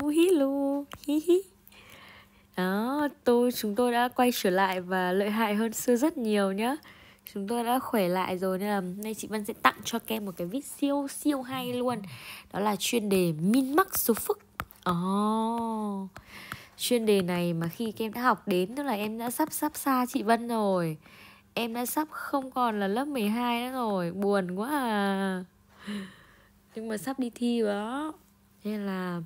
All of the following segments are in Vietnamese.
hí lu hí hí. Đó, chúng tôi đã quay trở lại và lợi hại hơn xưa rất nhiều nhá. Chúng tôi đã khỏe lại rồi, nên là nay chị Vân sẽ tặng cho các em một cái viết siêu siêu hay luôn. Đó là chuyên đề min max số phức. Chuyên đề này mà khi các em đã học đến, tức là em đã sắp xa chị Vân rồi. Em đã sắp không còn là lớp 12 nữa rồi. Buồn quá à. Nhưng mà sắp đi thi đó, nên là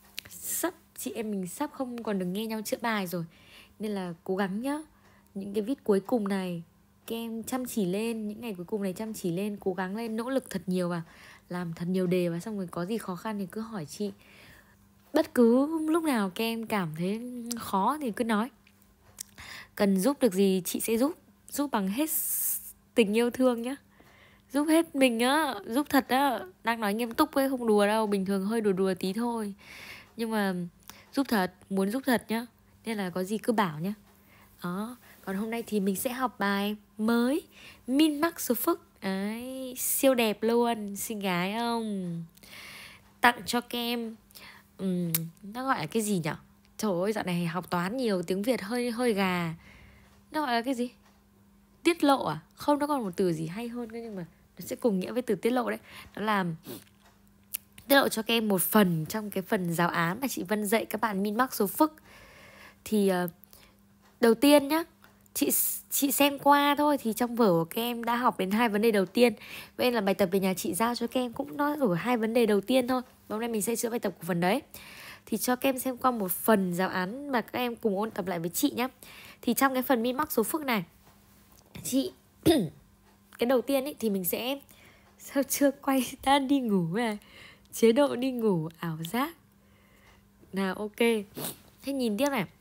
chị em mình sắp không còn được nghe nhau chữa bài rồi. Nên là cố gắng nhá. Những cái viết cuối cùng này các em chăm chỉ lên. Những ngày cuối cùng này chăm chỉ lên, cố gắng lên, nỗ lực thật nhiều và làm thật nhiều đề. Và xong rồi có gì khó khăn thì cứ hỏi chị. Bất cứ lúc nào các em cảm thấy khó thì cứ nói. Cần giúp được gì chị sẽ giúp. Giúp bằng hết tình yêu thương nhá. Giúp hết mình á, giúp thật á. Đang nói nghiêm túc ấy, không đùa đâu. Bình thường hơi đùa tí thôi, nhưng mà giúp thật, muốn giúp thật nhá. Nên là có gì cứ bảo nhá. Đó, còn hôm nay thì mình sẽ học bài mới min max số phức. Đấy, siêu đẹp luôn, xinh gái không? Tặng cho các em nó gọi là cái gì nhở? Trời ơi, dạo này học toán nhiều, tiếng Việt hơi gà. Nó gọi là cái gì? Tiết lộ à? Không, nó còn một từ gì hay hơn cơ, nhưng mà nó sẽ cùng nghĩa với từ tiết lộ đấy. Đó là tiết lộ cho các em một phần trong cái phần giáo án mà chị Vân dạy các bạn min max số phức. Thì đầu tiên nhá, chị xem qua thôi, thì trong vở của các em đã học đến 2 vấn đề đầu tiên. Vậy nên là bài tập về nhà chị giao cho các em cũng nói ở 2 vấn đề đầu tiên thôi. Và hôm nay mình sẽ chữa bài tập của phần đấy. Thì cho các em xem qua một phần giáo án mà các em cùng ôn tập lại với chị nhá. Thì trong cái phần min max số phức này, chị cái đầu tiên ấy thì mình sẽ, sao chưa quay, đã đi ngủ à? Chế độ đi ngủ ảo giác. Nào, ok. Thế nhìn tiếp này.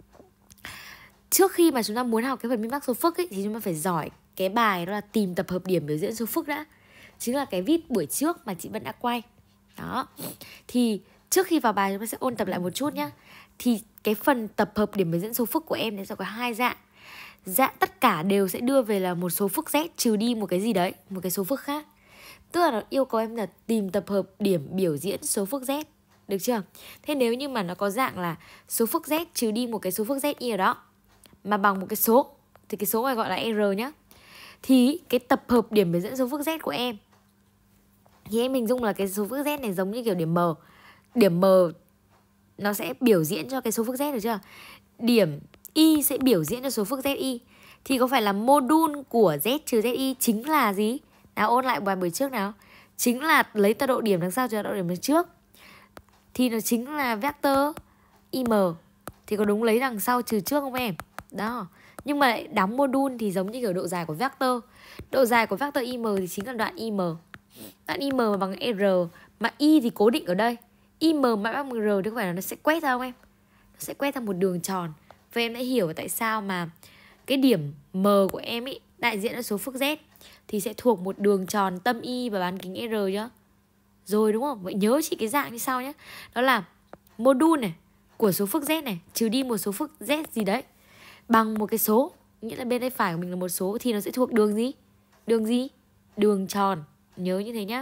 Trước khi mà chúng ta muốn học cái phần min max số phức ấy, thì chúng ta phải giỏi cái bài đó là tìm tập hợp điểm biểu diễn số phức đã. Chính là cái viết buổi trước mà chị Vân đã quay. Đó. Thì trước khi vào bài chúng ta sẽ ôn tập lại một chút nhá. Thì cái phần tập hợp điểm biểu diễn số phức của em sẽ có 2 dạng. Tất cả đều sẽ đưa về là một số phức Z trừ đi một cái gì đấy, một cái số phức khác. Tức là nó yêu cầu em là tìm tập hợp điểm biểu diễn số phức Z. Được chưa? Thế nếu như mà nó có dạng là số phức Z trừ đi một cái số phức Z y ở đó mà bằng một cái số, thì cái số này gọi là R nhá. Thì cái tập hợp điểm biểu diễn số phức Z của em, thì em hình dung là cái số phức Z này giống như kiểu điểm M. Điểm M nó sẽ biểu diễn cho cái số phức Z, được chưa? Điểm Y sẽ biểu diễn cho số phức ZY. Thì có phải là module của Z trừ ZY chính là gì? Nào, ôn lại bài buổi trước nào. Chính là lấy tọa độ điểm đằng sau trừ tọa độ điểm đằng trước. Thì nó chính là vector IM. Thì có đúng lấy đằng sau trừ trước không em? Đó. Nhưng mà lại đóng module thì giống như kiểu độ dài của vector. Độ dài của vector IM thì chính là đoạn IM. Đoạn IM mà bằng R, mà Y thì cố định ở đây. IM mà bằng R thì có phải là nó sẽ quét ra không em? Nó sẽ quét ra một đường tròn. Và em đã hiểu tại sao mà cái điểm M của em ấy đại diện cho số phức Z thì sẽ thuộc một đường tròn tâm Y và bán kính R nhá. Rồi đúng không? Vậy nhớ chị cái dạng như sau nhé. Đó là module này của số phức Z này trừ đi một số phức Z gì đấy bằng một cái số, nghĩa là bên tay phải của mình là một số, thì nó sẽ thuộc đường gì? Đường gì? Đường tròn. Nhớ như thế nhá.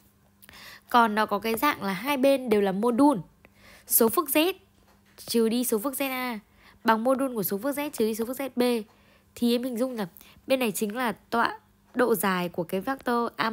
Còn nó có cái dạng là hai bên đều là module. Số phức Z trừ đi số phức ZA bằng module của số phức Z trừ đi số phức ZB. Thì em hình dung là bên này chính là độ dài của cái vector AM.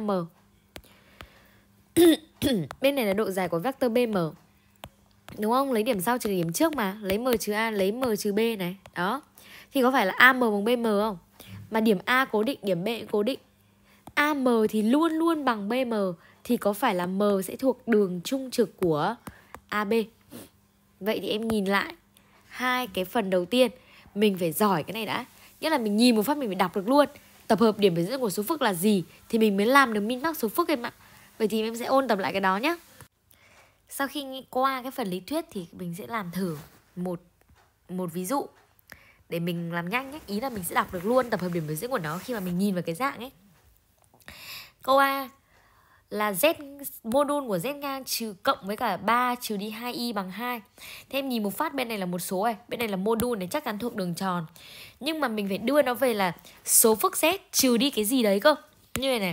Bên này là độ dài của vector BM. Đúng không? Lấy điểm sau trừ điểm trước mà. Lấy M trừ A, lấy M trừ B này. Đó. Thì có phải là AM bằng BM không? Mà điểm A cố định, điểm B cố định. AM thì luôn luôn bằng BM. Thì có phải là M sẽ thuộc đường trung trực của AB. Vậy thì em nhìn lại hai cái phần đầu tiên, mình phải giỏi cái này đã. Nghĩa là mình nhìn một phát mình phải đọc được luôn tập hợp điểm biểu diễn của số phức là gì, thì mình mới làm được min max số phức em ạ. Vậy thì em sẽ ôn tập lại cái đó nhé. Sau khi nghe qua cái phần lý thuyết thì mình sẽ làm thử một ví dụ để mình làm nhanh nhé. Ý là mình sẽ đọc được luôn tập hợp điểm biểu diễn của nó khi mà mình nhìn vào cái dạng ấy. Câu A là Z module của Z ngang trừ cộng với cả 3 trừ đi 2y bằng 2. Thế em nhìn một phát, bên này là một số này, bên này là module này, chắc chắn thuộc đường tròn. Nhưng mà mình phải đưa nó về là số phức Z trừ đi cái gì đấy cơ. Như này này.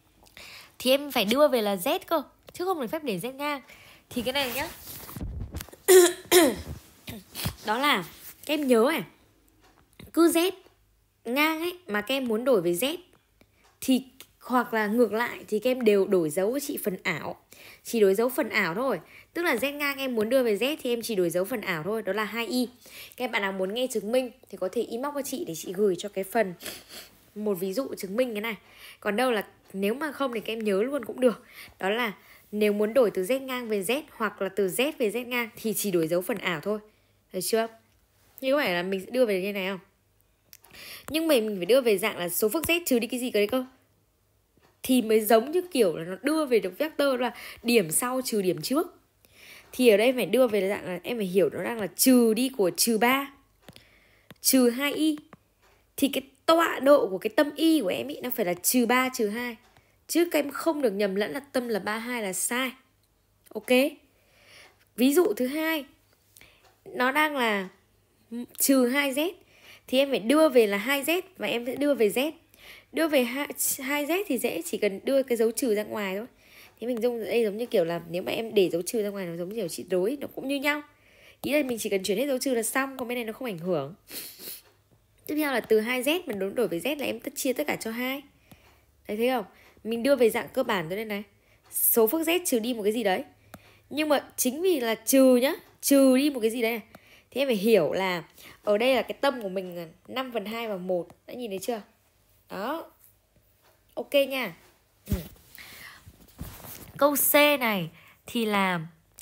Thì em phải đưa về là Z cơ, chứ không được phép để Z ngang. Thì cái này nhá, Đó là các em nhớ này, cứ Z ngang ấy mà các em muốn đổi về Z thì hoặc là ngược lại thì các em đều đổi dấu với chị phần ảo. Chỉ đổi dấu phần ảo thôi. Tức là Z ngang em muốn đưa về Z thì em chỉ đổi dấu phần ảo thôi. Đó là 2y. Các bạn nào muốn nghe chứng minh thì có thể inbox cho chị để chị gửi cho cái phần một ví dụ chứng minh cái này. Còn đâu là nếu mà không thì các em nhớ luôn cũng được. Đó là nếu muốn đổi từ Z ngang về Z hoặc là từ Z về Z ngang thì chỉ đổi dấu phần ảo thôi. Được chưa? Như có phải là mình sẽ đưa về như này không? Nhưng mình phải đưa về dạng là số phức Z trừ đi cái gì cái đấy cơ, thì mới giống như kiểu là nó đưa về được vector là điểm sau trừ điểm trước. Thì ở đây phải đưa về dạng là em phải hiểu nó đang là trừ đi của trừ 3 trừ 2y. Thì cái tọa độ của cái tâm y của em ý nó phải là trừ 3 trừ 2. Chứ các em không được nhầm lẫn là tâm là 32 là sai. Ok. Ví dụ thứ hai, nó đang là trừ 2z thì em phải đưa về là 2z và em sẽ đưa về z. Đưa về 2z thì dễ, chỉ cần đưa cái dấu trừ ra ngoài thôi. Thế mình dùng đây giống như kiểu là nếu mà em để dấu trừ ra ngoài nó giống như kiểu chị đối, nó cũng như nhau. Ý là mình chỉ cần chuyển hết dấu trừ là xong, còn bên này nó không ảnh hưởng. Tiếp theo là từ 2z mà đổi về z là em chia tất cả cho 2. Đấy, thấy không? Mình đưa về dạng cơ bản thôi đây này. Số phức z trừ đi một cái gì đấy. Nhưng mà chính vì là trừ nhá, trừ đi một cái gì đấy này, thì em phải hiểu là ở đây là cái tâm của mình là 5/2 và 1. Đã nhìn thấy chưa? Đó. Ok nha. Câu C này thì là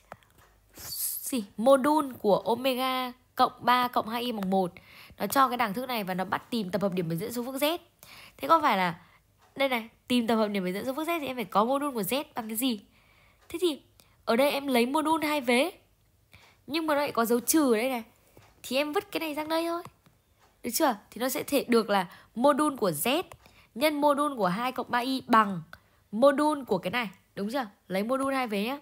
module của omega cộng 3 cộng 2y bằng 1. Nó cho cái đẳng thức này và nó bắt tìm tập hợp điểm bởi dẫn số phức Z. Thế có phải là đây này, tìm tập hợp điểm bởi dẫn số phức Z thì em phải có module của Z bằng cái gì? Thế thì ở đây em lấy module 2 vế, nhưng mà nó lại có dấu trừ ở đây này, thì em vứt cái này sang đây thôi. Được chưa? Thì nó sẽ thể được là module của Z nhân module của 2 cộng 3y bằng module của cái này. Đúng chưa? Lấy module 2 vế nhá.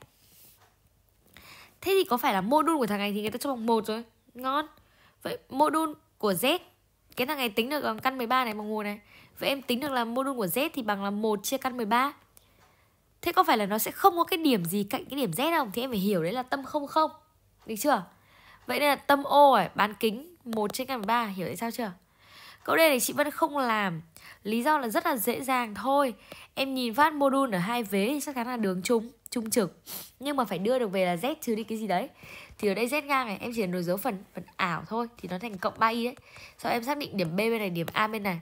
Thế thì có phải là module của thằng này thì người ta cho bằng 1 rồi. Ngon. Vậy module của Z, cái thằng này tính được bằng căn 13 này bằng 1 này. Vậy em tính được là module của Z thì bằng là 1 chia căn 13. Thế có phải là nó sẽ không có cái điểm gì cạnh cái điểm Z không? Thì em phải hiểu đấy là tâm 00. Được chưa? Vậy nên là tâm O này, bán kính 1 trên căn 13. Hiểu tại sao chưa? Câu đây này chị Vân không làm. Lý do là rất là dễ dàng thôi. Em nhìn phát module ở 2 vế thì chắc chắn là đường chung trực. Nhưng mà phải đưa được về là Z trừ đi cái gì đấy. Thì ở đây Z ngang này em chỉ đổi dấu phần ảo thôi, thì nó thành cộng 3y đấy. Sau em xác định điểm B bên này, điểm A bên này.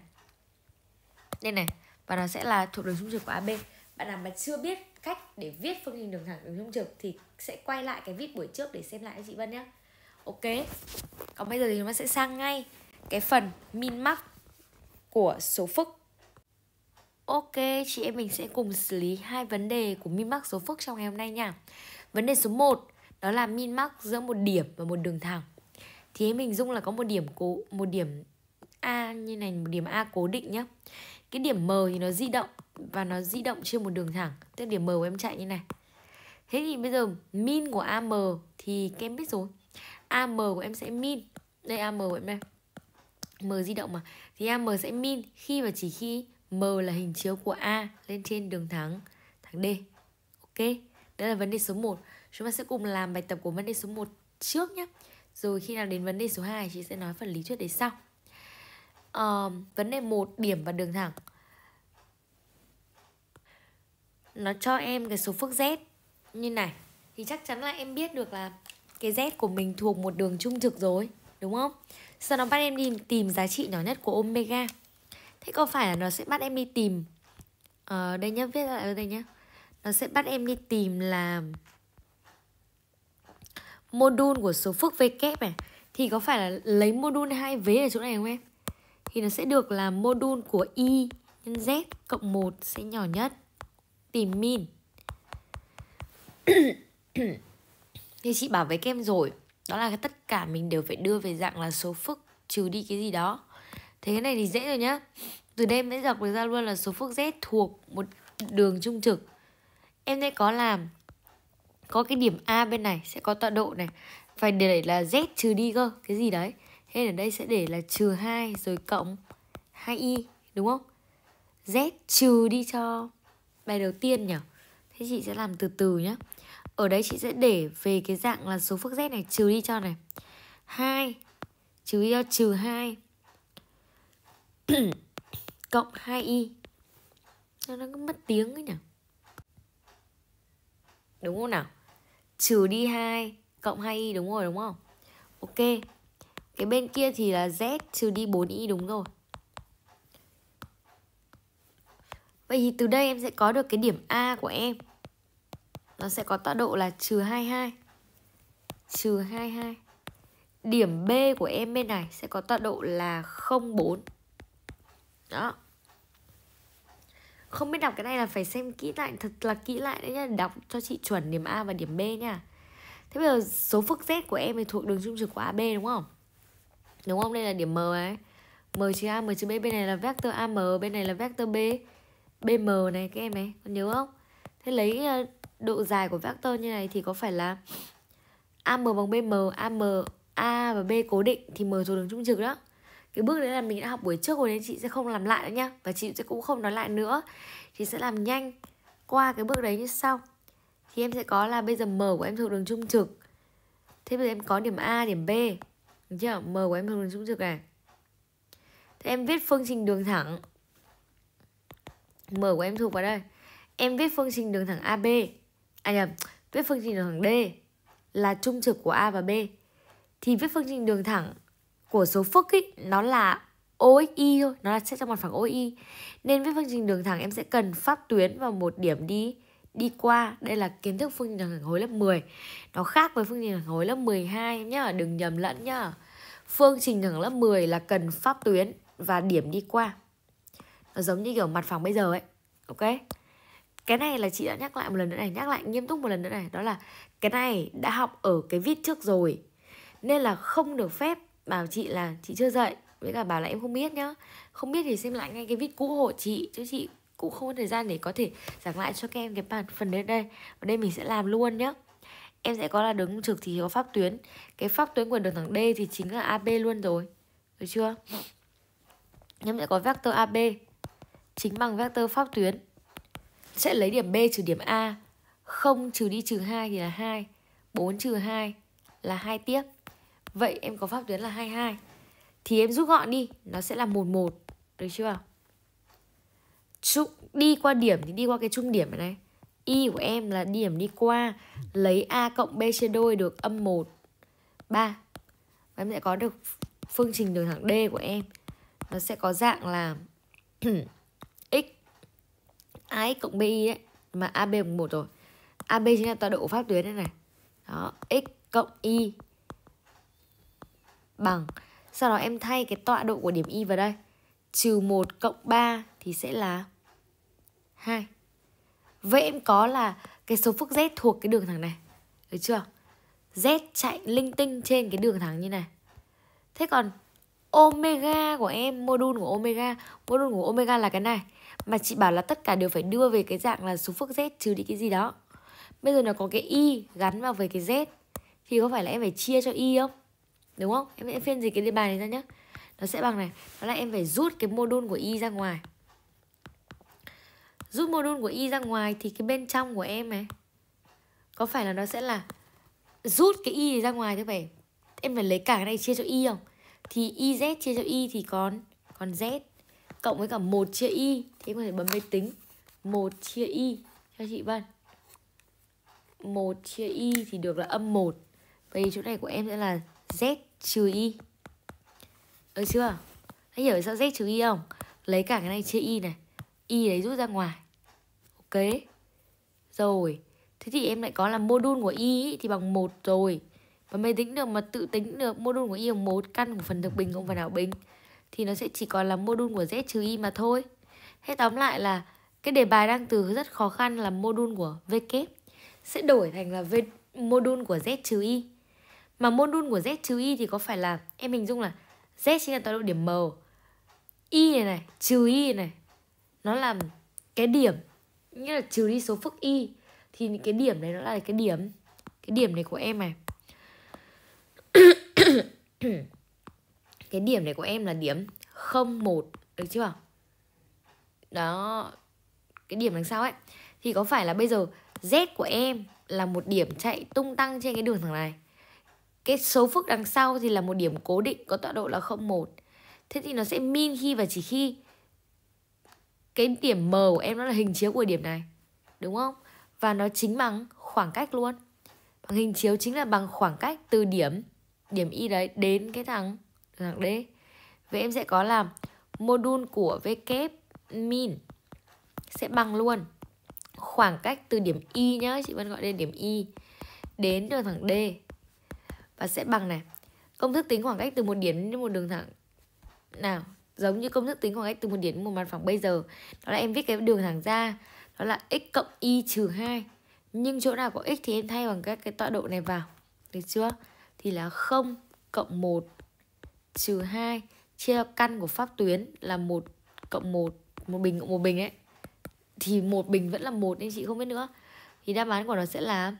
Đây này. Và nó sẽ là thuộc đường chung trực của AB. Bạn nào mà chưa biết cách để viết phương hình đường thẳng đường chung trực thì sẽ quay lại cái viết buổi trước để xem lại cho chị Vân nhé. Ok. Còn bây giờ thì nó sẽ sang ngay cái phần min max của số phức. Ok, chị em mình sẽ cùng xử lý hai vấn đề của min max số phức trong ngày hôm nay nha. Vấn đề số 1 đó là min max giữa một điểm và một đường thẳng. Thì em hình dung là có một điểm A như này, một điểm A cố định nhá. Cái điểm M thì nó di động và nó di động trên một đường thẳng. Tức là điểm M của em chạy như này. Thế thì bây giờ min của AM thì các em biết rồi. AM của em sẽ min. Đây AM của em đây. M di động mà. Thì AM sẽ min khi và chỉ khi M là hình chiếu của A lên trên đường thẳng D. Ok. Đấy là vấn đề số 1. Chúng ta sẽ cùng làm bài tập của vấn đề số 1 trước nhé. Rồi khi nào đến vấn đề số 2 chị sẽ nói phần lý thuyết đấy sau. Vấn đề 1, điểm và đường thẳng. Nó cho em cái số phức Z như này. Thì chắc chắn là em biết được là cái Z của mình thuộc một đường chung trực rồi, đúng không? Sau đó bắt em đi tìm giá trị nhỏ nhất của omega. Thế có phải là nó sẽ bắt em đi tìm đây nhá, viết lại ở đây nhá. Nó sẽ bắt em đi tìm là module của số phức V kép này. Thì có phải là lấy module 2 vế ở chỗ này không em? Thì nó sẽ được là module của Y nhân Z cộng 1 sẽ nhỏ nhất. Tìm min. Thì chị bảo với các em rồi, đó là tất cả mình đều phải đưa về dạng là số phức trừ đi cái gì đó. Thế cái này thì dễ rồi nhá. Từ đây em sẽ đọc được ra luôn là số phức Z thuộc một đường chung trực. Em sẽ có cái điểm A bên này sẽ có tọa độ này. Phải để là Z trừ đi cơ, cái gì đấy. Thế ở đây sẽ để là trừ 2 rồi cộng 2y, đúng không? Z trừ đi cho bài đầu tiên nhỉ. Thế chị sẽ làm từ từ nhá. ở đây chị sẽ để về cái dạng là số phức z này, trừ đi cho này 2, trừ đi cho trừ 2 cộng 2y. Nó cứ mất tiếng ấy nhỉ, đúng không nào? Trừ đi 2 cộng 2y, đúng rồi đúng không? Ok. Cái bên kia thì là z trừ đi 4y, đúng rồi. Vậy thì từ đây em sẽ có được cái điểm A của em. Nó sẽ có tọa độ là trừ 22. Trừ 22. Điểm B của em bên này sẽ có tọa độ là 04. Đó. Không biết đọc cái này là phải xem kỹ lại, thật là kỹ lại đấy nhá. Đọc cho chị chuẩn điểm A và điểm B nha. Thế bây giờ số phức z của em thì thuộc đường trung trực của AB đúng không? Đúng không? Đây là điểm M ấy. M trừ A, M trừ B. Bên này là vector AM, bên này là vector B, BM này các em này. Còn nhớ không? Thế lấy độ dài của vector như này thì có phải là AM bằng BM, AM, A và B cố định thì M thuộc đường trung trực đó. Cái bước đấy là mình đã học buổi trước rồi nên chị sẽ không làm lại nữa nhá. Và chị sẽ cũng không nói lại nữa. Chị sẽ làm nhanh qua cái bước đấy như sau. Thì em sẽ có là bây giờ M của em thuộc đường trung trực. Thế bây giờ em có điểm A, điểm B, được chưa? M của em thuộc đường trung trực này. Thế em viết phương trình đường thẳng. M của em thuộc vào đây. Em viết phương trình đường thẳng AB. À nhầm, viết phương trình đường thẳng D là trung trực của A và B. Thì viết phương trình đường thẳng của số phức ấy, nó là OXY thôi, nó là xét trong mặt phẳng OXY. Nên viết phương trình đường thẳng em sẽ cần pháp tuyến vào một điểm đi qua. Đây là kiến thức phương trình đường thẳng khối lớp 10. Nó khác với phương trình đường thẳng khối lớp 12 nhá, đừng nhầm lẫn nhá. Phương trình đường thẳng lớp 10 là cần pháp tuyến và điểm đi qua. Nó giống như kiểu mặt phẳng bây giờ ấy. Ok. Cái này là chị đã nhắc lại một lần nữa này, nhắc lại nghiêm túc một lần nữa này. Đó là cái này đã học ở cái viết trước rồi. Nên là không được phép bảo chị là chị chưa dạy, với cả bảo là em không biết nhá. Không biết thì xem lại ngay cái viết cũ hộ chị, chứ chị cũng không có thời gian để có thể giảng lại cho các em cái phần đến đây. Ở đây mình sẽ làm luôn nhá. Em sẽ có là đường trung trực thì có pháp tuyến. Cái pháp tuyến của đường thẳng D thì chính là AB luôn rồi. Được chưa? Em sẽ có vector AB chính bằng vector pháp tuyến. Sẽ lấy điểm B trừ điểm A. 0 trừ đi trừ 2 thì là 2. 4 trừ 2 là 2 tiếp. Vậy em có pháp tuyến là 22. Thì em rút gọn đi, nó sẽ là 11. Được chưa? Đi qua điểm thì đi qua cái trung điểm này. Y của em là điểm đi qua. Lấy A cộng B chia đôi được âm 1, 3. Và em sẽ có được phương trình đường thẳng D của em. Nó sẽ có dạng là x AX cộng BY đấy. Mà AB bằng 1 rồi. AB chính là tọa độ của pháp tuyến đây này. Đó, x cộng y bằng. Sau đó em thay cái tọa độ của điểm y vào đây. Trừ 1 cộng 3 thì sẽ là 2. Vậy em có là cái số phức z thuộc cái đường thẳng này. Được chưa? Z chạy linh tinh trên cái đường thẳng như này. Thế còn omega của em, module của omega là cái này. Mà chị bảo là tất cả đều phải đưa về cái dạng là số phức z trừ đi cái gì đó. Bây giờ nó có cái y gắn vào với cái z thì có phải là em phải chia cho y không? Đúng không? Em sẽ phiên dịch cái đề bài này ra nhé. Nó sẽ bằng này. Đó là em phải rút cái module của y ra ngoài. Rút module của y ra ngoài thì cái bên trong của em này có phải là nó sẽ là rút cái y ra ngoài thế phải. Em phải lấy cả cái này chia cho y không? Thì YZ chia cho y thì còn Z cộng với cả 1 chia y. Thì em có thể bấm máy tính 1 chia y cho chị Vân. 1 chia y thì được là âm 1. Vậy chỗ này của em sẽ là Z trừ y. Được chưa? Thấy hiểu sao Z trừ y không? Lấy cả cái này chia y này. Y đấy rút ra ngoài. Ok. Rồi. Thế thì em lại có là module của y thì bằng 1 rồi. Và mới tính được mà tự tính được module của y bằng 1, căn của phần thực bình cộng phần hảo bình. Thì nó sẽ chỉ còn là module của Z trừ y mà thôi. Thế tóm lại là cái đề bài đang từ rất khó khăn là module của V kép sẽ đổi thành là module của Z trừ y. Mà module của Z trừ y thì có phải là em hình dung là Z chính là tọa độ điểm M. Y này này, trừ y này. Nó là cái điểm, nghĩa là trừ đi số phức y. Thì những cái điểm này nó là cái điểm. Cái điểm này của em này. Cái điểm này của em là điểm 01. Được chưa? Đó. Cái điểm đằng sau ấy. Thì có phải là bây giờ Z của em là một điểm chạy tung tăng trên cái đường thẳng này. Cái số phức đằng sau thì là một điểm cố định có tọa độ là 0,1. Thế thì nó sẽ min khi và chỉ khi cái điểm M của em nó là hình chiếu của điểm này, đúng không? Và nó chính bằng khoảng cách luôn. Bằng hình chiếu chính là bằng khoảng cách từ điểm Y đấy đến cái thằng D. Vậy em sẽ có là module của V kép min sẽ bằng luôn khoảng cách từ điểm Y nhá, chị vẫn gọi đây điểm Y đến đường thẳng D. Và sẽ bằng này, công thức tính khoảng cách từ một điểm đến một đường thẳng nào giống như công thức tính khoảng cách từ một điểm đến một mặt phẳng bây giờ. Đó là em viết cái đường thẳng ra, đó là x cộng y trừ 2. Nhưng chỗ nào có x thì em thay bằng các cái tọa độ này vào. Được chưa? Thì là 0 cộng 1 trừ 2 chia cho căn của pháp tuyến là 1 cộng 1. Một bình cộng một bình ấy. Thì một bình vẫn là 1 nên chị không biết nữa. Thì đáp án của nó sẽ là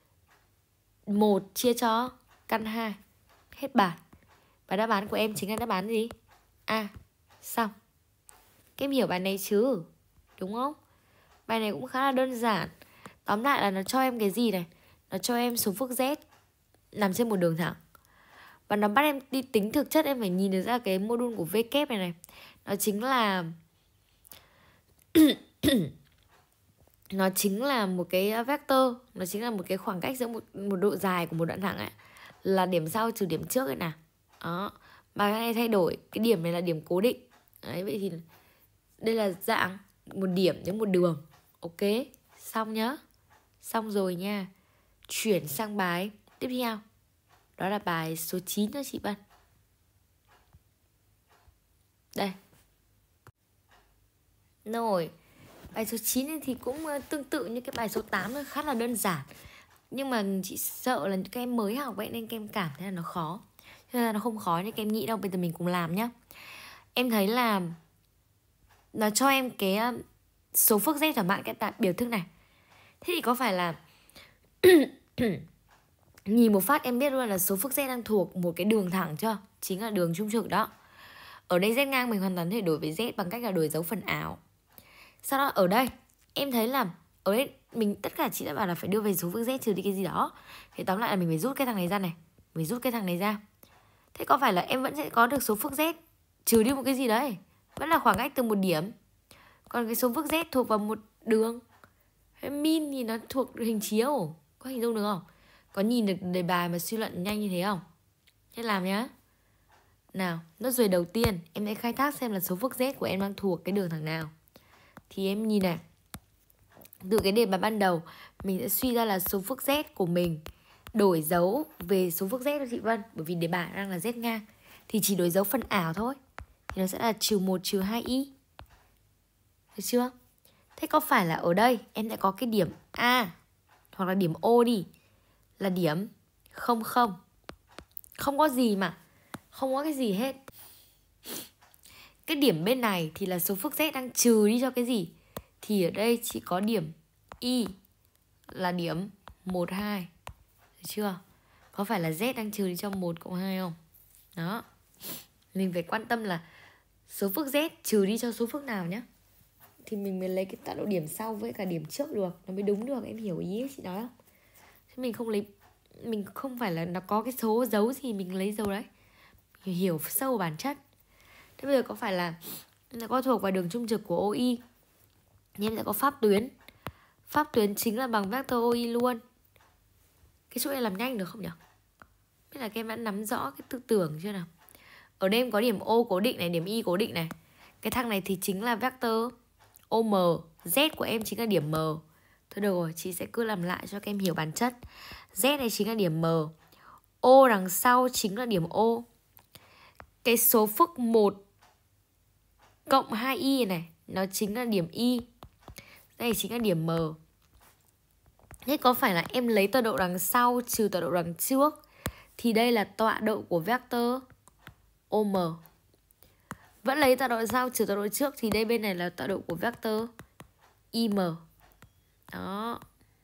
1 chia cho căn 2. Hết bài. Và đáp án của em chính là đáp án gì? À, xong. Các em hiểu bài này chứ? Đúng không? Bài này cũng khá là đơn giản. Tóm lại là nó cho em cái gì này? Nó cho em số phức Z nằm trên một đường thẳng. Và nó bắt em đi tính thực chất, em phải nhìn được ra cái module của V kép này này. Nó chính là nó chính là một cái vector. Nó chính là một cái khoảng cách giữa một độ dài của một đoạn thẳng ấy, là điểm sau trừ điểm trước ấy nào. Đó. Và cái này thay đổi, cái điểm này là điểm cố định. Đấy, vậy thì đây là dạng một điểm đến một đường. Ok, xong nhá. Xong rồi nha. Chuyển sang bài tiếp theo. Đó là bài số 9 đó chị Vân. Đây. Rồi. Bài số 9 thì cũng tương tự như cái bài số 8, khá là đơn giản. Nhưng mà chị sợ là các em mới học vậy nên các em cảm thấy là nó khó. Thế là nó không khó như các em nghĩ đâu. Bây giờ mình cùng làm nhá. Em thấy là nó cho em cái số phức Z thỏa mãn cái biểu thức này. Thế thì có phải là nhìn một phát em biết luôn là số phức Z đang thuộc một cái đường thẳng chưa? Chính là đường trung trực đó. Ở đây Z ngang mình hoàn toàn có thể đổi với Z bằng cách là đổi dấu phần ảo. Sau đó ở đây em thấy là ở đây mình tất cả chị đã bảo là phải đưa về số phức Z trừ đi cái gì đó. Thì tóm lại là mình phải rút cái thằng này ra này. Mình rút cái thằng này ra. Thế có phải là em vẫn sẽ có được số phức Z trừ đi một cái gì đấy? Vẫn là khoảng cách từ một điểm. Còn cái số phức Z thuộc vào một đường. Min thì nó thuộc hình chiếu. Có hình dung được không? Có nhìn được đề bài mà suy luận nhanh như thế không? Thế làm nhá. Nào, nốt ruồi đầu tiên em sẽ khai thác xem là số phức Z của em đang thuộc cái đường thẳng nào. Thì em nhìn này. Từ cái đề bài ban đầu mình sẽ suy ra là số phức Z của mình đổi dấu về số phức Z cho chị Vân. Bởi vì đề bài đang là Z ngang. Thì chỉ đổi dấu phần ảo thôi. Thì nó sẽ là trừ 1 trừ 2y. Được chưa? Thế có phải là ở đây em sẽ có cái điểm A hoặc là điểm O đi, là điểm 0, 0. Không có gì mà. Không có cái gì hết. Cái điểm bên này thì là số phức Z đang trừ đi cho cái gì? Thì ở đây chỉ có điểm Y là điểm 1, 2. Được chưa? Có phải là Z đang trừ đi cho 1 cộng 2 không? Đó. Mình phải quan tâm là số phức Z trừ đi cho số phức nào nhé. Thì mình mới lấy cái tọa độ điểm sau với cả điểm trước được. Nó mới đúng được. Em hiểu ý chị nói không? Chứ mình không lấy, mình không phải là nó có cái số dấu gì mình lấy dấu đấy. Hiểu sâu bản chất. Thế bây giờ có phải là nó có thuộc vào đường trung trực của OI, nhưng em sẽ có pháp tuyến. Pháp tuyến chính là bằng vector OI luôn. Cái chỗ này làm nhanh được không nhỉ? Biết là các em đã nắm rõ cái tư tưởng chưa nào? Ở đây em có điểm O cố định này, điểm Y cố định này. Cái thằng này thì chính là vector OM. Z của em chính là điểm M. Thôi được rồi, chị sẽ cứ làm lại cho các em hiểu bản chất. Z này chính là điểm M. O đằng sau chính là điểm O. Cái số phức 1 cộng 2y này, nó chính là điểm Y. Đây chính là điểm M. Thế có phải là em lấy tọa độ đằng sau trừ tọa độ đằng trước, thì đây là tọa độ của vector OM. Vẫn lấy tọa độ đằng sau trừ tọa độ trước, thì đây bên này là tọa độ của vector IM. Đó.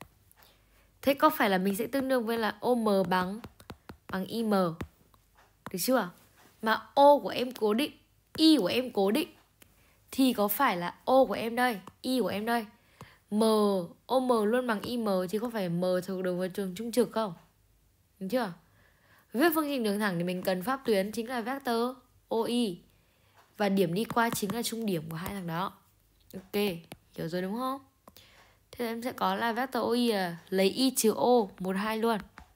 Thế có phải là mình sẽ tương đương với là OM bằng IM. Được chưa? Mà O của em cố định, Y của em cố định, thì có phải là O của em đây, Y của em đây, M, ô M luôn bằng IM chứ không phải M thuộc đường với trường trung trực không? Được chưa? Viết phương trình đường thẳng thì mình cần pháp tuyến chính là vector OI. Và điểm đi qua chính là trung điểm của hai thằng đó. Ok, hiểu rồi đúng không? Thế em sẽ có là vector OI là lấy Y trừ O 1, 2 luôn.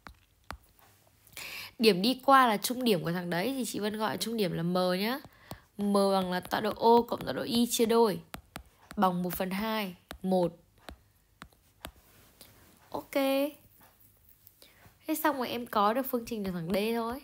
Điểm đi qua là trung điểm của thằng đấy thì chị Vân gọi trung điểm là M nhá. M bằng là tọa độ O cộng tọa độ Y chia đôi bằng 1/2 1. Ok. Thế xong rồi em có được phương trình đường thẳng D thôi.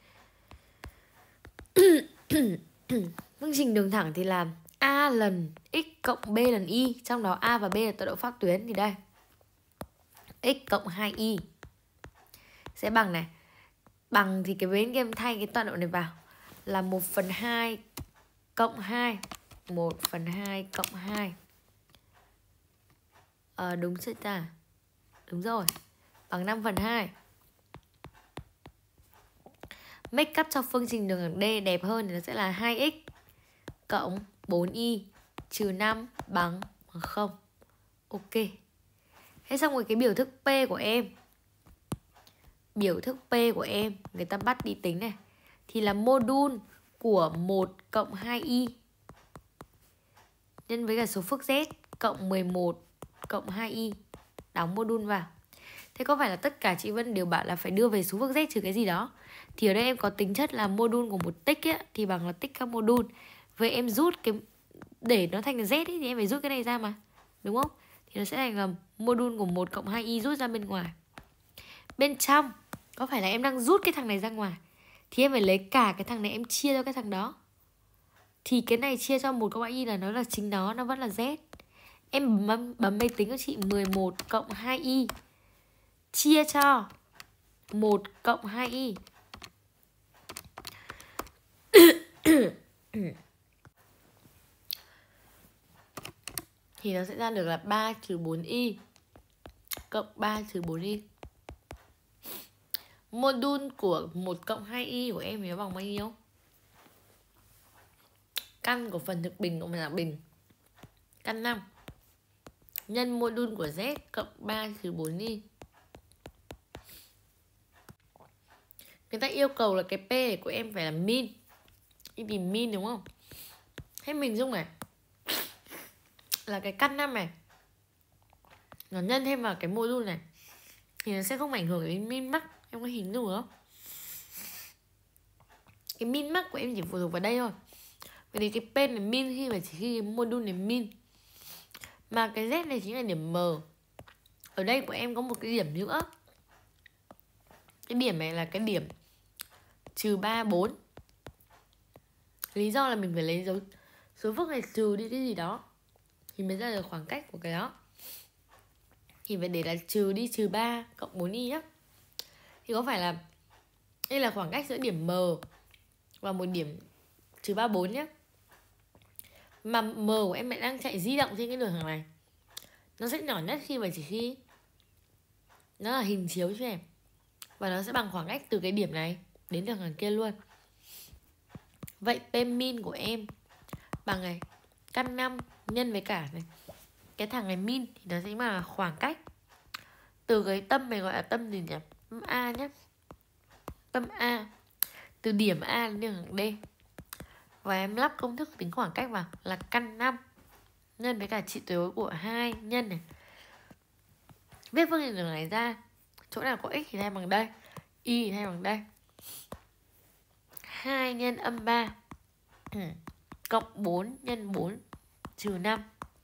Phương trình đường thẳng thì là A lần X cộng B lần Y. Trong đó A và B là tọa độ pháp tuyến. Thì đây X cộng 2Y sẽ bằng này. Bằng thì cái bên em thay cái tọa độ này vào là 1/2 cộng 2. 1/2 cộng 2. Đúng chưa ta? Đúng rồi. Bằng 5/2. Make up cho phương trình đường thẳng D đẹp hơn thì nó sẽ là 2x cộng 4y trừ 5 bằng 0. Ok. Thế xong rồi cái biểu thức P của em. Biểu thức P của em người ta bắt đi tính này thì là mô đun của 1 cộng 2y nhân với cả số phức z cộng 11 cộng 2y. Đóng mô đun vào. Thế có phải là tất cả chị Vân đều bảo là phải đưa về số phức z trừ cái gì đó? Thì ở đây em có tính chất là mô đun của một tích ấy, thì bằng là tích các mô đun. Vậy em rút cái để nó thành là z ấy, thì em phải rút cái này ra mà. Đúng không? Thì nó sẽ thành là mô đun của 1 cộng 2y rút ra bên ngoài. Bên trong có phải là em đang rút cái thằng này ra ngoài, thì em phải lấy cả cái thằng này em chia cho cái thằng đó. Thì cái này chia cho 1 cộng 2y là nó là chính nó vẫn là z. Em bấm máy tính của chị 11 cộng 2y chia cho 1 cộng 2y. Thì nó sẽ ra được là 3 trừ 4y cộng 3 trừ 4y. Mô đun của 1 cộng 2y của em thì nó bằng bao nhiêu? Căn của phần thực bình cộng phần dạng bình căn 5 nhân mô đun của z cộng 3 trừ 4y. Người ta yêu cầu là cái P của em phải là min. Em tìm min đúng không? Thế mình dùng này là cái căn 5 này nó nhân thêm vào cái mô đun này thì nó sẽ không ảnh hưởng đến min max. Em có hình dung được không? Cái min max của em chỉ phụ thuộc vào đây thôi. Vậy thì cái P này min khi mà chỉ khi mô đun này min. Mà cái Z này chính là điểm M. Ở đây của em có một cái điểm nữa. Cái điểm này là cái điểm trừ 3, 4. Lý do là mình phải lấy số phức này trừ đi cái gì đó thì mới ra được khoảng cách của cái đó. Thì phải để là trừ đi trừ 3 cộng 4y nhá. Thì có phải là đây là khoảng cách giữa điểm M và một điểm trừ 3, 4 nhé. Mà M của em lại đang chạy di động trên cái đường thẳng này. Nó sẽ nhỏ nhất khi mà chỉ khi nó là hình chiếu cho em. Và nó sẽ bằng khoảng cách từ cái điểm này đến đường thẳng kia luôn. Vậy P min của em bằng này căn 5 nhân với cả này cái thằng này min thì nó sẽ là khoảng cách từ cái tâm này gọi là tâm gì nhỉ? Tâm A nhé. Tâm A từ điểm A đến đường thẳng D. Và em lắp công thức tính khoảng cách vào là căn 5 nhân với cả trị tuyệt của 2 nhân này. Viết phương trình đường này ra, chỗ nào có x thì thay bằng đây, y thì thay bằng đây. 2 nhân âm 3 cộng 4 nhân 4 trừ 5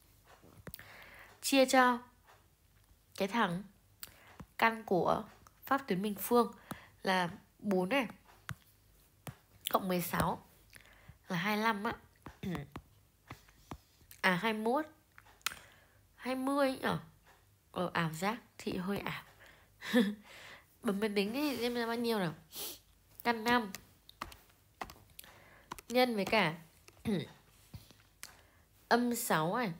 chia cho cái thằng căn của pháp tuyến bình phương là 4 này cộng 16 là 25 á. 21 20 nhỉ? Ảo giác, chị hơi ảo. Bấm máy tính thì em ra bao nhiêu nào? Căn 5 nhân với cả âm 6 này.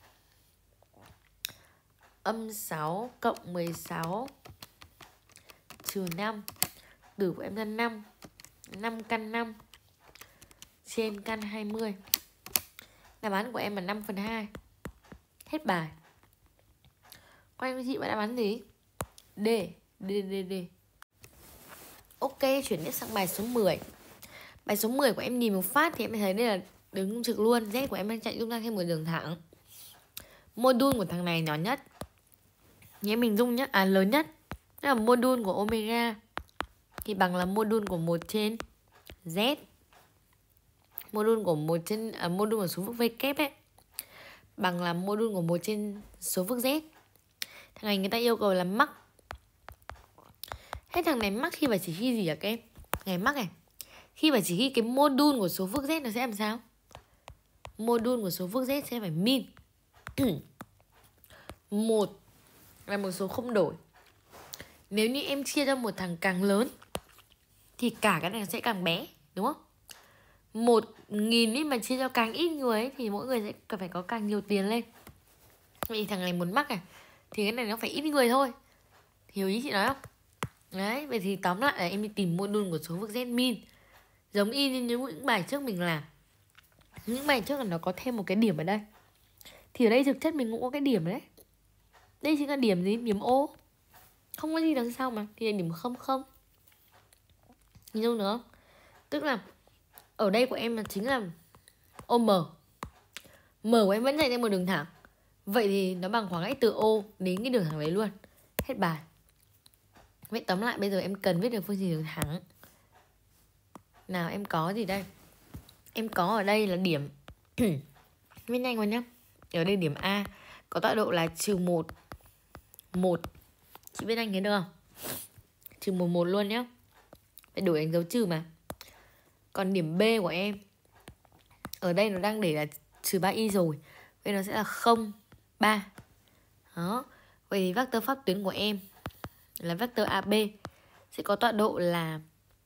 Âm 6 cộng 16 trừ 5. Tử của em ra 5. 5 căn 5 trên căn 20. Đáp án của em là 5/2. Hết bài. Quay cho chị bạn đáp án gì? D. D. Ok, chuyển tiếp sang bài số 10. Bài số 10 của em nhìn một phát thì em thấy đây là đứng trực luôn. Z của em đang chạy dung ra thêm một đường thẳng. Module của thằng này nhỏ nhất, nhé mình dung nhất, lớn nhất. Tức là module của omega thì bằng là module của 1 trên Z. Module của module của số phức V kép ấy bằng là module của 1 trên số phức Z. Thằng này người ta yêu cầu là mắc. Hết thằng này mắc khi và chỉ khi gì hả các em? Ngày mắc này. Khi và chỉ khi cái module của số phức Z nó sẽ làm sao? Module của số phức Z sẽ phải min. 1 là một số không đổi. Nếu như em chia cho một thằng càng lớn thì cả cái này sẽ càng bé, đúng không? 1.000 ấy mà chia cho càng ít người ấy, thì mỗi người sẽ phải có càng nhiều tiền lên. Vậy thằng này muốn mắc này thì cái này nó phải ít người thôi. Hiểu ý chị nói không? Đấy, vậy thì tóm lại là em đi tìm module của số phức Z min. Giống y như những bài trước mình làm. Những bài trước là nó có thêm một cái điểm ở đây. Thì ở đây thực chất mình cũng có cái điểm đấy. Đây chính là điểm gì? Điểm O. Không có gì đằng sau mà. Thì là điểm 00. Nhìn dung được không? Tức là ở đây của em là chính là OM. M của em vẫn chạy theo một đường thẳng. Vậy thì nó bằng khoảng cách từ O đến cái đường thẳng đấy luôn. Hết bài. Vậy tóm lại bây giờ em cần viết được phương trình đường thẳng. Nào em có gì đây? Em có ở đây là điểm viết nhanh vào nhá. Ở đây điểm A có tọa độ là -1 1. Chị viết nhanh thế được không? -1 luôn nhá. Phải đổi đánh dấu trừ mà. Còn điểm B của em ở đây nó đang để là -3y rồi. Vậy nó sẽ là 0, 3. Đó. Vậy thì vectơ pháp tuyến của em là vectơ AB sẽ có tọa độ là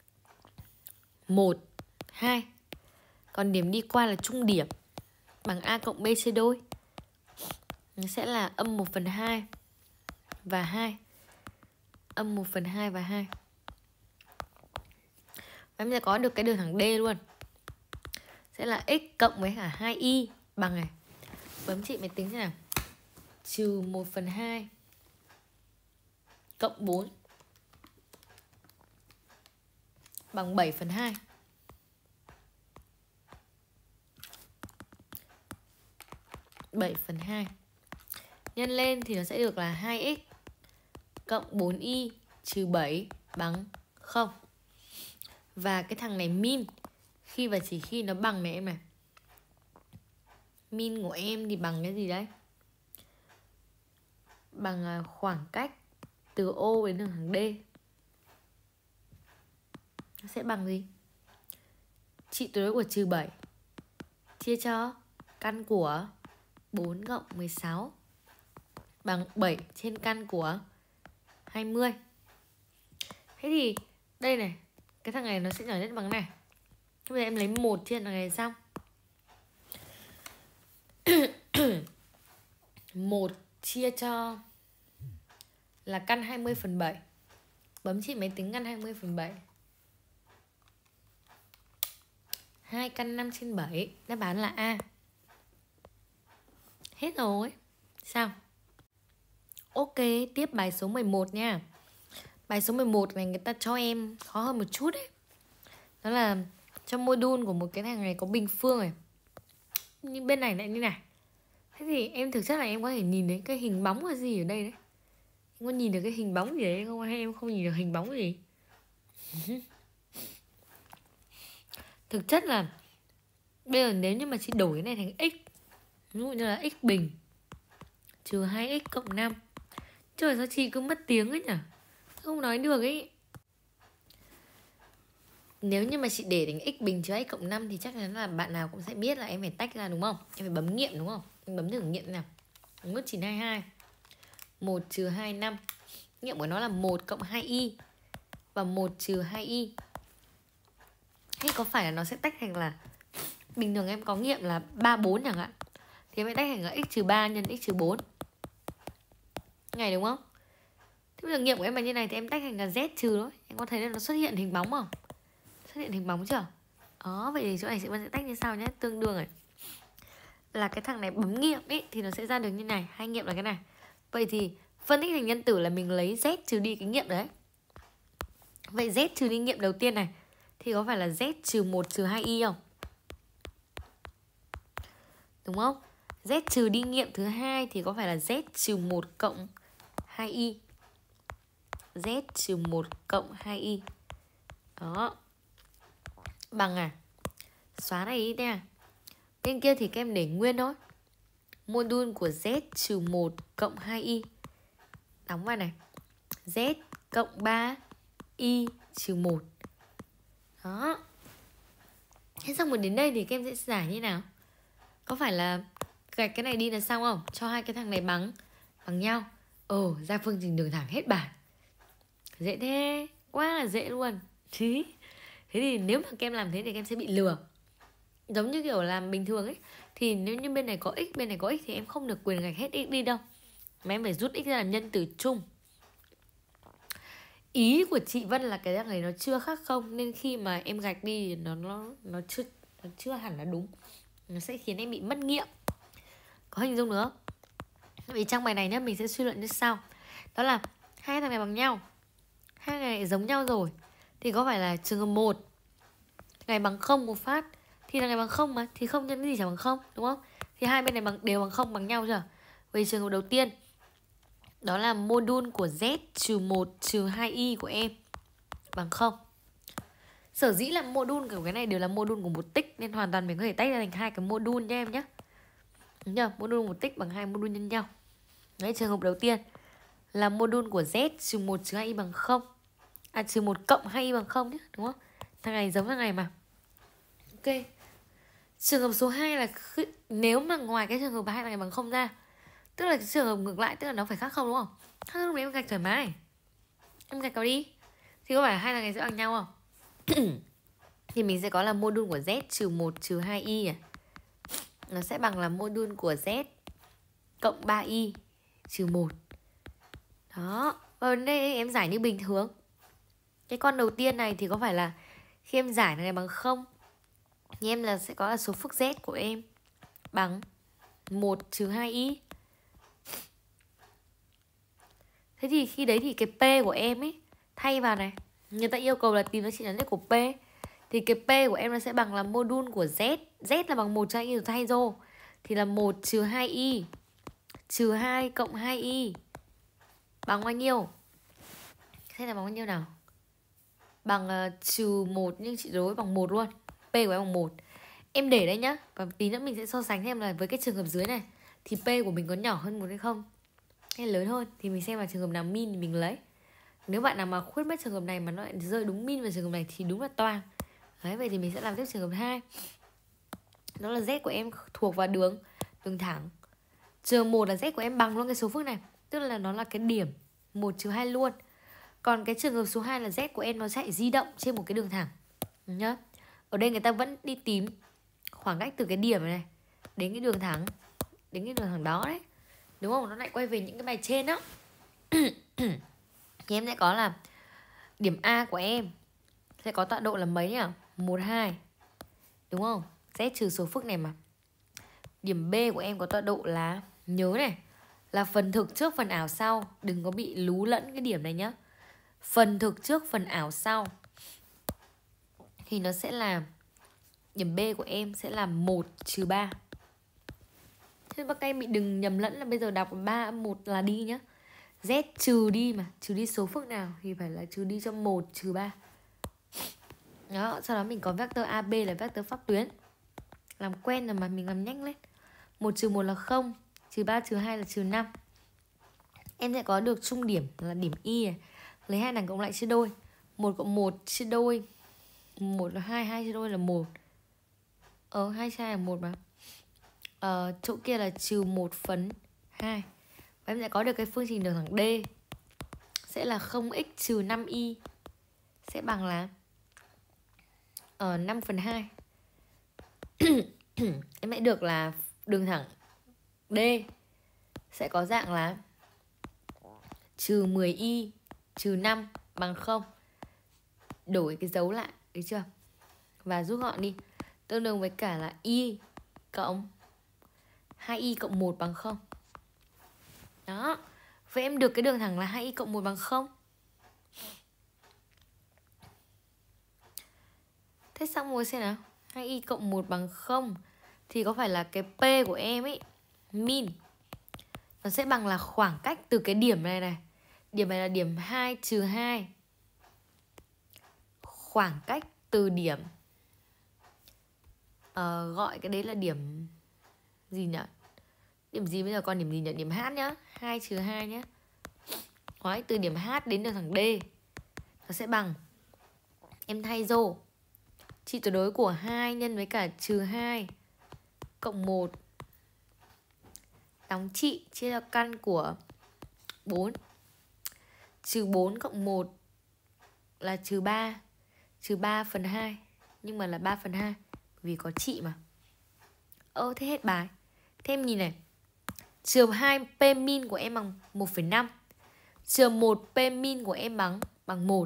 1, 2. Còn điểm đi qua là trung điểm bằng A cộng B chia đôi. Nó sẽ là -1/2 và 2. -1/2 và 2. Và em sẽ có được cái đường thẳng D luôn. Sẽ là x cộng với cả 2y bằng này. Bấm chị máy tính thế nào. -1/2 cộng 4 bằng 7/2. 7/2 nhân lên thì nó sẽ được là 2x cộng 4y trừ 7 bằng 0. Và cái thằng này min khi và chỉ khi nó bằng này em này. Min của em thì bằng cái gì đấy? Bằng khoảng cách từ O đến đường thẳng D. Nó sẽ bằng gì? Trị tuyệt đối của -7 chia cho căn của 4 cộng 16 bằng 7 trên căn của 20. Thế thì đây này, cái thằng này nó sẽ nhỏ nhất bằng này. Bây giờ em lấy 1 chia thằng này xong. 1 chia cho là căn 20/7. Bấm chị máy tính căn 20/7. 2 căn 5/7. Đáp án là A. Hết rồi. Sao? Ok, tiếp bài số 11 nha. Bài số 11 này người ta cho em khó hơn một chút ấy. Đó là trong module của một cái thằng này có bình phương này. Nhưng bên này lại như này. Thế thì em thực chất là em có thể nhìn thấy cái hình bóng là gì ở đây đấy. Em có nhìn được cái hình bóng gì đấy không? Hay em không nhìn được hình bóng gì? Thực chất là bây giờ nếu như mà chị đổi cái này thành x, ví dụ như là x bình trừ 2x cộng 5. Trời sao chị cứ mất tiếng ấy nhỉ? Không nói được ấy. Nếu như mà chị để thành x bình trừ x cộng 5 thì chắc chắn là bạn nào cũng sẽ biết là em phải tách ra đúng không? Em phải bấm nghiệm đúng không? Em bấm thử nghiệm nào. Nút 922. 1 trừ 2 5. Nghiệm của nó là 1 cộng 2y và 1 trừ 2y. Thế có phải là nó sẽ tách thành là bình thường em có nghiệm là 3 4 chẳng hạn. Thì em phải tách thành là x trừ 3 nhân x trừ 4. Này đúng không? Thế bây giờ nghiệm của em là như này thì em tách thành là z trừ thôi. Em có thấy là nó xuất hiện hình bóng không? Xuất hiện hình bóng chưa? Đó, vậy thì chỗ này sẽ tách như sau nhé. Tương đương này là cái thằng này bấm nghiệm ấy thì nó sẽ ra được như này. Hay nghiệm là cái này. Vậy thì Phân tích thành nhân tử là mình lấy z trừ đi cái nghiệm đấy. Vậy z trừ đi nghiệm đầu tiên này thì có phải là z trừ 1 trừ 2y không? Đúng không? Z trừ đi nghiệm thứ hai thì có phải là z trừ 1 cộng 2y. Z trừ 1 cộng 2y. Đó. Bằng à? Xóa này đi nha. Bên kia thì các em để nguyên thôi. Mô đun của z trừ 1 cộng 2y. Đóng vào này. Z cộng 3y trừ 1. Đó. Thế xong rồi đến đây thì các em sẽ giải như nào? Có phải là gạch cái này đi là xong không? Cho hai cái thằng này bằng nhau. Ra phương trình đường thẳng hết bản. Dễ thế. Quá là dễ luôn. Thế thì nếu mà các em làm thế thì các em sẽ bị lừa. Giống như kiểu làm bình thường ấy. Thì nếu như bên này có x, bên này có x thì em không được quyền gạch hết x đi đâu. Mà em phải rút x ra làm nhân tử chung. Ý của chị Vân là cái này nó chưa khắc không, nên khi mà em gạch đi nó chưa hẳn là đúng. Nó sẽ khiến em bị mất nghiệm. Có hình dung được không? Vì trong bài này nhá, mình sẽ suy luận như sau. Đó là hai thằng này bằng nhau, hai này giống nhau rồi, thì có phải là trường hợp 1 này bằng 0 một phát thì là này bằng 0 mà, thì không nhân cái gì chẳng bằng 0, đúng không? Thì hai bên này đều bằng 0 bằng nhau chưa? Vậy trường hợp đầu tiên đó là mô đun của z trừ 1 trừ 2y của em bằng 0. Sở dĩ là mô đun của cái này đều là mô đun của một tích, nên hoàn toàn mình có thể tách ra thành hai cái mô đun cho em nhé. Đúng chưa? Mô đun một tích bằng hai mô đun nhân nhau. Đấy, trường hợp đầu tiên là mô đun của z trừ 1 trừ 2y bằng 0. Trừ 1 cộng 2y bằng 0 nhé, đúng không? Thằng này giống thằng này mà. Ok. Trường hợp số 2 là nếu mà ngoài cái trường hợp hai thằng này bằng 0 ra, tức là cái trường hợp ngược lại, tức là nó phải khác 0 đúng không? Khác lúc đấy em gạch thoải mái. Em gạch vào đi. Thì có phải hai thằng này sẽ bằng nhau không? Thì mình sẽ có là mô đun của z trừ 1 trừ 2y nó sẽ bằng là mô đun của z cộng 3y trừ 1. Đó. Và đây em giải như bình thường. Cái con đầu tiên này thì có phải là khi em giải này bằng 0 thì em là sẽ có là số phức z của em bằng 1 trừ 2y. Thế thì khi đấy thì cái p của em ấy thay vào này, người ta yêu cầu là tìm giá trị lớn nhất của p, thì cái p của em nó sẽ bằng là mô đun của z. Z là bằng 1 trừ 2y rồi thay rô. Thì là 1 trừ 2y trừ 2 cộng 2y bằng bao nhiêu? Thế là bằng bao nhiêu nào? Bằng trừ 1, nhưng chị đối bằng 1 luôn. P của em bằng 1. Em để đây nhá. Và tí nữa mình sẽ so sánh xem là với cái trường hợp dưới này thì P của mình có nhỏ hơn 1 hay không, hay lớn hơn. Thì mình xem là trường hợp nào min thì mình lấy. Nếu bạn nào mà khuyết mất trường hợp này mà nó lại rơi đúng min vào trường hợp này thì đúng là toang. Đấy, vậy thì mình sẽ làm tiếp trường hợp 2. Đó là z của em thuộc vào đường thẳng. Trường 1 là z của em bằng luôn cái số phức này, tức là nó là cái điểm 1 trừ 2 luôn. Còn cái trường hợp số 2 là z của em nó chạy di động trên một cái đường thẳng nhá. Ở đây người ta vẫn đi tìm khoảng cách từ cái điểm này đến cái đường thẳng, đó đấy, đúng không? Nó lại quay về những cái bài trên đó. Thì em sẽ có là điểm A của em sẽ có tọa độ là mấy nhỉ? 1, 2, đúng không? Z trừ số phức này mà. Điểm B của em có tọa độ là, nhớ này, là phần thực trước phần ảo sau. Đừng có bị lú lẫn cái điểm này nhá. Phần thực trước phần ảo sau thì nó sẽ là, điểm B của em sẽ là 1 trừ 3. Thế các em bị đừng nhầm lẫn là bây giờ đọc 3 1 là đi nhá. Z trừ đi mà, trừ đi số phức nào thì phải là trừ đi cho 1 trừ 3. Đó, sau đó mình có vectơ AB là vectơ pháp tuyến. Làm quen rồi mà mình làm nhanh lên. 1 trừ 1 là 0, trừ 3 trừ 2 là trừ 5. Em sẽ có được trung điểm là điểm Y này. Lấy hai đằng cộng lại chia đôi. 1 cộng 1 chia đôi 1 là 2, 2 chia đôi là 1. 2 chia 2 là 1 mà. Chỗ kia là trừ 1 phần 2. Và em sẽ có được cái phương trình đường thẳng D sẽ là 0x trừ 5y sẽ bằng là 5 phần 2. Em sẽ được là đường thẳng D sẽ có dạng là trừ 10y trừ 5 bằng 0. Đổi cái dấu lại, được chưa? Và rút gọn đi. Tương đương với cả là y cộng 2y cộng 1 bằng 0. Đó. Vậy em được cái đường thẳng là 2y cộng 1 bằng 0. Thế xong rồi xem nào, 2y cộng 1 bằng 0 thì có phải là cái P của em ấy, min, nó sẽ bằng là khoảng cách từ cái điểm này này. Điểm này là điểm 2 trừ 2. Khoảng cách từ điểm gọi cái đấy là điểm gì nhỉ? Điểm gì bây giờ, còn điểm gì nhỉ? Điểm H nhá, 2 trừ 2 nhá. Khoảng cách từ điểm H đến đường thẳng D nó sẽ bằng, em thay rô, trị tuyệt đối của 2 nhân với cả trừ 2 cộng 1 đóng trị chia cho căn của 4. Trừ 4 cộng 1 là trừ 3. Trừ 3 phần 2, nhưng mà là 3 phần 2 vì có trị mà. Thế hết bài. Thế em nhìn này, trừ 2 P min của em bằng 1,5. Trừ 1 P min của em bằng 1.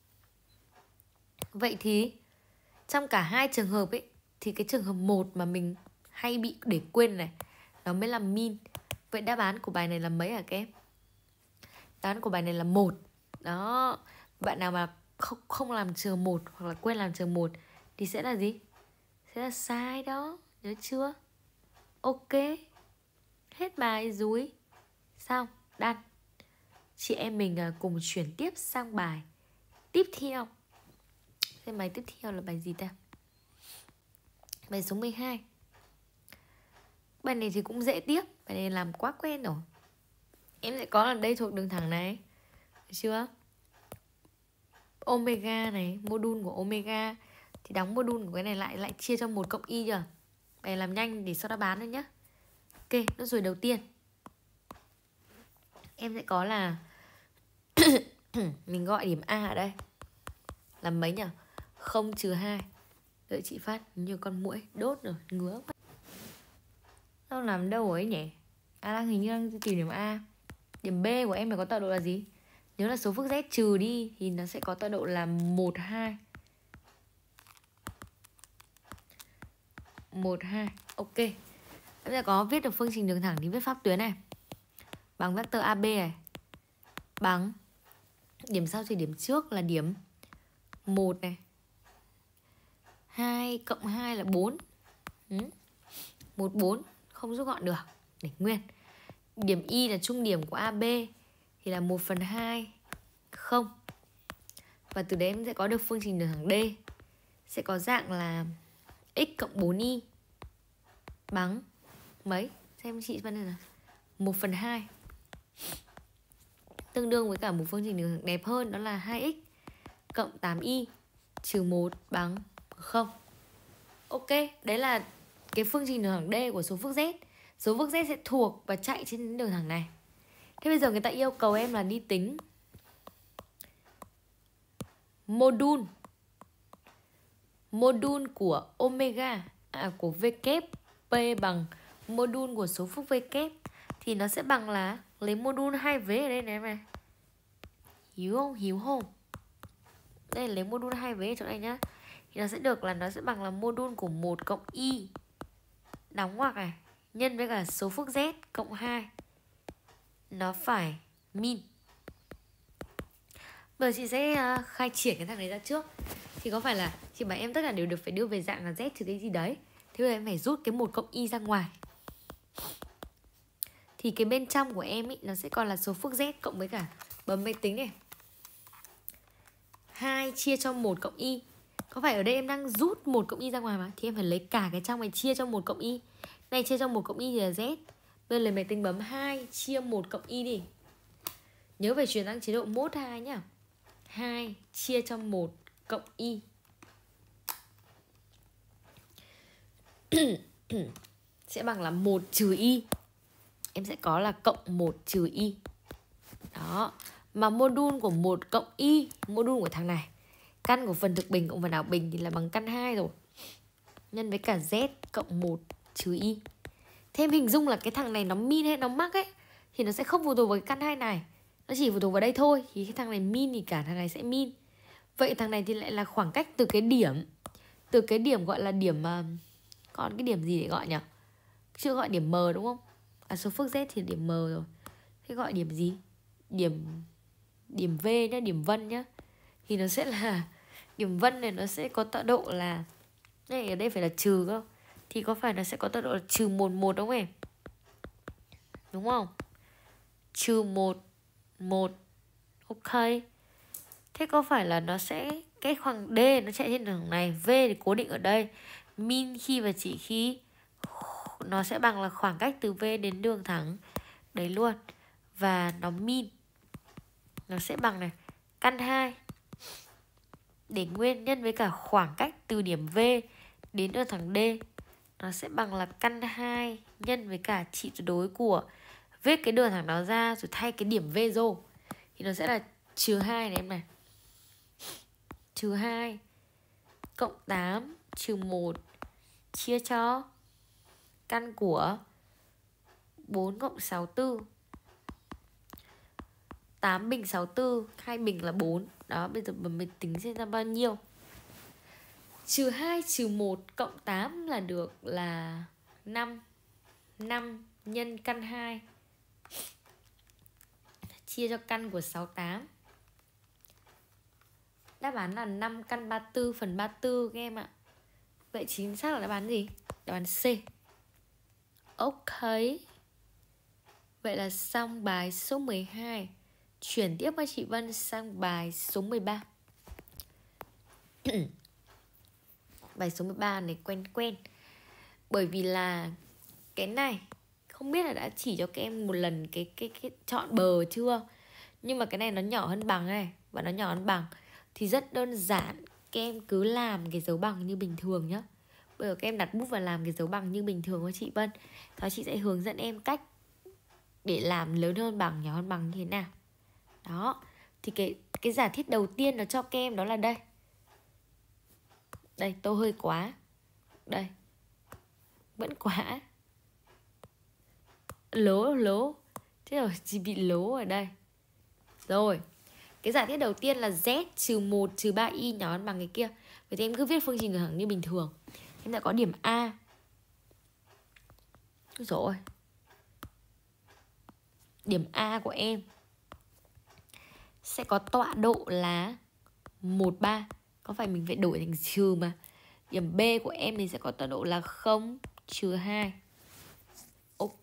Vậy thì trong cả hai trường hợp ấy, thì cái trường hợp 1 mà mình hay bị để quên này, nó mới là min. Vậy đáp án của bài này là mấy hả các em? Đáp án của bài này là 1. Đó. Bạn nào mà không làm trường 1 hoặc là quên làm trường 1 thì sẽ là gì? Sẽ là sai đó. Nhớ chưa? Ok. Hết bài rồi. Xong, đăng. Chị em mình cùng chuyển tiếp sang bài tiếp theo. Xem bài tiếp theo là bài gì ta? Bài số 12. Bài này thì cũng dễ tiếp. Bài này làm quá quen rồi. Em sẽ có là đây thuộc đường thẳng này, được chưa? Omega này, module của omega thì đóng module của cái này lại chia cho 1 cộng y chưa? Bài làm nhanh để sau đáp án thôi nhá. Ok, nốt ruồi đầu tiên. Em sẽ có là mình gọi điểm A ở đây là mấy nhỉ? 0 trừ 2. Đợi chị phát, như con muỗi đốt rồi, ngứa quá. Đâu làm đâu ấy nhỉ? Đang hình như đang tìm điểm A. Điểm B của em phải có tọa độ là gì? Nhớ là số phức Z trừ đi thì nó sẽ có tọa độ là 1, 2. 1, 2. Ok. Em sẽ có viết được phương trình đường thẳng thì viết pháp tuyến này. Bằng vectơ AB này. Bằng điểm sau trừ điểm trước là điểm 1 này. 2 cộng 2 là 4. 1, 4. Không rút gọn được. Để nguyên. Điểm Y là trung điểm của AB thì là 1/2 0. Và từ đấy em sẽ có được phương trình đường thẳng D. Sẽ có dạng là x cộng 4y bằng mấy? Xem chị vấn đề là 1/2. Tương đương với cả một phương trình đường thẳng đẹp hơn, đó là 2x cộng 8y trừ 1 bằng 0. Ok, đấy là cái phương trình đường thẳng D của số phức Z. Số phức Z sẽ thuộc và chạy trên đường thẳng này. Thế bây giờ người ta yêu cầu em là đi tính module của omega của V kép P bằng module của số phức V kép thì nó sẽ bằng là lấy module 2V ở đây này em này. Hiểu không? Hiểu không? Đây là lấy module 2V ở chỗ này nhá. Thì nó sẽ được là nó sẽ bằng là module của 1 cộng y đóng ngoặc này nhân với cả số phức Z cộng 2. Nó phải min. Bây giờ chị sẽ khai triển cái thằng này ra trước. Thì có phải là chị bảo em tất cả đều được phải đưa về dạng là Z trừ cái gì đấy. Thế bây giờ em phải rút cái 1 cộng y ra ngoài. Thì cái bên trong của em ý, nó sẽ còn là số phức Z cộng với cả bấm máy tính này 2 chia cho 1 cộng y. Có phải ở đây em đang rút 1 cộng y ra ngoài mà. Thì em phải lấy cả cái trong này chia cho 1 cộng y. Này chia cho 1 cộng y thì là Z. Bây giờ lấy máy tính bấm 2 chia 1 cộng y đi. Nhớ phải chuyển sang chế độ mốt 2 nhá. 2 chia cho 1 cộng y. Sẽ bằng là 1 trừ y. Em sẽ có là cộng 1 trừ y. Đó. Mà module của 1 cộng y, module của thằng này, căn của phần thực bình cộng phần ảo bình thì là bằng căn 2 rồi. Nhân với cả Z cộng 1 trừ y. Thêm hình dung là cái thằng này nó min hay nó mắc ấy thì nó sẽ không phụ thuộc vào cái căn 2 này. Nó chỉ phụ thuộc vào đây thôi. Thì cái thằng này min thì cả thằng này sẽ min. Vậy thằng này thì lại là khoảng cách từ cái điểm. Từ cái điểm gọi là điểm còn cái điểm gì để gọi nhỉ? Chưa gọi điểm M đúng không? Số phức Z thì điểm M rồi. Thế gọi điểm gì? điểm điểm V nhá, điểm vân nhá, thì nó sẽ là điểm vân này nó sẽ có tọa độ là này, ở đây phải là trừ cơ, thì có phải nó sẽ có tọa độ là trừ 1 1 đúng không em? Đúng không? Trừ 1 1. Ok. Thế có phải là nó sẽ cái khoảng D nó chạy trên đường này, V thì cố định ở đây, min khi và chỉ khi nó sẽ bằng là khoảng cách từ V đến đường thẳng đấy luôn. Và nó min nó sẽ bằng này, căn 2 để nguyên nhân với cả khoảng cách từ điểm V đến đường thẳng D, nó sẽ bằng là căn 2 nhân với cả trị tuyệt đối của, viết cái đường thẳng đó ra rồi thay cái điểm V vô thì nó sẽ là trừ 2 này em này. Trừ 2 cộng 8 trừ 1 chia cho căn của 4 cộng 64. 8 bình 64, 2 bình là 4. Đó, bây giờ mình tính xem ra bao nhiêu. Trừ 2 trừ 1 cộng 8 là được là 5. 5 nhân căn 2 chia cho căn của 68. Đáp án là 5 căn 34 phần 34 các em ạ. Vậy chính xác là đáp án gì? Đáp án C. Ok. Vậy là xong bài số 12. Chuyển tiếp với chị Vân sang bài số 13. Bài số 13 này quen quen. Bởi vì là cái này không biết là đã chỉ cho các em một lần cái chọn bờ chưa. Nhưng mà cái này nó nhỏ hơn bằng này, và nó nhỏ hơn bằng thì rất đơn giản, các em cứ làm cái dấu bằng như bình thường nhá. Bây giờ các em đặt bút và làm cái dấu bằng như bình thường với chị Vân. Đó, chị sẽ hướng dẫn em cách để làm lớn hơn bằng, nhỏ hơn bằng như thế nào. Đó, thì cái giả thiết đầu tiên nó cho các em đó là đây. Đây, tô hơi quá. Đây, vẫn quá. Lố. Thế rồi, chỉ bị lố ở đây. Rồi, cái giả thiết đầu tiên là Z trừ 1 trừ 3Y nhỏ hơn bằng cái kia. Vậy thì em cứ viết phương trình đường thẳng như bình thường. Em đã có điểm A. Rồi. Điểm A của em sẽ có tọa độ là 1, 3. Có phải mình phải đổi thành trừ mà. Điểm B của em thì sẽ có tọa độ là 0, trừ 2. Ok.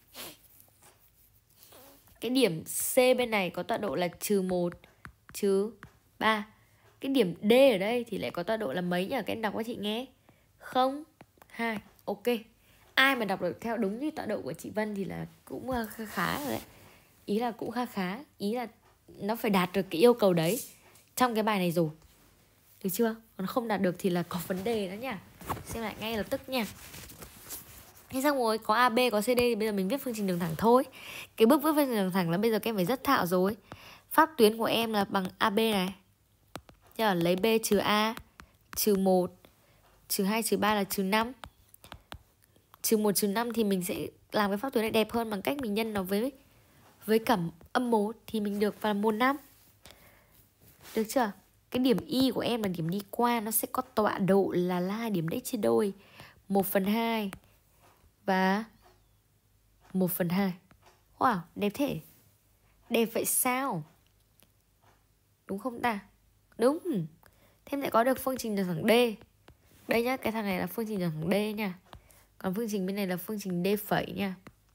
Cái điểm C bên này có tọa độ là trừ 1, trừ 3. Cái điểm D ở đây thì lại có tọa độ là mấy nhỉ? Các em đọc cho chị nghe. 0, 2. Ok. Ai mà đọc được theo đúng như tọa độ của chị Vân thì là cũng khá rồi đấy. Ý là cũng khá. Ý là nó phải đạt được cái yêu cầu đấy trong cái bài này rồi. Được chưa? Còn không đạt được thì là có vấn đề đó nha. Xem lại ngay lập tức nha. Thế xong rồi, có AB, có CD thì bây giờ mình viết phương trình đường thẳng thôi. Cái bước viết phương trình đường thẳng là bây giờ các em phải rất thạo rồi. Pháp tuyến của em là bằng AB này. Thế là lấy B trừ A, trừ 1, trừ 2, trừ 3 là trừ 5. Trừ 1, trừ 5 thì mình sẽ làm cái pháp tuyến này đẹp hơn bằng cách mình nhân nó với cả âm 1 thì mình được vào 1, 5. Được chưa? Cái điểm Y của em là điểm đi qua, nó sẽ có tọa độ là điểm đấy chia đôi 1/2 và 1/2. Wow, đẹp thế. Đẹp vậy sao? Đúng không ta? Đúng. Thêm lại có được phương trình đường thẳng D. Đây nhá, cái thằng này là phương trình đường thẳng D nha. Còn phương trình bên này là phương trình D phẩy nha.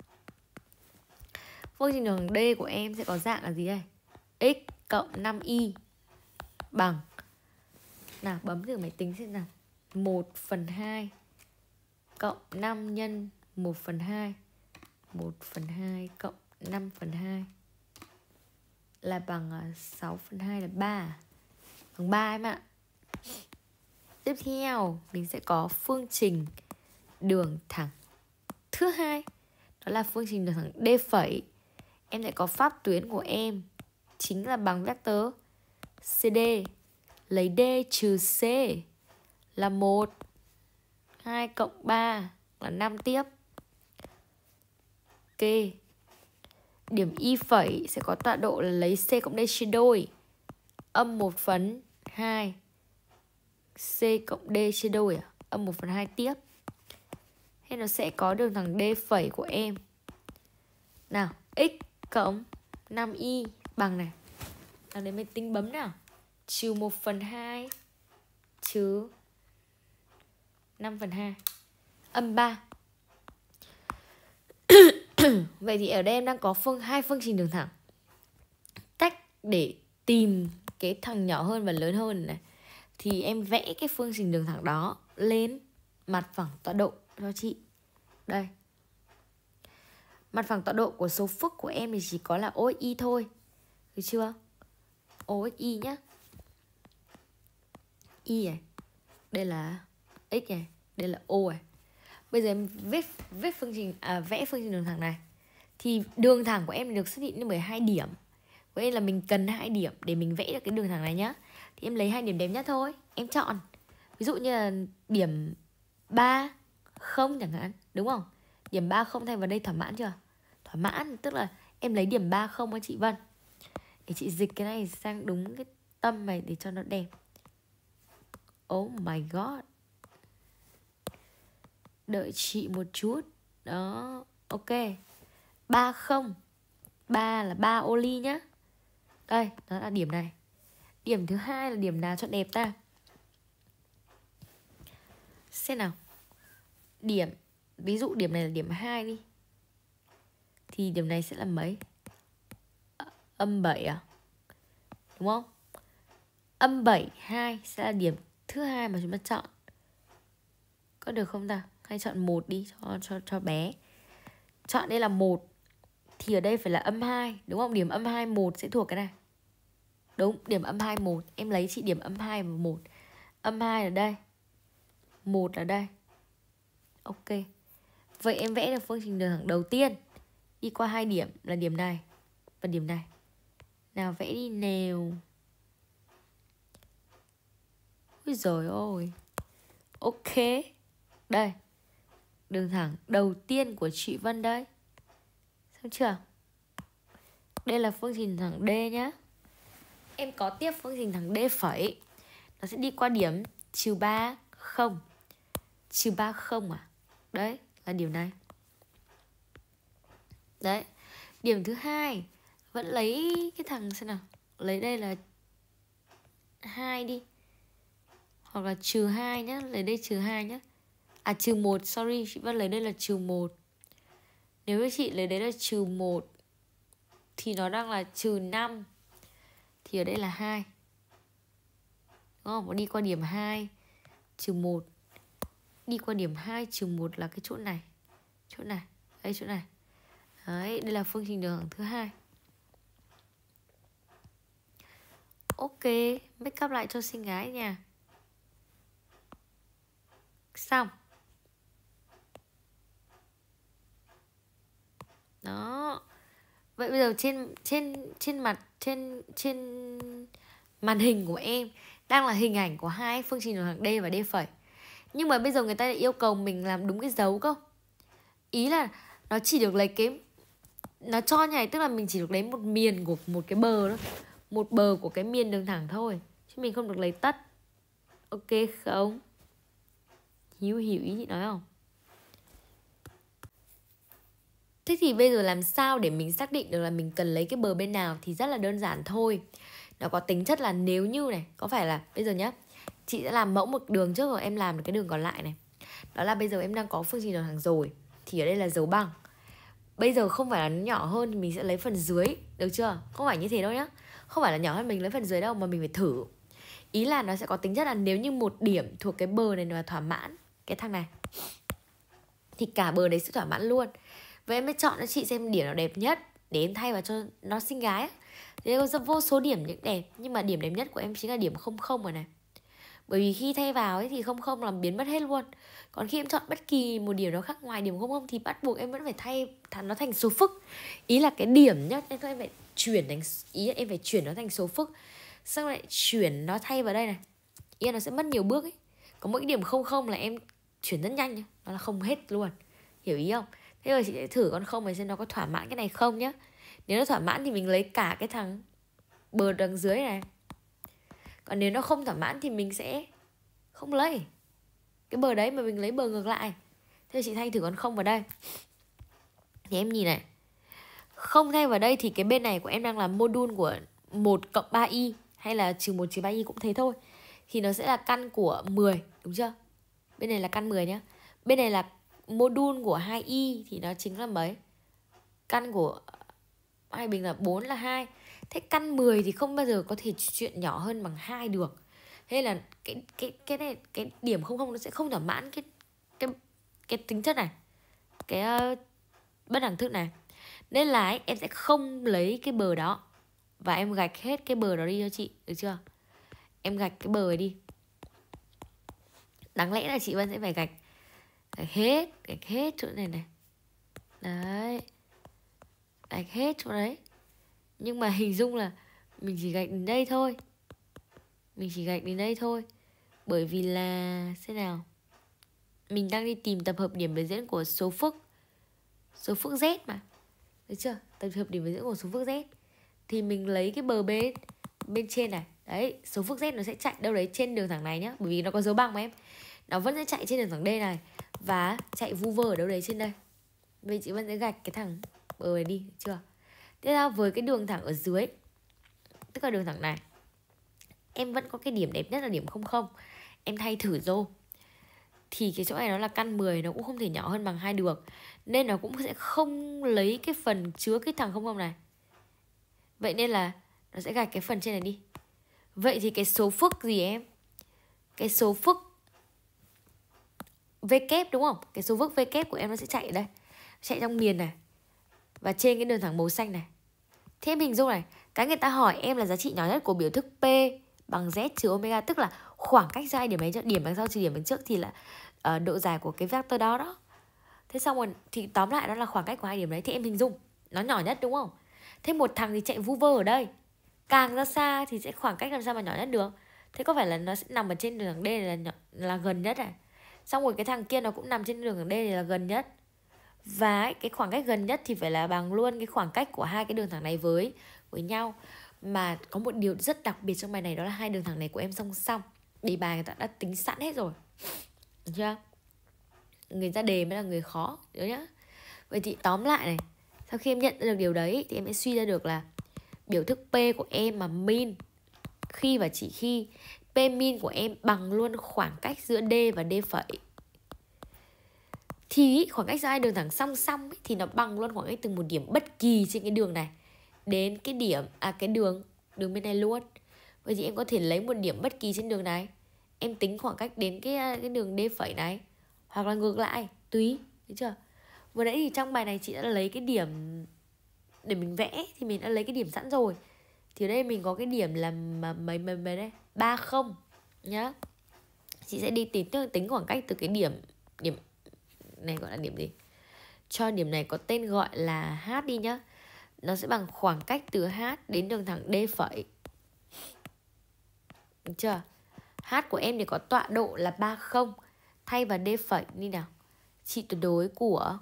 Phương trình đường thẳng D của em sẽ có dạng là gì đây? X cộng 5y bằng, nào bấm thử máy tính xem nào, 1/2 cộng 5 nhân 1/2, 1/2 cộng 5/2 là bằng 6/2 là 3. Bằng 3 em ạ. Tiếp theo mình sẽ có phương trình đường thẳng thứ hai, đó là phương trình đường thẳng D phẩy. Em sẽ có pháp tuyến của em chính là bằng vectơ CD. Lấy D trừ C là 1, 2 cộng 3 là 5 tiếp. Ok. Điểm Y phẩy sẽ có tọa độ là lấy C cộng D chia đôi, âm 1/2. C cộng D chia đôi âm 1/2 tiếp. Thế nó sẽ có đường thẳng D phẩy của em. Nào, X cộng 5y bằng này. Nào đấy mày tính bấm nào. Trừ 1/2 trừ 5/2 âm 3. Vậy thì ở đây em đang có hai phương trình đường thẳng. Cách để tìm cái thằng nhỏ hơn và lớn hơn này thì em vẽ cái phương trình đường thẳng đó lên mặt phẳng tọa độ cho chị. Đây. Mặt phẳng tọa độ của số phức của em thì chỉ có là OXY thôi. Được chưa? OXY nhá. Y này. Đây là X này. Đây là O này. Bây giờ em vẽ phương trình đường thẳng này. Thì đường thẳng của em được xác định bởi 2 điểm. Vậy nên là mình cần 2 điểm để mình vẽ được cái đường thẳng này nhá. Thì em lấy 2 điểm đẹp nhất thôi. Em chọn. Ví dụ như là điểm 3, 0 chẳng hạn. Đúng không? Điểm 3, 0 thay vào đây thỏa mãn chưa? Thỏa mãn. Tức là em lấy điểm 3, 0 cho chị Vân. Để chị dịch cái này sang đúng cái tâm này để cho nó đẹp. Oh my god. Đợi chị một chút. Đó. Ok. 3, 0. 3 là 3 ô ly nhá. Đây, đó là điểm này. Điểm thứ hai là điểm nào cho đẹp ta? Xem nào. Điểm, ví dụ điểm này là điểm 2 đi. Thì điểm này sẽ là mấy? Âm 7 à? Đúng không? Âm 7, 2 sẽ là điểm thứ hai mà chúng ta chọn. Có được không ta? Hay chọn 1 đi cho bé. Chọn đây là 1. Thì ở đây phải là âm 2. Đúng không? Điểm âm 2, 1 sẽ thuộc cái này. Đúng, điểm âm 2, 1. Em lấy chị điểm âm 2 và 1. Âm 2 ở đây, 1 ở đây. Ok. Vậy em vẽ được phương trình đường thẳng đầu tiên. Đi qua 2 điểm là điểm này và điểm này. Nào vẽ đi nào. Ôi giời ơi. Ok. Đây. Đường thẳng đầu tiên của chị Vân đây. Xem chưa? Đây là phương trình thẳng D nhá. Em có tiếp phương trình thẳng D phẩy. Nó sẽ đi qua điểm trừ 3, 0. Trừ 3, 0 à? Đấy, là điểm này. Đấy. Điểm thứ hai vẫn lấy cái thằng xem nào. Lấy đây là 2 đi. Hoặc là trừ 2 nhá. Lấy đây trừ 2 nhá. À trừ 1, sorry. Chị vẫn lấy đây là trừ 1. Nếu với chị lấy đấy là trừ 1 thì nó đang là trừ 5. Thì ở đây là 2. Đúng không? Nó đi qua điểm 2 trừ 1. Đi qua điểm 2 trừ 1 là cái chỗ này. Chỗ này. Đây chỗ này. Đấy, đây là phương trình đường thẳng thứ hai. Ok, make up lại cho xinh gái nha. Xong. Đó. Vậy bây giờ trên màn hình của em đang là hình ảnh của hai phương trình đường thẳng D và D phẩy. Nhưng mà bây giờ người ta lại yêu cầu mình làm đúng cái dấu cơ. Ý là nó chỉ được lấy cái, nó cho như này, tức là mình chỉ được lấy một miền của một cái bờ đó, một bờ của cái miền đường thẳng thôi, chứ mình không được lấy tất. Ok không? Hiểu ý chị nói không? Thế thì bây giờ làm sao để mình xác định được là mình cần lấy cái bờ bên nào? Thì rất là đơn giản thôi. Nó có tính chất là nếu như này, có phải là bây giờ nhá, chị sẽ làm mẫu một đường trước rồi em làm được cái đường còn lại này. Đó là bây giờ em đang có phương trình đường thẳng rồi, thì ở đây là dấu bằng. Bây giờ không phải là nó nhỏ hơn thì mình sẽ lấy phần dưới. Được chưa? Không phải như thế đâu nhá. Không phải là nhỏ hơn mình lấy phần dưới đâu, mà mình phải thử. Ý là nó sẽ có tính chất là nếu như một điểm thuộc cái bờ này là thỏa mãn cái thằng này, thì cả bờ đấy sẽ thỏa mãn luôn. Vậy em mới chọn cho chị xem điểm nào đẹp nhất để em thay vào cho nó xinh gái. Thế có vô số điểm những đẹp, nhưng mà điểm đẹp nhất của em chính là điểm 00 rồi này. Bởi vì khi thay vào ấy thì 00 làm biến mất hết luôn. Còn khi em chọn bất kỳ một điểm nào khác ngoài điểm 00 thì bắt buộc em vẫn phải thay nó thành số phức. Ý là cái điểm nhá, nên thôi em phải chuyển thành, ý là em phải chuyển nó thành số phức, xong lại chuyển nó thay vào đây này. Ý là nó sẽ mất nhiều bước ấy. Có mỗi cái điểm 00 là em chuyển rất nhanh nhá, nó là không hết luôn. Hiểu ý không? Thế rồi chị sẽ thử con 0 này xem nó có thỏa mãn cái này không nhá. Nếu nó thỏa mãn thì mình lấy cả cái thằng bờ đằng dưới này. Còn nếu nó không thỏa mãn thì mình sẽ không lấy cái bờ đấy, mà mình lấy bờ ngược lại. Thế chị thay thử con 0 vào đây. Thì em nhìn này, Không thay vào đây thì cái bên này của em đang là module của 1 cộng 3y hay là trừ 1 trừ 3y cũng thế thôi. Thì nó sẽ là căn của 10, đúng chưa? Bên này là căn 10 nhá. Bên này là module của 2y thì nó chính là mấy? Căn của hai bình là 4 là 2. Thế căn 10 thì không bao giờ có thể chuyện nhỏ hơn bằng 2 được. Thế là cái này, cái điểm 00 nó sẽ không thỏa mãn cái tính chất này, cái bất đẳng thức này. Nên là ấy, em sẽ không lấy cái bờ đó và em gạch hết cái bờ đó đi cho chị, được chưa? Em gạch cái bờ này đi. Đáng lẽ là chị Vân sẽ phải gạch hết chỗ này này. Đấy, gạch hết chỗ đấy. Nhưng mà hình dung là mình chỉ gạch đến đây thôi. Mình chỉ gạch đến đây thôi. Bởi vì là thế nào? Mình đang đi tìm tập hợp điểm đối diễn của số phức Z mà. Được chưa? Tập hợp điểm đối diễn của số phức Z. Thì mình lấy cái bờ bên trên này. Đấy, số phức Z nó sẽ chạy đâu đấy trên đường thẳng này nhá. Bởi vì nó có dấu bằng mà em. Nó vẫn sẽ chạy trên đường thẳng D này. Và chạy vu vơ ở đâu đấy trên đây. Vậy chị Vân sẽ gạch cái thằng bờ này đi, được chưa? Tiếp theo với cái đường thẳng ở dưới, tức là đường thẳng này, em vẫn có cái điểm đẹp nhất là điểm 00. Em thay thử rô. Thì cái chỗ này nó là căn 10, nó cũng không thể nhỏ hơn bằng 2 được. Nên nó cũng sẽ không lấy cái phần chứa cái thằng 00 này. Vậy nên là nó sẽ gạch cái phần trên này đi. Vậy thì cái số phức gì em? Cái số phức V kép đúng không? Cái số phức V kép của em nó sẽ chạy ở đây. Chạy trong miền này. Và trên cái đường thẳng màu xanh này. Thế em hình dung này, cái người ta hỏi em là giá trị nhỏ nhất của biểu thức P bằng Z trừ omega, tức là khoảng cách giữa hai điểm ấy, điểm đằng sau trừ điểm đằng trước thì là độ dài của cái vector đó đó. Thế xong rồi thì tóm lại đó là khoảng cách của hai điểm đấy. Thì em hình dung nó nhỏ nhất đúng không? Thế một thằng thì chạy vu vơ ở đây, càng ra xa thì sẽ khoảng cách làm sao mà nhỏ nhất được. Thế có phải là nó sẽ nằm ở trên đường thẳng D này là gần nhất à? Xong rồi cái thằng kia nó cũng nằm trên đường thẳng D này là gần nhất. Và cái khoảng cách gần nhất thì phải là bằng luôn cái khoảng cách của hai cái đường thẳng này với nhau. Mà có một điều rất đặc biệt trong bài này, đó là hai đường thẳng này của em song song. Đề bài người ta đã tính sẵn hết rồi, được chưa? Người ra đề mới là người khó, nhớ nhá. Vậy thì tóm lại này, sau khi em nhận ra được điều đấy thì em sẽ suy ra được là biểu thức P của em mà min khi và chỉ khi P min của em bằng luôn khoảng cách giữa D và D phẩy, thì khoảng cách giữa hai đường thẳng song song ấy, thì nó bằng luôn khoảng cách từ một điểm bất kỳ trên cái đường này đến cái điểm cái đường bên này luôn. Vậy thì em có thể lấy một điểm bất kỳ trên đường này, em tính khoảng cách đến cái đường D phẩy này, hoặc là ngược lại, tùy, được chưa? Vừa nãy thì trong bài này chị đã lấy cái điểm để mình vẽ, thì mình đã lấy cái điểm sẵn rồi. Thì ở đây mình có cái điểm là mấy đây, 30 nhá. Chị sẽ đi tính khoảng cách từ cái điểm này, gọi là điểm gì? Cho điểm này có tên gọi là H đi nhá. Nó sẽ bằng khoảng cách từ H đến đường thẳng D phẩy. Được chưa? H của em thì có tọa độ là 30. Thay vào D phẩy đi nào. Trị tuyệt đối của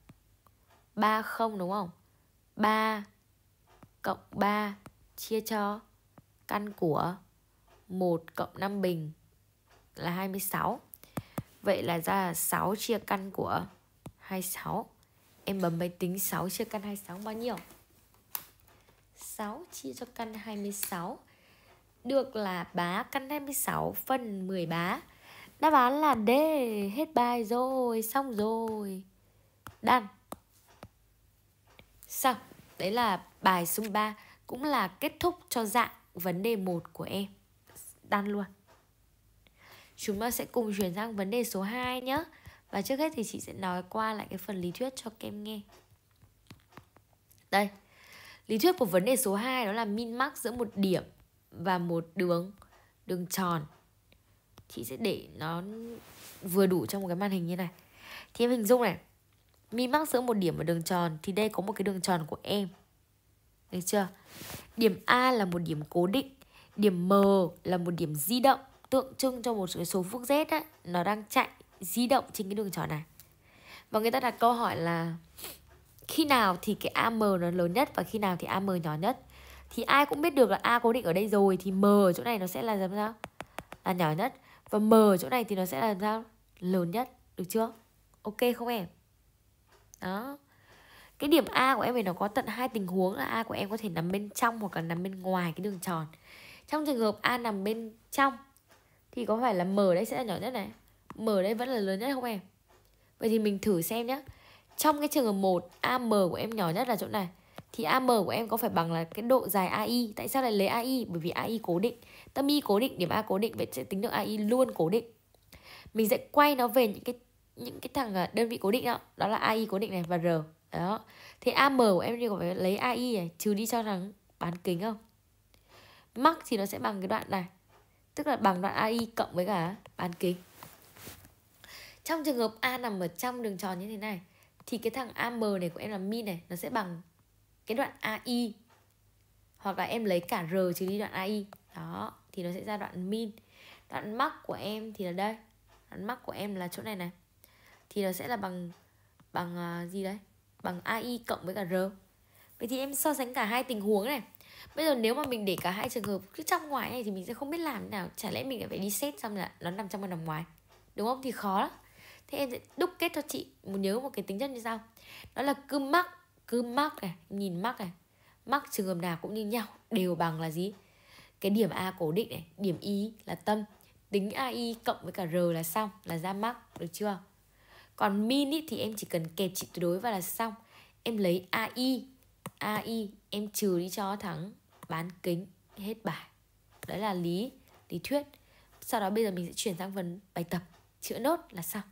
30 đúng không? 3 cộng 3 chia cho căn của 1 cộng 5 bình là 26. Vậy là ra là 6 chia căn của 26. Em bấm máy tính 6 chia căn 26 bao nhiêu? 6 chia cho căn 26 được là bá căn 26 phần 10 bá. Đáp án là D. Hết bài rồi, xong rồi. Done. Xong, đấy là bài số 13, cũng là kết thúc cho dạng vấn đề 1 của em. Done luôn. Chúng ta sẽ cùng chuyển sang vấn đề số 2 nhé. Và trước hết thì chị sẽ nói qua lại cái phần lý thuyết cho các em nghe. Đây, lý thuyết của vấn đề số 2 đó là min max giữa một điểm và một đường tròn. Chị sẽ để nó vừa đủ trong một cái màn hình như này. Thì em hình dung này, min max giữa một điểm và đường tròn, thì đây có một cái đường tròn của em. Được chưa? Điểm A là một điểm cố định, điểm M là một điểm di động, tượng trưng cho một số phức Z á, nó đang chạy di động trên cái đường tròn này. Và người ta đặt câu hỏi là khi nào thì cái AM nó lớn nhất và khi nào thì AM nhỏ nhất. Thì ai cũng biết được là A cố định ở đây rồi, thì M ở chỗ này nó sẽ là làm sao? Là nhỏ nhất. Và M ở chỗ này thì nó sẽ là làm sao? Lớn nhất. Được chưa? Ok không em? Đó. Cái điểm A của em này nó có tận 2 tình huống là A của em có thể nằm bên trong hoặc là nằm bên ngoài cái đường tròn. Trong trường hợp A nằm bên trong thì có phải là M đây sẽ là nhỏ nhất này, M đây vẫn là lớn nhất không em? Vậy thì mình thử xem nhé. Trong cái trường hợp 1, AM của em nhỏ nhất là chỗ này, thì AM của em có phải bằng là cái độ dài AI. Tại sao lại lấy AI? Bởi vì AI cố định, tâm Y cố định, điểm A cố định, vậy sẽ tính được AI luôn cố định. Mình sẽ quay nó về những cái thằng đơn vị cố định đó. Đó là AI cố định này và R. Đó. Thế AM của em thì có phải lấy AI này trừ đi cho thằng bán kính không? Mắc thì nó sẽ bằng cái đoạn này, tức là bằng đoạn AI cộng với cả bán kính. Trong trường hợp A nằm ở trong đường tròn như thế này thì cái thằng AM này của em là min này, nó sẽ bằng cái đoạn AI. Hoặc là em lấy cả R trừ đi đoạn AI. Đó, thì nó sẽ ra đoạn min. Đoạn mắc của em thì là đây. Đoạn mắc của em là chỗ này này. Thì nó sẽ là bằng gì đấy? Bằng AI cộng với cả R. Vậy thì em so sánh cả hai tình huống này. Bây giờ nếu mà mình để cả hai trường hợp cứ trong ngoài này thì mình sẽ không biết làm thế nào. Chả lẽ mình phải đi xét xong là nó nằm trong hay nằm ngoài, đúng không? Thì khó lắm. Thế em sẽ đúc kết cho chị nhớ một cái tính chất như sau. Đó là cứ mắc này, nhìn mắc này, mắc trường hợp nào cũng như nhau, đều bằng là gì? Cái điểm A cố định này, điểm Y là tâm, tính AI cộng với cả R là xong, là ra mắc, được chưa? Còn min ý, thì em chỉ cần kẹp trị tuyệt đối vào là xong. Em lấy AI em trừ đi cho thằng bán kính, hết bài. Đấy là lý thuyết. Sau đó bây giờ mình sẽ chuyển sang phần bài tập, chữa nốt là xong.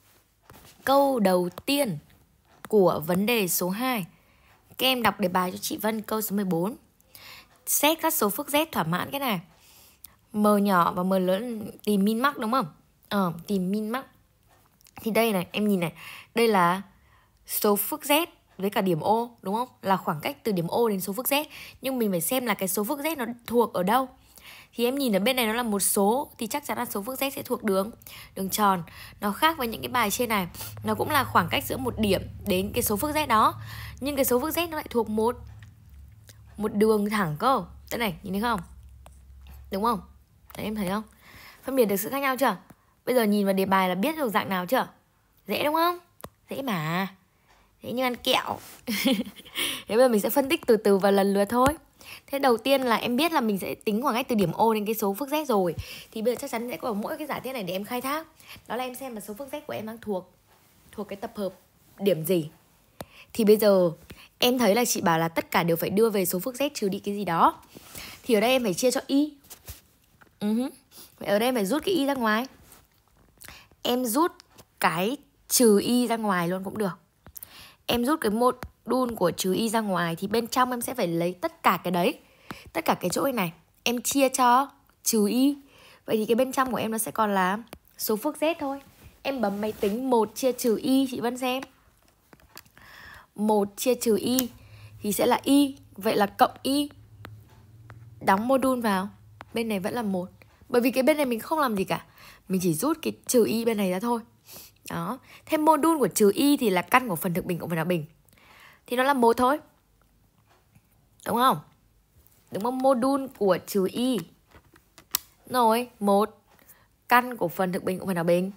Câu đầu tiên của vấn đề số 2. Các em đọc đề bài cho chị Vân câu số 14. Xét các số phức Z thỏa mãn cái này. M nhỏ và M lớn tìm min mắc đúng không? Tìm min mắc. Thì đây này, em nhìn này. Đây là số phức Z với cả điểm O đúng không? Là khoảng cách từ điểm O đến số phức Z. Nhưng mình phải xem là cái số phức Z nó thuộc ở đâu. Thì em nhìn ở bên này nó là một số, thì chắc chắn là số phức Z sẽ thuộc đường tròn. Nó khác với những cái bài trên này, nó cũng là khoảng cách giữa một điểm đến cái số phức Z đó. Nhưng cái số phức Z nó lại thuộc một đường thẳng cơ. Đây này, nhìn thấy không? Đúng không? Đấy, em thấy không? Phân biệt được sự khác nhau chưa? Bây giờ nhìn vào đề bài là biết được dạng nào chưa? Dễ đúng không? Dễ mà. Dễ như ăn kẹo. Thế bây giờ mình sẽ phân tích từ từ và lần lượt thôi. Thế đầu tiên là em biết là mình sẽ tính khoảng cách từ điểm O đến cái số phức Z rồi. Thì bây giờ chắc chắn sẽ có mỗi cái giả thiết này để em khai thác. Đó là em xem là số phức Z của em đang thuộc cái tập hợp điểm gì. Thì bây giờ em thấy là chị bảo là tất cả đều phải đưa về số phức Z trừ đi cái gì đó. Thì ở đây em phải chia cho Y. Vậy ở đây em phải rút cái Y ra ngoài. Em rút cái trừ Y ra ngoài luôn cũng được. Em rút cái module của trừ Y ra ngoài thì bên trong em sẽ phải lấy tất cả cái đấy. Tất cả cái chỗ này em chia cho trừ Y. Vậy thì cái bên trong của em nó sẽ còn là số phức Z thôi. Em bấm máy tính 1 chia trừ Y chị Vân xem. 1 chia trừ Y thì sẽ là Y. Vậy là cộng Y. Đóng module vào. Bên này vẫn là 1. Bởi vì cái bên này mình không làm gì cả. Mình chỉ rút cái trừ Y bên này ra thôi. Đó. Thêm module của trừ Y thì là căn của phần thực bình cộng phần hợp bình. Thì nó là 1 thôi. Đúng không? Đúng không? Module của trừ Y. Rồi, 1. Căn của phần thực bình cộng phần hợp bình.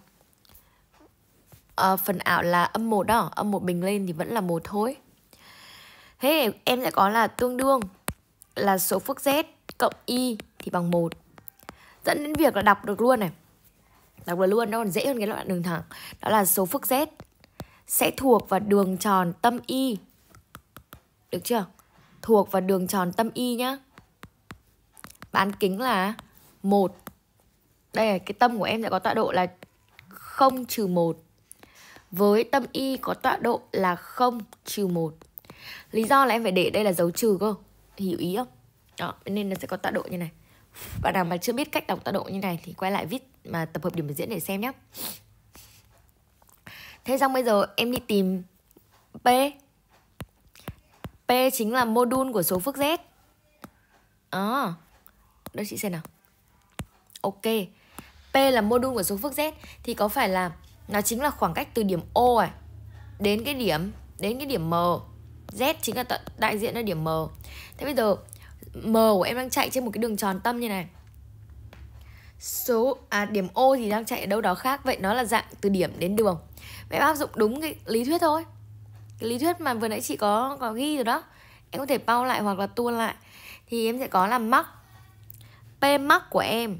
Phần ảo là âm 1 đó. Âm 1 bình lên thì vẫn là 1 thôi. Thế em sẽ có là tương đương là số phức Z cộng Y thì bằng 1. Dẫn đến việc là đọc được luôn này. Đọc được luôn, nó còn dễ hơn cái đoạn đường thẳng. Đó là số phức Z sẽ thuộc vào đường tròn tâm Y. Được chưa? Thuộc vào đường tròn tâm Y nhá. Bán kính là 1. Đây là cái tâm của em sẽ có tọa độ là 0-1. Với tâm Y có tọa độ là 0-1. Lý do là em phải để đây là dấu trừ cơ. Hiểu ý không? Đó, nên nó sẽ có tọa độ như này. Bạn nào mà chưa biết cách đọc tọa độ như này thì quay lại viết mà tập hợp điểm biểu diễn để xem nhé. Thế xong bây giờ em đi tìm P. P chính là module của số phức Z. Đây chị xem nào. Ok. P là module của số phức Z thì có phải là nó chính là khoảng cách từ điểm O này đến cái điểm M. Z chính là đại diện là điểm M. Thế bây giờ M của em đang chạy trên một cái đường tròn tâm như này. Điểm O thì đang chạy ở đâu đó khác. Vậy nó là dạng từ điểm đến đường. Vậy em áp dụng đúng cái lý thuyết thôi. Cái lý thuyết mà vừa nãy chị có ghi rồi đó. Em có thể pause lại hoặc là tua lại. Thì em sẽ có là mắc P mắc của em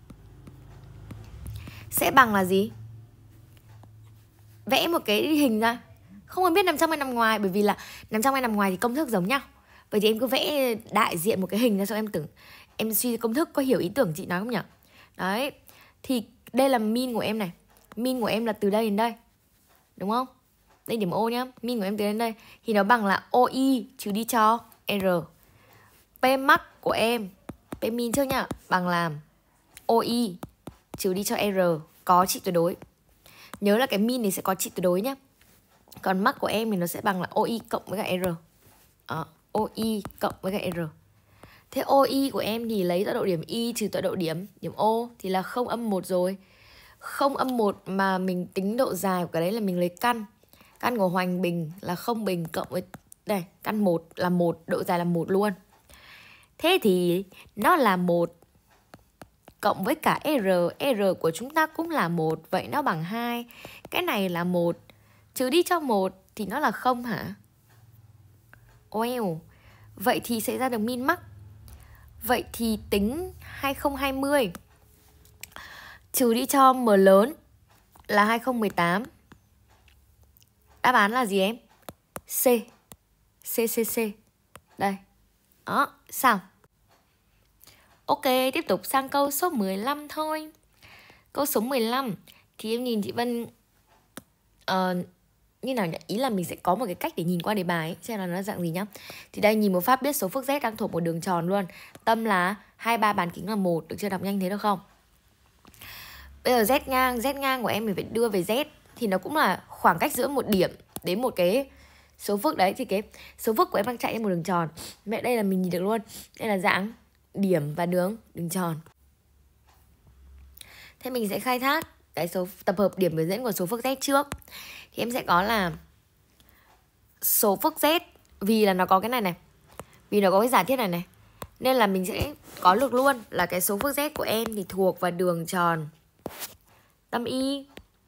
sẽ bằng là gì? Vẽ một cái hình ra. Không cần biết nằm trong hay nằm ngoài, bởi vì là nằm trong hay nằm ngoài thì công thức giống nhau. Vậy thì em cứ vẽ đại diện một cái hình ra cho em tưởng. Em suy công thức có hiểu ý tưởng chị nói không nhỉ? Đấy. Thì đây là min của em này. Min của em là từ đây đến đây. Đúng không? Đây điểm O nhá. Min của em từ đến đây. Thì nó bằng là OI trừ đi cho R. P max của em, P min trước nhá, bằng là OI trừ đi cho R có trị tuyệt đối. Nhớ là cái min này sẽ có trị tuyệt đối nhá. Còn max của em thì nó sẽ bằng là OI cộng với cả R. Đó, OI cộng với cả R. Thế OI của em thì lấy tọa độ điểm Y trừ tọa độ điểm O thì là 0-1 rồi. 0-1 mà mình tính độ dài của cái đấy là mình lấy căn. Căn của hoành bình là 0 bình cộng với đây, căn 1 là 1, độ dài là 1 luôn. Thế thì nó là 1 cộng với cả R của chúng ta cũng là 1, vậy nó bằng 2. Cái này là 1 trừ đi cho 1 thì nó là 0 hả? Wow. Vậy thì sẽ ra được min max. Vậy thì tính 2020 trừ đi cho M lớn là 2018. Đáp án là gì em? C. C. Đây. Đó, xong. Ok, tiếp tục sang câu số 15 thôi. Câu số 15 thì em nhìn chị Vân như nào nhỉ? Ý là mình sẽ có một cái cách để nhìn qua đề bài ấy, xem là nó dạng gì nhá. Thì đây nhìn một phát biết số phức Z đang thuộc một đường tròn luôn. Tâm là 23, bán kính là 1. Được chưa? Đọc nhanh thế được không? Bây giờ Z ngang của em mình phải đưa về Z. Thì nó cũng là khoảng cách giữa một điểm đến một cái số phức đấy. Thì cái số phức của em đang chạy trên một đường tròn. Mẹ đây là mình nhìn được luôn. Đây là dạng điểm và đường tròn. Thế mình sẽ khai thác cái số tập hợp điểm biểu diễn của số phức Z trước. Thì em sẽ có là số phức Z, vì là nó có cái này này, vì nó có cái giả thiết này này, nên là mình sẽ có được luôn là cái số phức Z của em thì thuộc vào đường tròn tâm Y.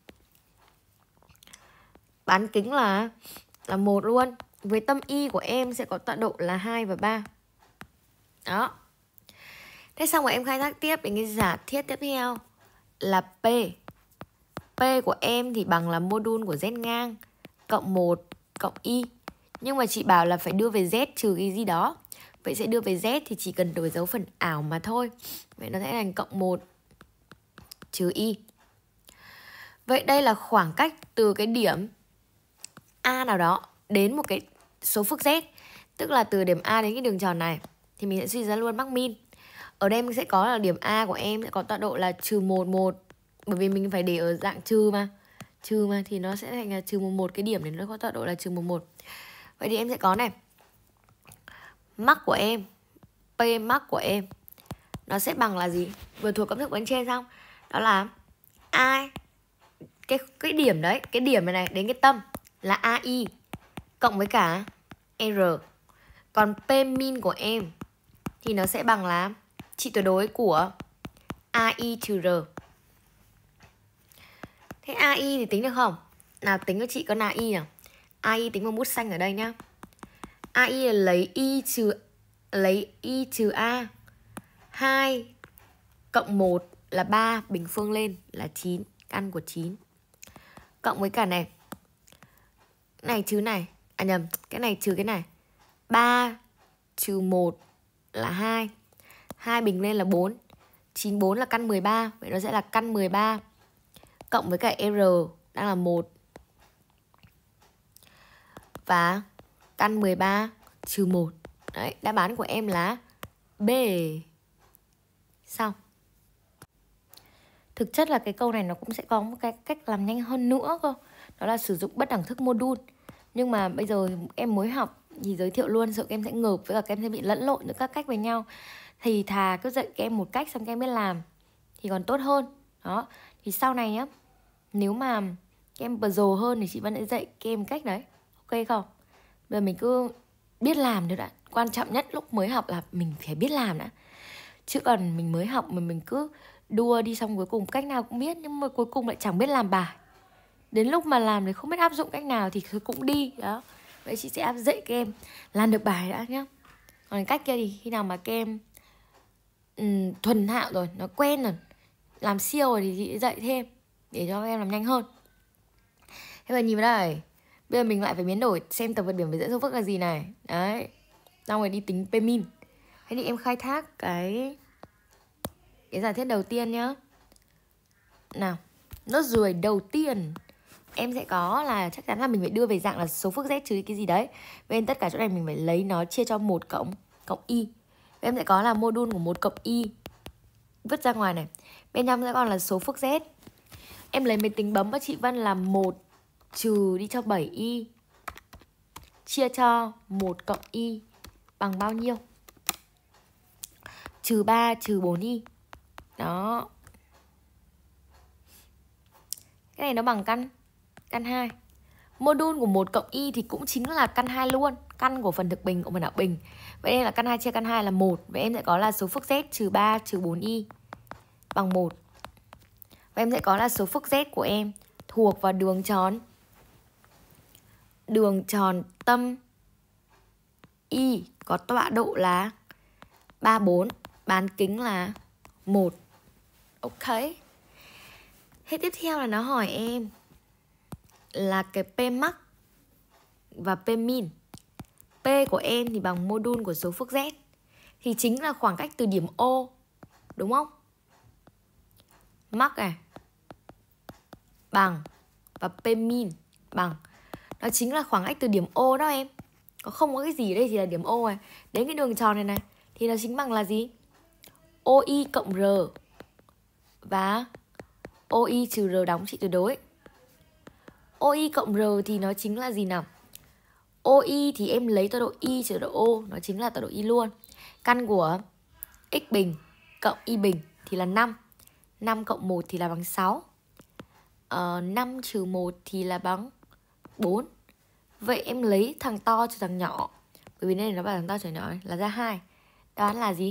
Bán kính là 1 luôn. Với tâm Y của em sẽ có tọa độ là 2 và 3. Đó. Thế xong rồi em khai thác tiếp đến cái giả thiết tiếp theo là P. P của em thì bằng là mô đun của Z ngang cộng 1 cộng Y. Nhưng mà chị bảo là phải đưa về Z trừ cái gì đó. Vậy sẽ đưa về Z thì chỉ cần đổi dấu phần ảo mà thôi. Vậy nó sẽ thành cộng 1 trừ Y. Vậy đây là khoảng cách từ cái điểm A nào đó đến một cái số phức Z. Tức là từ điểm A đến cái đường tròn này. Thì mình sẽ suy ra luôn mắc min. Ở đây mình sẽ có là điểm A của em sẽ có tọa độ là trừ 1, 1. Bởi vì mình phải để ở dạng trừ mà. Trừ mà thì nó sẽ thành là trừ 1, cái điểm này nó có tọa độ là trừ 1, 1. Vậy thì em sẽ có này. Mắc của em, P mắc của em nó sẽ bằng là gì? Vừa thuộc công thức bên trên xong. Đó là A. Cái điểm đấy, cái điểm này đến cái tâm là AI cộng với cả R. Còn P min của em thì nó sẽ bằng là trị tuyệt đối của AI trừ R. Thế AI thì tính được không? Nào tính cho chị con AI nào. AI tính bằng bút xanh ở đây nhá. AI là lấy Y trừ A. 2 cộng 1 là 3, bình phương lên là 9, căn của 9. Cộng với cả này. Này trừ này. À nhầm, cái này trừ cái này. 3 trừ 1 là 2. 2 bình lên là 4. 9, 4 là căn 13. Vậy nó sẽ là căn 13 cộng với cả R đang là 1. Và căn 13 trừ 1. Đấy, đáp án của em là B. Xong. Thực chất là cái câu này nó cũng sẽ có một cái cách làm nhanh hơn nữa cơ. Đó là sử dụng bất đẳng thức mô đun. Nhưng mà bây giờ em mới học thì giới thiệu luôn, sợ các em sẽ ngợp với cả các em sẽ bị lẫn lộn giữa các cách với nhau. Thì thà cứ dạy các em một cách xong các em biết làm thì còn tốt hơn. Đó. Thì sau này nhá, nếu mà các em bờ rồ hơn thì chị Vân sẽ dạy các em cách đấy. Ok không? Bây giờ mình cứ biết làm được đã. Quan trọng nhất lúc mới học là mình phải biết làm đã. Chứ còn mình mới học mà mình cứ đua đi xong cuối cùng cách nào cũng biết, nhưng mà cuối cùng lại chẳng biết làm bài. Đến lúc mà làm thì không biết áp dụng cách nào thì cũng đi. Đó. Vậy chị sẽ áp dạy các em làm được bài đã nhá. Còn cách kia thì khi nào mà các em thuần thạo rồi, nó quen rồi, làm siêu rồi thì chị sẽ dạy thêm để cho các em làm nhanh hơn. Thế mà nhìn vào đây, bây giờ mình lại phải biến đổi xem tập hợp điểm về dẫn số phức là gì này. Đấy, xong rồi đi tính p min. Thế thì em khai thác cái giả thiết đầu tiên nhá. Nào, nốt ruồi đầu tiên em sẽ có là chắc chắn là mình phải đưa về dạng là số phức z trừ cái gì đấy. Vậy nên tất cả chỗ này mình phải lấy nó chia cho 1 cộng y. Vậy em sẽ có là mô đun của 1 cộng y vứt ra ngoài này. Bên trong sẽ còn là số phức z. Em lấy máy tính bấm cho chị Vân là 1 trừ đi cho 7y chia cho 1 cộng y bằng bao nhiêu? Trừ 3 trừ 4y. Đó. Cái này nó bằng căn 2. Mô đun của 1 cộng y thì cũng chính là căn 2 luôn. Căn của phần thực bình của phần đảo bình. Vậy đây là căn 2 chia căn 2 là 1. Vậy em sẽ có là số phức z trừ 3 trừ 4y bằng 1. Và em sẽ có là số phức z của em thuộc vào đường tròn tâm y có tọa độ là 3, 4, bán kính là 1. Ok. Thế tiếp theo là nó hỏi em là cái P max và P min. P của em thì bằng mô đun của số phức z, thì chính là khoảng cách từ điểm O, đúng không? Max này bằng và P min bằng. Nó chính là khoảng cách từ điểm O đó em. Không có cái gì ở đây thì là điểm O này. Đến cái đường tròn này này thì nó chính bằng là gì? OI cộng R và OI trừ R đóng trị tuyệt đối. OI cộng R thì nó chính là gì nào? OI thì em lấy tọa độ Y trừ tọa độ O, nó chính là tọa độ Y luôn. Căn của x bình cộng y bình thì là 5. 5 cộng 1 thì là bằng 6. 5 trừ 1 thì là bằng 4. Vậy em lấy thằng to cho thằng nhỏ. Bởi vì đây nó bảo thằng to cho nhỏ là ra 2. Đáp án là gì?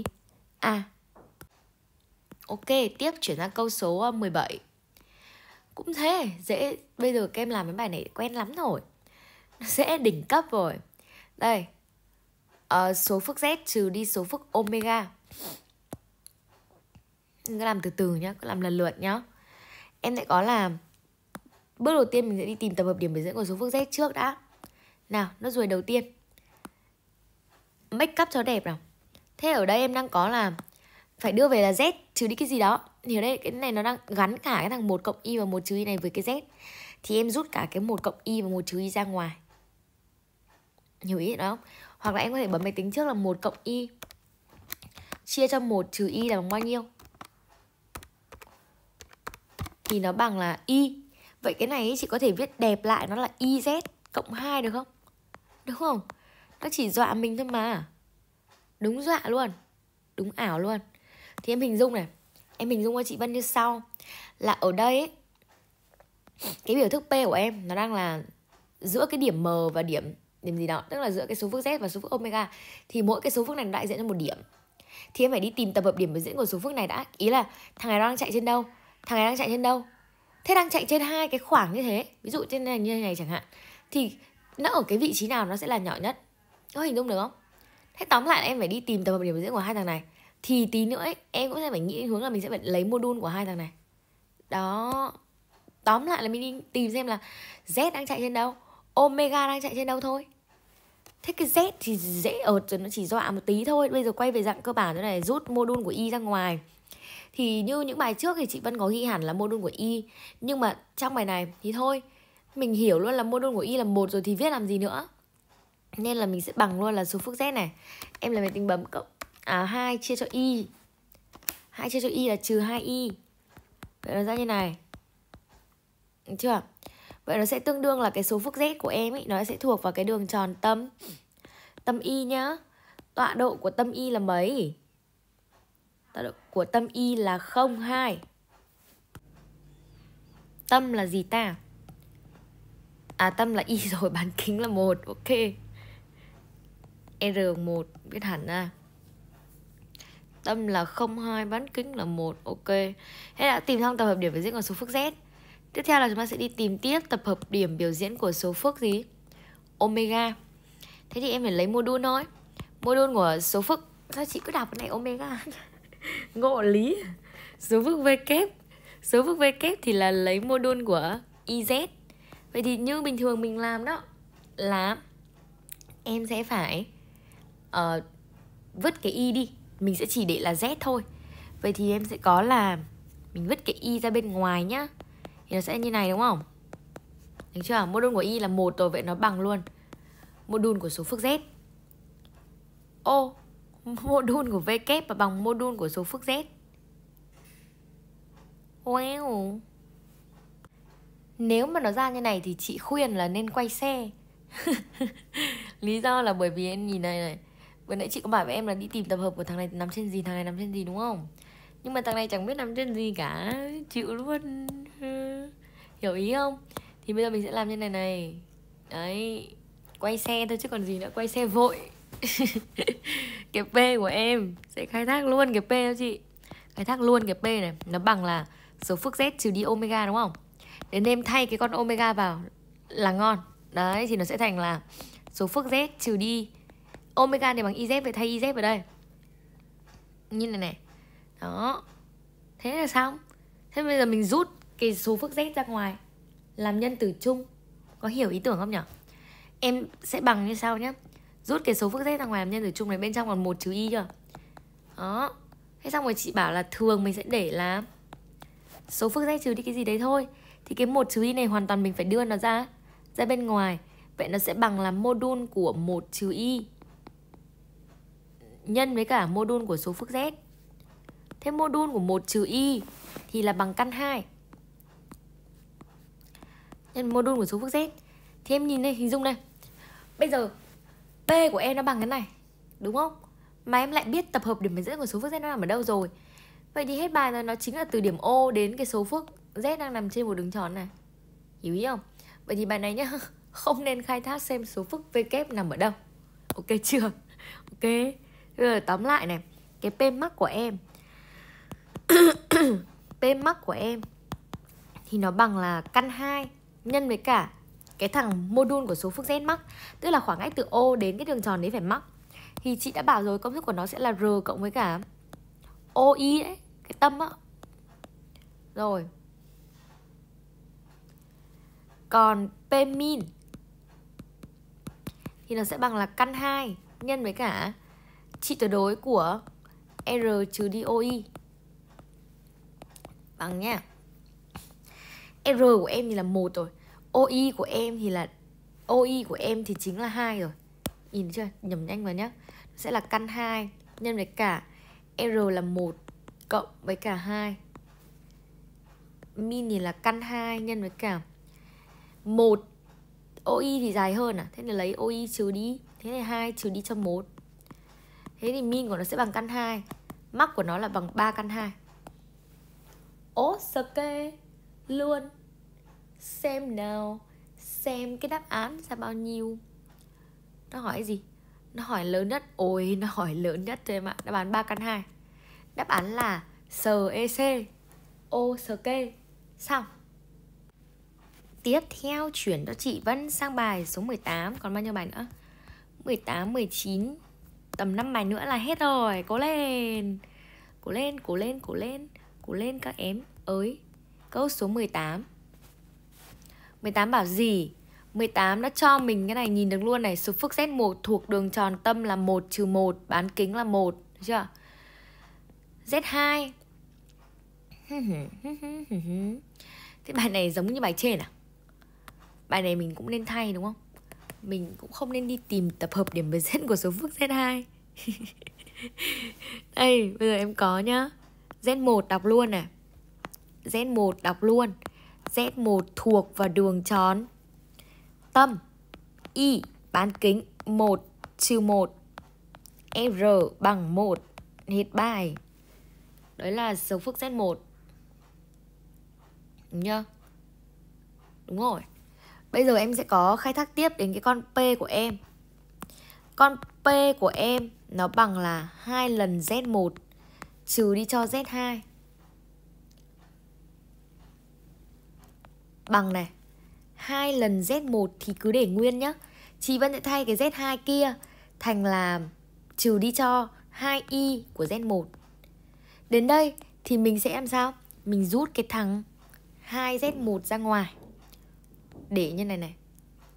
Ok, tiếp chuyển sang câu số 17. Cũng thế, dễ. Bây giờ các em làm cái bài này quen lắm rồi. Nó sẽ đỉnh cấp rồi. Đây, số phức z trừ đi số phức omega. Cứ làm từ từ nhá, cứ làm lần lượt nhá. Em sẽ có là bước đầu tiên mình sẽ đi tìm tập hợp điểm biểu diễn của số phức z trước đã. Nào, nốt ruồi đầu tiên, make up cho đẹp nào. Thế ở đây em đang có là phải đưa về là z trừ đi cái gì đó. Thì ở đây cái này nó đang gắn cả cái thằng 1 cộng y và 1 trừ y này với cái z. Thì em rút cả cái 1 cộng y và 1 trừ y ra ngoài. Hiểu ý đó không? Hoặc là em có thể bấm máy tính trước là 1 cộng y chia cho 1 trừ y là bằng bao nhiêu? Thì nó bằng là y. Vậy cái này chị có thể viết đẹp lại nó là YZ cộng 2 được không? Đúng không? Nó chỉ dọa mình thôi mà. Đúng dọa luôn. Đúng ảo luôn. Thì em hình dung này. Em hình dung cho chị Vân như sau. Là ở đây ấy, cái biểu thức P của em nó đang là giữa cái điểm M và điểm gì đó. Tức là giữa cái số phức Z và số phức omega. Thì mỗi cái số phức này nó đại diện cho một điểm. Thì em phải đi tìm tập hợp điểm biểu diễn của số phức này đã. Ý là thằng này đang chạy trên đâu? Thằng này đang chạy trên đâu? Thế đang chạy trên hai cái khoảng như thế. Ví dụ trên này như này chẳng hạn. Thì nó ở cái vị trí nào nó sẽ là nhỏ nhất? Có hình dung được không? Thế tóm lại là em phải đi tìm tập hợp điểm biểu diễn của hai thằng này. Thì tí nữa ấy, em cũng sẽ phải nghĩ hướng là mình sẽ phải lấy mô đun của hai thằng này. Đó. Tóm lại là mình đi tìm xem là Z đang chạy trên đâu, omega đang chạy trên đâu thôi. Thế cái Z thì dễ ợt rồi, nó chỉ dọa một tí thôi. Bây giờ quay về dạng cơ bản thế này, rút mô đun của Y ra ngoài. Thì như những bài trước thì chị Vân có ghi hẳn là mô đun của Y. Nhưng mà trong bài này thì thôi, mình hiểu luôn là mô đun của Y là 1 rồi thì viết làm gì nữa. Nên là mình sẽ bằng luôn là số phức Z này. Em lấy máy tính bấm cộng 2 chia cho Y. 2 chia cho Y là trừ 2Y. Vậy nó ra như này. Được chưa? Vậy nó sẽ tương đương là cái số phức Z của em ấy, nó sẽ thuộc vào cái đường tròn tâm Y nhá. Tọa độ của tâm Y là mấy? Tọa độ của tâm Y là 0,2. Tâm là gì ta? Tâm là Y rồi, bán kính là 1. Ok. R1 viết hẳn ra. Tâm là 0,2, bán kính là 1. Ok. Thế đã tìm xong tập hợp điểm biểu diễn của số phức Z. Tiếp theo là chúng ta sẽ đi tìm tiếp tập hợp điểm biểu diễn của số phức gì? Omega. Thế thì em phải lấy mô đun thôi. Mô đun của số phức, sao chị cứ đọc cái này omega ngộ lý. Số phức v kép, số phức v kép thì là lấy mô đun của iz. Vậy thì như bình thường mình làm đó là em sẽ phải vứt cái y đi, mình sẽ chỉ để là z thôi. Vậy thì em sẽ có là mình vứt cái y ra bên ngoài nhá, thì nó sẽ như này đúng không? Được chưa? Mô đun của y là 1 rồi, vậy nó bằng luôn mô đun của số phức z. Ô, mô đun của v kép và bằng mô đun của số phức z. Wow. Nếu mà nó ra như này thì chị khuyên là nên quay xe. Lý do là bởi vì em nhìn này, vừa nãy chị có bảo với em là đi tìm tập hợp của thằng này nằm trên gì, thằng này nằm trên gì đúng không? Nhưng mà thằng này chẳng biết nằm trên gì cả, chịu luôn. Hiểu ý không? Thì bây giờ mình sẽ làm như này này. Đấy, quay xe thôi chứ còn gì nữa, quay xe vội. Cái P của em sẽ khai thác luôn cái P cho chị. Khai thác luôn cái P này, nó bằng là số phức z trừ đi omega đúng không? Đến em thay cái con omega vào là ngon. Đấy, thì nó sẽ thành là số phức z trừ đi omega thì bằng iz, phải thay iz vào đây. Như này này. Đó. Thế là xong. Thế bây giờ mình rút cái số phức z ra ngoài làm nhân tử chung. Có hiểu ý tưởng không nhỉ? Em sẽ bằng như sau nhé. Rút cái số phức z ra ngoài làm nhân tử chung này, bên trong còn 1 trừ y chưa? Đó. Thế xong rồi chị bảo là thường mình sẽ để là số phức z trừ đi cái gì đấy thôi. Thì cái 1 trừ y này hoàn toàn mình phải đưa nó ra bên ngoài. Vậy nó sẽ bằng là mô đun của 1 trừ y nhân với cả mô đun của số phức z. Thế mô đun của 1 trừ y thì là bằng căn 2 nhân mô đun của số phức z. Thì em nhìn đây, hình dung đây. Bây giờ P của em nó bằng cái này, đúng không? Mà em lại biết tập hợp điểm biến dẫn của số phức z nó nằm ở đâu rồi. Vậy thì hết bài rồi, nó chính là từ điểm O đến cái số phức z đang nằm trên một đường tròn này. Hiểu ý không? Vậy thì bài này nhá, không nên khai thác xem số phức v kép nằm ở đâu. Ok chưa? Ok. Bây giờ tóm lại này, cái P max của em P max của em thì nó bằng là căn 2 nhân với cả cái thằng mô đun của số phức z max, tức là khoảng cách từ O đến cái đường tròn đấy phải max. Thì chị đã bảo rồi, công thức của nó sẽ là R cộng với cả OI đấy, cái tâm á. Rồi. Còn P min thì nó sẽ bằng là căn 2 nhân với cả trị tuyệt đối của R trừ đi OI. Bằng nha. R của em thì là 1 rồi. OI của em thì chính là 2 rồi. Nhìn chưa? Nhầm nhanh vào nhá. Nó sẽ là căn 2 nhân với cả R là 1 cộng với cả 2. Min thì là căn 2 nhân với cả 1. OI thì dài hơn à? Thế nên lấy OI trừ đi. Thế này 2 trừ đi cho 1. Thế thì min của nó sẽ bằng căn 2. Max của nó là bằng 3 căn 2. Ố kê luôn. Xem nào. Xem cái đáp án ra bao nhiêu. Nó hỏi gì? Nó hỏi lớn nhất. Ôi, nó hỏi lớn nhất thôi em ạ. Đáp án 3 căn 2. Đáp án là SEC. OK. Xong. Tiếp theo chuyển cho chị Vân sang bài số 18. Còn bao nhiêu bài nữa? 18, 19. Tầm 5 bài nữa là hết rồi. Cố lên. Cố lên, cố lên, cố lên. Cố lên các em ơi. Câu số 18. 18 bảo gì? 18 nó cho mình cái này, nhìn được luôn này. Số phức Z1 thuộc đường tròn tâm là 1 trừ 1, bán kính là 1. Được chưa? Z2. Thế bài này giống như bài trên à? Bài này mình cũng nên thay đúng không? Mình cũng không nên đi tìm tập hợp điểm biến Z của số phức Z2. Đây, bây giờ em có nhá. Z1 đọc luôn này. Z1 đọc luôn. Z1 thuộc vào đường tròn tâm Y bán kính 1 trừ 1, R bằng 1. Hết bài. Đấy là số phức Z1. Đúng chưa? Đúng rồi. Bây giờ em sẽ có khai thác tiếp đến cái con P của em. Con P của em nó bằng là 2 lần Z1 trừ đi cho Z2. Bằng này. 2 lần Z1 thì cứ để nguyên nhá. chị Vân sẽ thay cái Z2 kia thành là trừ đi cho 2y của Z1. Đến đây thì mình sẽ làm sao? Mình rút cái thằng 2Z1 ra ngoài, để như này này.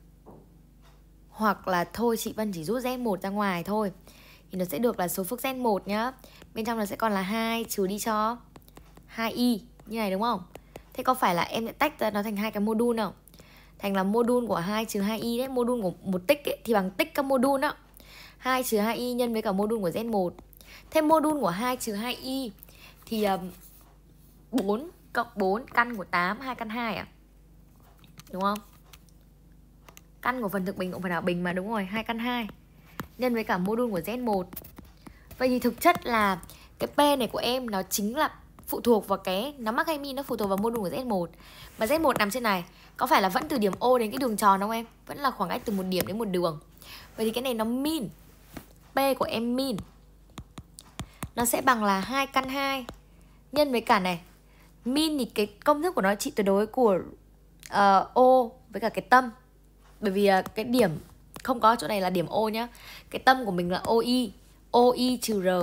Hoặc là thôi chị Vân chỉ rút Z1 ra ngoài thôi, thì nó sẽ được là số phức Z1 nhá. Bên trong nó sẽ còn là 2 trừ đi cho 2y như này đúng không? Thế có phải là em sẽ tách ra nó thành hai cái mô đun không? Thành là mô đun của 2 trừ 2y đấy. Mô đun của một tích ấy, thì bằng tích các mô đun đó. 2 trừ 2y nhân với cả mô đun của Z1. Thêm mô đun của 2 trừ 2y thì 4 cộng 4 căn của 8, 2 căn 2 à? Đúng không? Căn của phần thực bình cộng phần ảo bình mà, đúng rồi, 2 căn 2 nhân với cả mô đun của Z1. Vậy thì thực chất là cái P này của em nó chính là phụ thuộc vào cái, nó mắc hay min nó phụ thuộc vào mô đun của Z1. Mà Z1 nằm trên này, có phải là vẫn từ điểm O đến cái đường tròn không em? Vẫn là khoảng cách từ một điểm đến một đường. Vậy thì cái này nó min, P của em min, nó sẽ bằng là 2 căn 2 nhân với cả này. Min thì cái công thức của nó trị tuyệt đối của O với cả cái tâm. Bởi vì cái điểm không có chỗ này là điểm O nhá. Cái tâm của mình là OI, OI trừ R.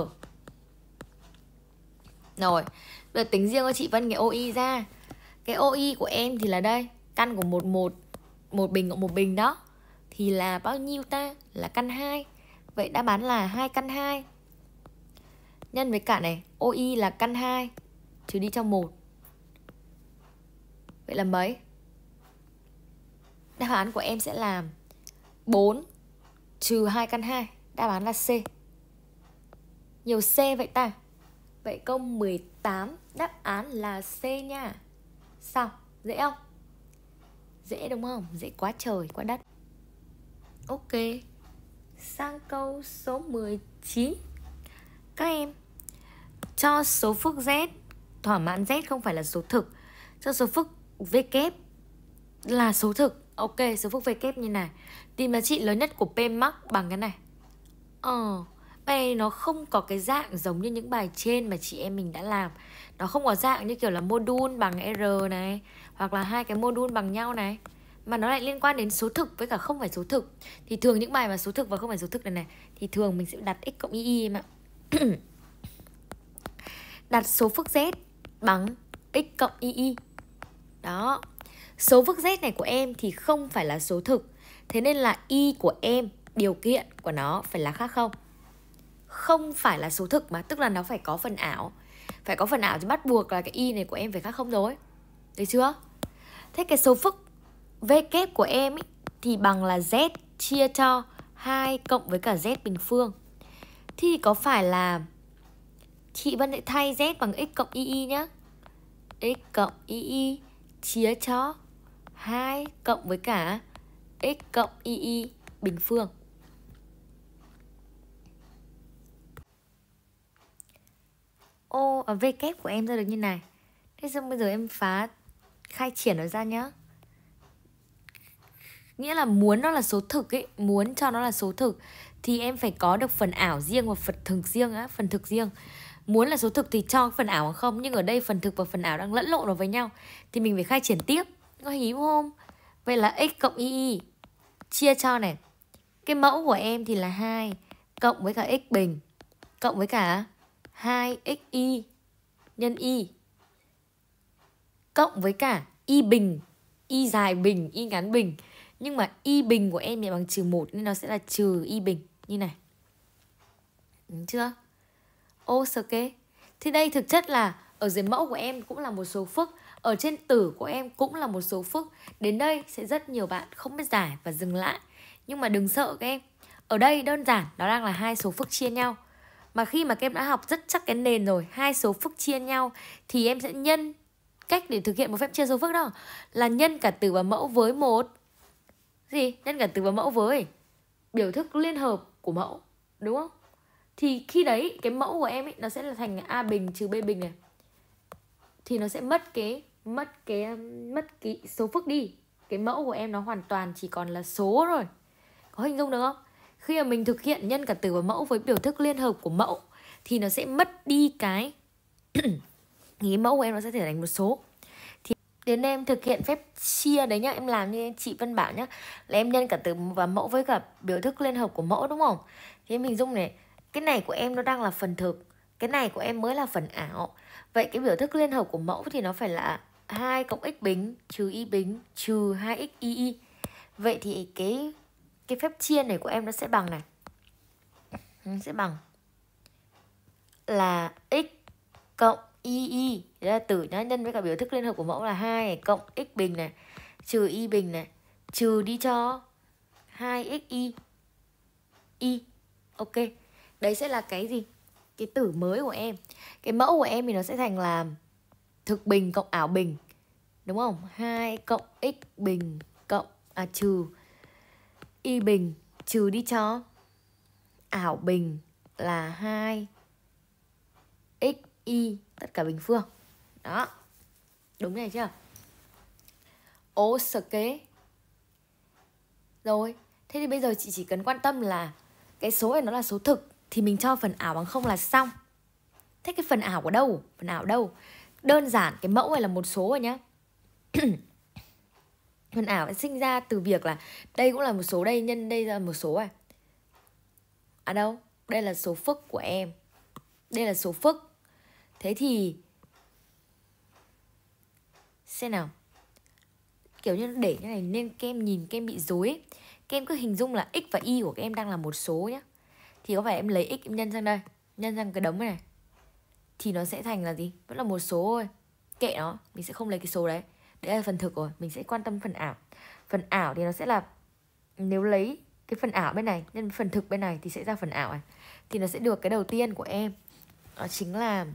Rồi, bây giờ tính riêng cho chị Vân cái OI ra. Cái OI của em thì là đây, căn của một bình cộng một bình đó, thì là bao nhiêu ta? Là căn 2. Vậy đáp án là 2 căn 2 nhân với cả này, OI là căn 2 trừ đi cho 1. Vậy là mấy? Đáp án của em sẽ là 4 trừ 2 căn 2. Đáp án là C. Nhiều C vậy ta? Vậy câu 18 đáp án là C nha. Sao? Dễ không? Dễ đúng không? Dễ quá trời, quá đất. Ok. Sang câu số 19. Các em cho số phức Z thỏa mãn Z không phải là số thực, cho số phức V kép là số thực. Ok, số phức V kép như này. Tìm giá trị lớn nhất của P max bằng cái này. Bài này nó không có cái dạng giống như những bài trên mà chị em mình đã làm. Nó không có dạng như kiểu là mô đun bằng R này, hoặc là hai cái mô đun bằng nhau này, mà nó lại liên quan đến số thực với cả không phải số thực. Thì thường những bài mà số thực và không phải số thực này này, thì thường mình sẽ đặt x cộng y em ạ. Đặt số phức Z bằng x cộng y. Đó. Số phức Z này của em thì không phải là số thực, thế nên là y của em, điều kiện của nó phải là khác không? Không phải là số thực mà, tức là nó phải có phần ảo. Phải có phần ảo thì bắt buộc là cái y này của em phải khác không rồi. Được chưa? Thế cái số phức V kép của em ý, thì bằng là Z chia cho 2 cộng với cả Z bình phương. Thì có phải là chị Vân sẽ thay Z bằng x cộng y nhá. X cộng y chia cho 2 cộng với cả x cộng y bình phương. V kép của em ra được như này. Thế xong bây giờ em phá khai triển nó ra nhá. Nghĩa là muốn nó là số thực ấy, muốn cho nó là số thực thì em phải có được phần ảo riêng và phần thực riêng á, phần thực riêng. Muốn là số thực thì cho phần ảo không, nhưng ở đây phần thực và phần ảo đang lẫn lộn vào với nhau thì mình phải khai triển tiếp. Có hiểu không? Vậy là x cộng y chia cho này. Cái mẫu của em thì là 2 cộng với cả x bình cộng với cả 2xy nhân y cộng với cả y bình, y dài bình, y ngắn bình. Nhưng mà y bình của em thì bằng trừ 1 nên nó sẽ là trừ y bình như này. Đúng chưa? Ok. Thì đây thực chất là ở dưới mẫu của em cũng là một số phức, ở trên tử của em cũng là một số phức. Đến đây sẽ rất nhiều bạn không biết giải và dừng lại. Nhưng mà đừng sợ các em. Ở đây đơn giản nó đang là hai số phức chia nhau. Mà khi mà các em đã học rất chắc cái nền rồi, hai số phức chia nhau thì em sẽ nhân cách để thực hiện một phép chia số phức đó là nhân cả tử và mẫu với một gì? Nhân cả tử và mẫu với biểu thức liên hợp của mẫu, đúng không? Thì khi đấy cái mẫu của em ấy nó sẽ là thành A bình trừ B bình này. Thì nó sẽ mất cái số phức đi. Cái mẫu của em nó hoàn toàn chỉ còn là số rồi. Có hình dung được không? Khi mà mình thực hiện nhân cả tử và mẫu với biểu thức liên hợp của mẫu thì nó sẽ mất đi cái cái mẫu của em nó sẽ trở thành một số. Đến đây em thực hiện phép chia đấy nhá. Em làm như chị Vân bảo nhá, là em nhân cả từ và mẫu với cả biểu thức liên hợp của mẫu, đúng không? Thì em hình dung này, cái này của em nó đang là phần thực, cái này của em mới là phần ảo. Vậy cái biểu thức liên hợp của mẫu thì nó phải là 2 cộng x bình trừ y bình trừ 2x y. Vậy thì cái phép chia này của em nó sẽ bằng này, nó sẽ bằng là x cộng y. Đấy là tử nhá, nhân với cả biểu thức liên hợp của mẫu là 2 này, cộng x bình này trừ y bình này, trừ đi cho 2x y. Ok. Đấy sẽ là cái gì? Cái tử mới của em. Cái mẫu của em thì nó sẽ thành là thực bình cộng ảo bình, đúng không? 2 cộng x bình cộng trừ y bình trừ đi cho ảo bình là 2 x y tất cả bình phương. Đó. Đúng này chưa? Ô sờ kế. Rồi. Thế thì bây giờ chị chỉ cần quan tâm là cái số này nó là số thực thì mình cho phần ảo bằng 0 là xong. Thế cái phần ảo của đâu? Phần ảo đâu? Đơn giản cái mẫu này là một số rồi nhá. Phần ảo sinh ra từ việc là đây cũng là một số, đây nhân đây là một số này. À đâu? Đây là số phức của em. Đây là số phức. Thế thì xem nào. Kiểu như để như này nên các em nhìn các em bị rối ấy. Các em cứ hình dung là x và y của các em đang là một số nhá. Thì có phải em lấy x em nhân sang đây, nhân sang cái đống này, thì nó sẽ thành là gì? Vẫn là một số thôi. Kệ nó, mình sẽ không lấy cái số đấy. Đấy là phần thực rồi, mình sẽ quan tâm phần ảo. Phần ảo thì nó sẽ là, nếu lấy cái phần ảo bên này nhân phần thực bên này thì sẽ ra phần ảo này. Thì nó sẽ được cái đầu tiên của em, đó chính là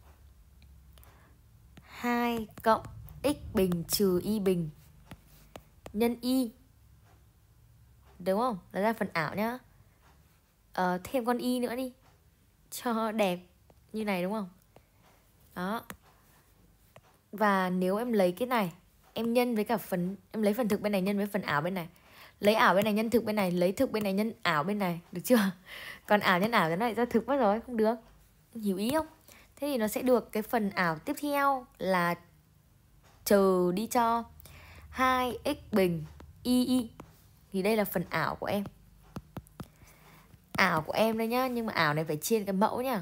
2 cộng x bình trừ y bình nhân y. Đúng không? Là ra phần ảo nhá. Thêm con y nữa đi cho đẹp như này, đúng không? Đó. Và nếu em lấy cái này em nhân với cả phần, em lấy phần thực bên này nhân với phần ảo bên này, lấy ảo bên này nhân thực bên này, lấy thực bên này nhân ảo bên này, được chưa? Còn ảo nhân ảo cái này ra thực mất rồi, không được. Hiểu ý không? Thế thì nó sẽ được cái phần ảo tiếp theo là trừ đi cho 2x bình y. Thì đây là phần ảo của em. Ảo của em đây nhá, nhưng mà ảo này phải trên cái mẫu nhá.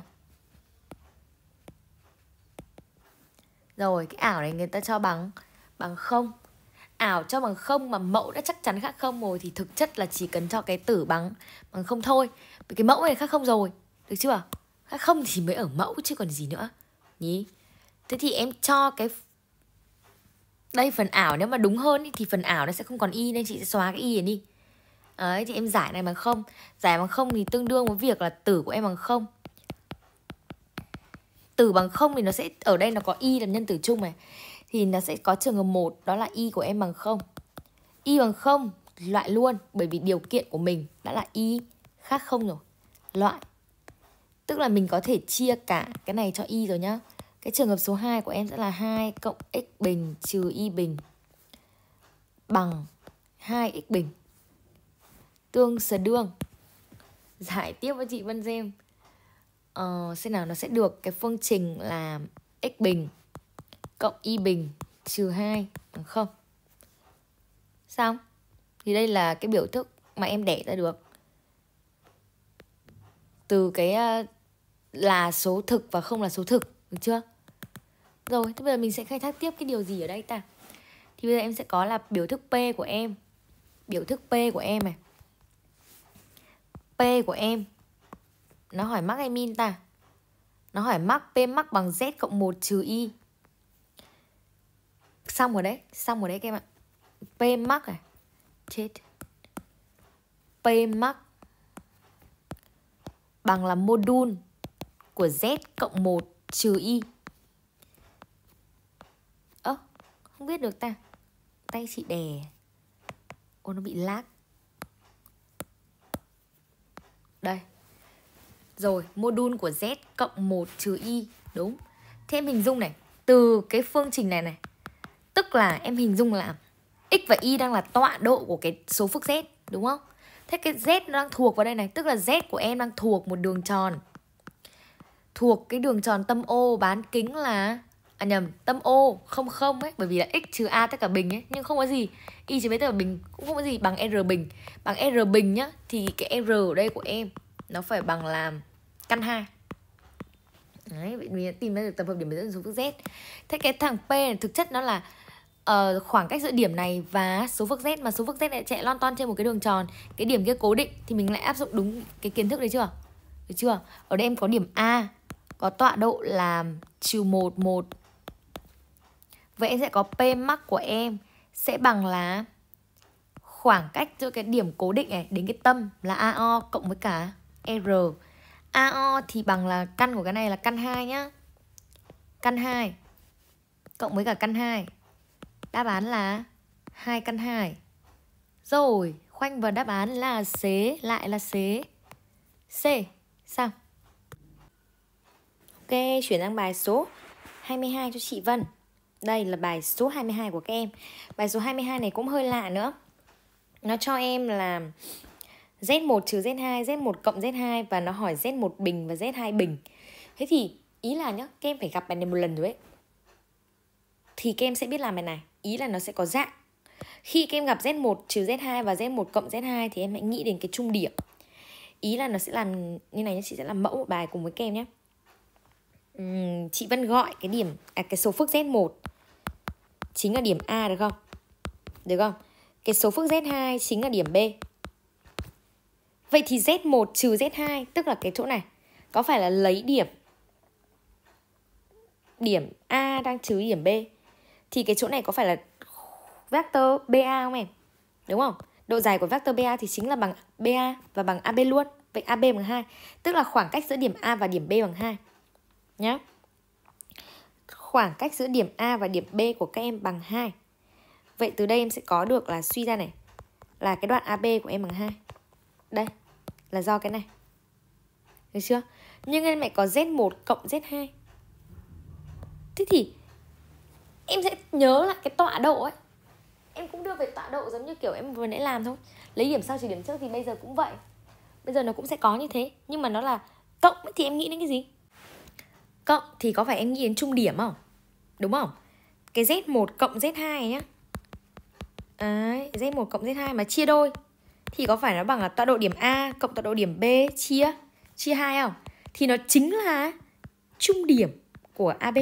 Rồi cái ảo này người ta cho bằng 0. Ảo cho bằng 0 mà mẫu đã chắc chắn khác 0 rồi thì thực chất là chỉ cần cho cái tử bằng 0 thôi. Vì cái mẫu này khác 0 rồi, được chưa? Khác 0 thì mới ở mẫu chứ còn gì nữa nhỉ? Thế thì em cho cái đây phần ảo, nếu mà đúng hơn thì phần ảo nó sẽ không còn y nên chị sẽ xóa cái y này đi. Đấy, thì em giải này bằng 0. Giải bằng 0 thì tương đương với việc là tử của em bằng 0. Tử bằng 0 thì nó sẽ, ở đây nó có y là nhân tử chung này. Thì nó sẽ có trường hợp 1, đó là y của em bằng 0. Y bằng 0, loại luôn. Bởi vì điều kiện của mình đã là y khác 0 rồi. Loại. Tức là mình có thể chia cả cái này cho y rồi nhá. Cái trường hợp số 2 của em sẽ là 2 cộng x bình trừ y bình bằng 2x bình. Tương sờ đương. Giải tiếp với chị Vân xem. Xem nào, nó sẽ được cái phương trình là x bình cộng y bình trừ 2 bằng 0. Xong. Thì đây là cái biểu thức mà em đẻ ra được từ cái là số thực và không là số thực, được chưa? Rồi, thế bây giờ mình sẽ khai thác tiếp cái điều gì ở đây ta? Thì bây giờ em sẽ có là biểu thức P của em. Biểu thức P của em này. P của em nó hỏi mắc hay min ta? Nó hỏi mắc, P mắc bằng Z cộng 1 trừ Y. Xong rồi đấy các em ạ. P mắc này. Chết. P mắc bằng là module của Z cộng 1 trừ Y. Không biết được ta. Tay chị đè. Nó bị lag. Đây. Rồi, module của Z cộng 1 trừ Y. Đúng. Thế em hình dung này. Từ cái phương trình này này. Tức là em hình dung là X và Y đang là tọa độ của cái số phức Z. Đúng không? Thế cái Z nó đang thuộc vào đây này. Tức là Z của em đang thuộc một đường tròn. Thuộc cái đường tròn tâm O bán kính là À nhầm, tâm O không không ấy, bởi vì là x trừ a tất cả bình ấy, nhưng không có gì. Y trừ b tất cả bình cũng không có gì bằng r bình. Bằng r bình nhá, thì cái r ở đây của em nó phải bằng là căn 2. Đấy, vậy mình đã tìm ra được tập hợp điểm dẫn số phức z. Thế cái thằng P này thực chất nó là khoảng cách giữa điểm này và số phức z, mà số phức z lại chạy lon ton trên một cái đường tròn, cái điểm kia cố định, thì mình lại áp dụng đúng cái kiến thức đấy chưa? Được chưa? Ở đây em có điểm A có tọa độ là -1, 1. Vậy em sẽ có P max của em sẽ bằng là khoảng cách giữa cái điểm cố định này đến cái tâm là AO cộng với cả R. AO thì bằng là căn của cái này là căn 2 nhá. Căn 2 cộng với cả căn 2. Đáp án là 2 căn 2. Rồi, khoanh vào đáp án là C, lại là C. C, xong. Ok, chuyển sang bài số 22 cho chị Vân. Đây là bài số 22 của các em. Bài số 22 này cũng hơi lạ nữa. Nó cho em là Z1 trừ Z2, Z1 cộng Z2, và nó hỏi Z1 bình và Z2 bình. Thế thì ý là nhá, các em phải gặp bài này một lần rồi ấy, thì các em sẽ biết làm bài này. Ý là nó sẽ có dạng. Khi các em gặp Z1 trừ Z2 và Z1 cộng Z2 thì em hãy nghĩ đến cái chung điểm. Ý là nó sẽ làm như này nhé, chị sẽ làm mẫu một bài cùng với các em nhé. Chị Vân gọi cái điểm cái số phức Z1 chính là điểm A được không? Được không? Cái số phức Z2 chính là điểm B. Vậy thì Z1 trừ Z2 tức là cái chỗ này có phải là lấy điểm A đang trừ điểm B, thì cái chỗ này có phải là vector BA không em? Đúng không? Độ dài của vector BA thì chính là bằng BA và bằng AB luôn. Vậy AB bằng 2, tức là khoảng cách giữa điểm A và điểm B bằng 2 nhá. Khoảng cách giữa điểm A và điểm B của các em bằng 2. Vậy từ đây em sẽ có được là suy ra này, là cái đoạn AB của em bằng 2. Đây là do cái này. Được chưa? Nhưng em lại có Z1 cộng Z2. Thế thì em sẽ nhớ lại cái tọa độ ấy. Em cũng đưa về tọa độ giống như kiểu em vừa nãy làm thôi. Lấy điểm sau trừ điểm trước thì bây giờ cũng vậy. Bây giờ nó cũng sẽ có như thế. Nhưng mà nó là cộng thì em nghĩ đến cái gì? Cộng thì có phải em nghĩ đến chung điểm không? Đúng không? Cái Z1 cộng Z2 nhá. Đấy, Z1 cộng Z2 mà chia đôi thì có phải nó bằng là tọa độ điểm A cộng tọa độ điểm B chia 2 không? Thì nó chính là chung điểm của AB.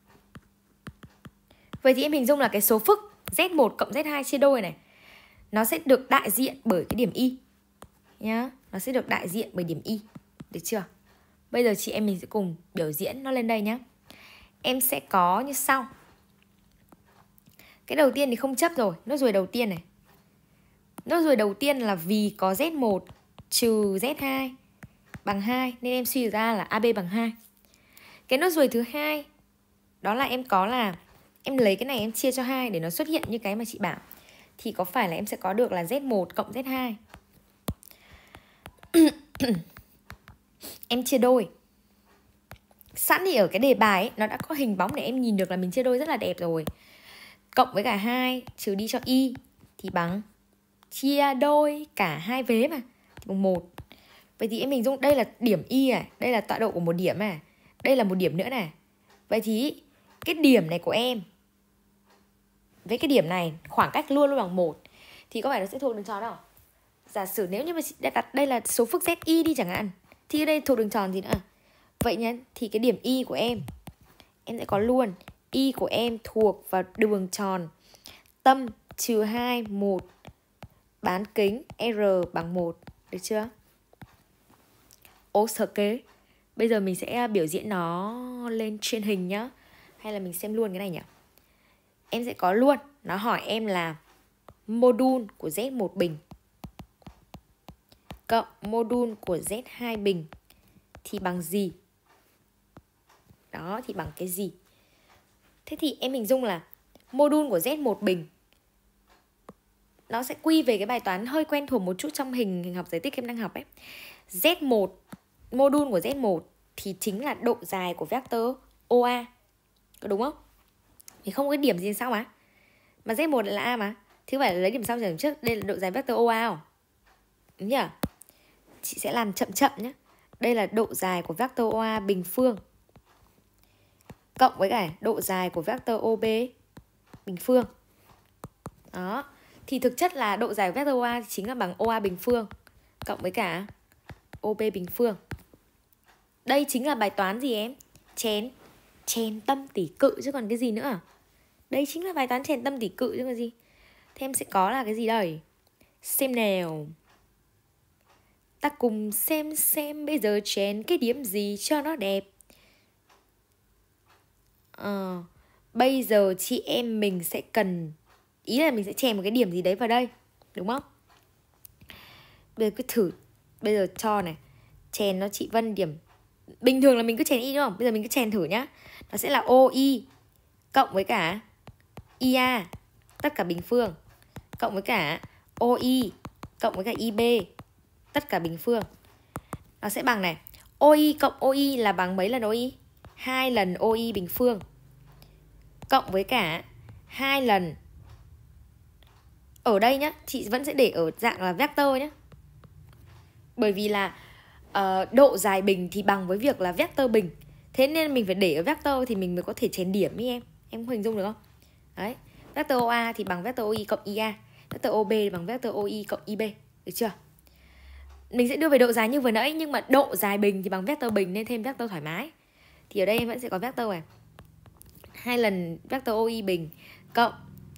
Vậy thì em hình dung là cái số phức Z1 cộng Z2 chia đôi này, nó sẽ được đại diện bởi cái điểm Y nhá. Nó sẽ được đại diện bởi điểm Y. Được chưa? Bây giờ chị em mình sẽ cùng biểu diễn nó lên đây nhá. Em sẽ có như sau. Cái đầu tiên thì không chấp rồi. Nốt ruồi đầu tiên này. Nốt ruồi đầu tiên là vì có Z1 trừ Z2 bằng 2 nên em suy ra là AB bằng 2. Cái nốt ruồi thứ hai đó là em có là em lấy cái này em chia cho 2 để nó xuất hiện như cái mà chị bảo. Thì có phải là em sẽ có được là Z1 cộng Z2. Em chia đôi. Sẵn thì ở cái đề bài ấy, nó đã có hình bóng để em nhìn được là mình chia đôi rất là đẹp rồi. Cộng với cả 2 trừ đi cho Y thì bằng chia đôi cả hai vế mà thì bằng 1. Vậy thì em hình dung đây là điểm Y này, đây là tọa độ của một điểm này, đây là một điểm nữa này. Vậy thì cái điểm này của em với cái điểm này khoảng cách luôn luôn bằng 1 thì có phải nó sẽ thuộc đường tròn không? Giả sử nếu như mà chị đã đặt đây là số phức ZY đi chẳng hạn, thì ở đây thuộc đường tròn gì nữa? Vậy nhé, thì cái điểm Y của em sẽ có luôn Y của em thuộc vào đường tròn tâm trừ 2, 1, bán kính R bằng 1. Được chưa? Ô sở kế. Bây giờ mình sẽ biểu diễn nó lên trên hình nhá. Hay là mình xem luôn cái này nhỉ? Em sẽ có luôn. Nó hỏi em là mô-đun của Z1 bình cộng mô-đun của Z2 bình thì bằng gì? Đó, thì bằng cái gì? Thế thì em hình dung là mô-đun của Z1 bình nó sẽ quy về cái bài toán hơi quen thuộc một chút trong hình học giải tích em đang học ấy. Z1, mô-đun của Z1 thì chính là độ dài của vector OA. Có đúng không? Thì không có cái điểm gì sao mà Z1 lại là A mà. Thì phải là lấy điểm sau điểm trước. Đây là độ dài vector OA không? Đúng nhỉ? Chị sẽ làm chậm chậm nhé. Đây là độ dài của vector OA bình phương. cộng với cả độ dài của vector OB bình phương. Đó. Thì thực chất là độ dài của vector OA chính là bằng OA bình phương cộng với cả OB bình phương. Đây chính là bài toán gì em? Chèn tâm tỷ cự chứ còn cái gì nữa à? Đây chính là bài toán chèn tâm tỷ cự chứ còn gì. Thế em sẽ có là cái gì đây? Xem nào. Ta cùng xem bây giờ chèn cái điểm gì cho nó đẹp. Bây giờ chị em mình sẽ cần, ý là mình sẽ chèn một cái điểm gì đấy vào đây, đúng không? Bây giờ cứ thử. Bây giờ cho này, chèn nó chị Vân điểm. Bình thường là mình cứ chèn y đúng không? Bây giờ mình cứ chèn thử nhá. Nó sẽ là OI cộng với cả IA tất cả bình phương cộng với cả OI cộng với cả IB tất cả bình phương. Nó sẽ bằng này, OI cộng OI là bằng mấy lần OI? 2 lần OI bình phương cộng với cả 2 lần. Ở đây nhá, chị vẫn sẽ để ở dạng là vector nhá. Bởi vì là độ dài bình thì bằng với việc là vector bình. Thế nên mình phải để ở vector thì mình mới có thể chèn điểm ý em. Em hình dung được không? Đấy. Vector OA thì bằng vector OI cộng IA. Vector OB thì bằng vector OI cộng IB. Được chưa? Mình sẽ đưa về độ dài như vừa nãy, nhưng mà độ dài bình thì bằng vector bình nên thêm vector thoải mái. Thì ở đây em vẫn sẽ có vector này, 2 lần vector OI bình cộng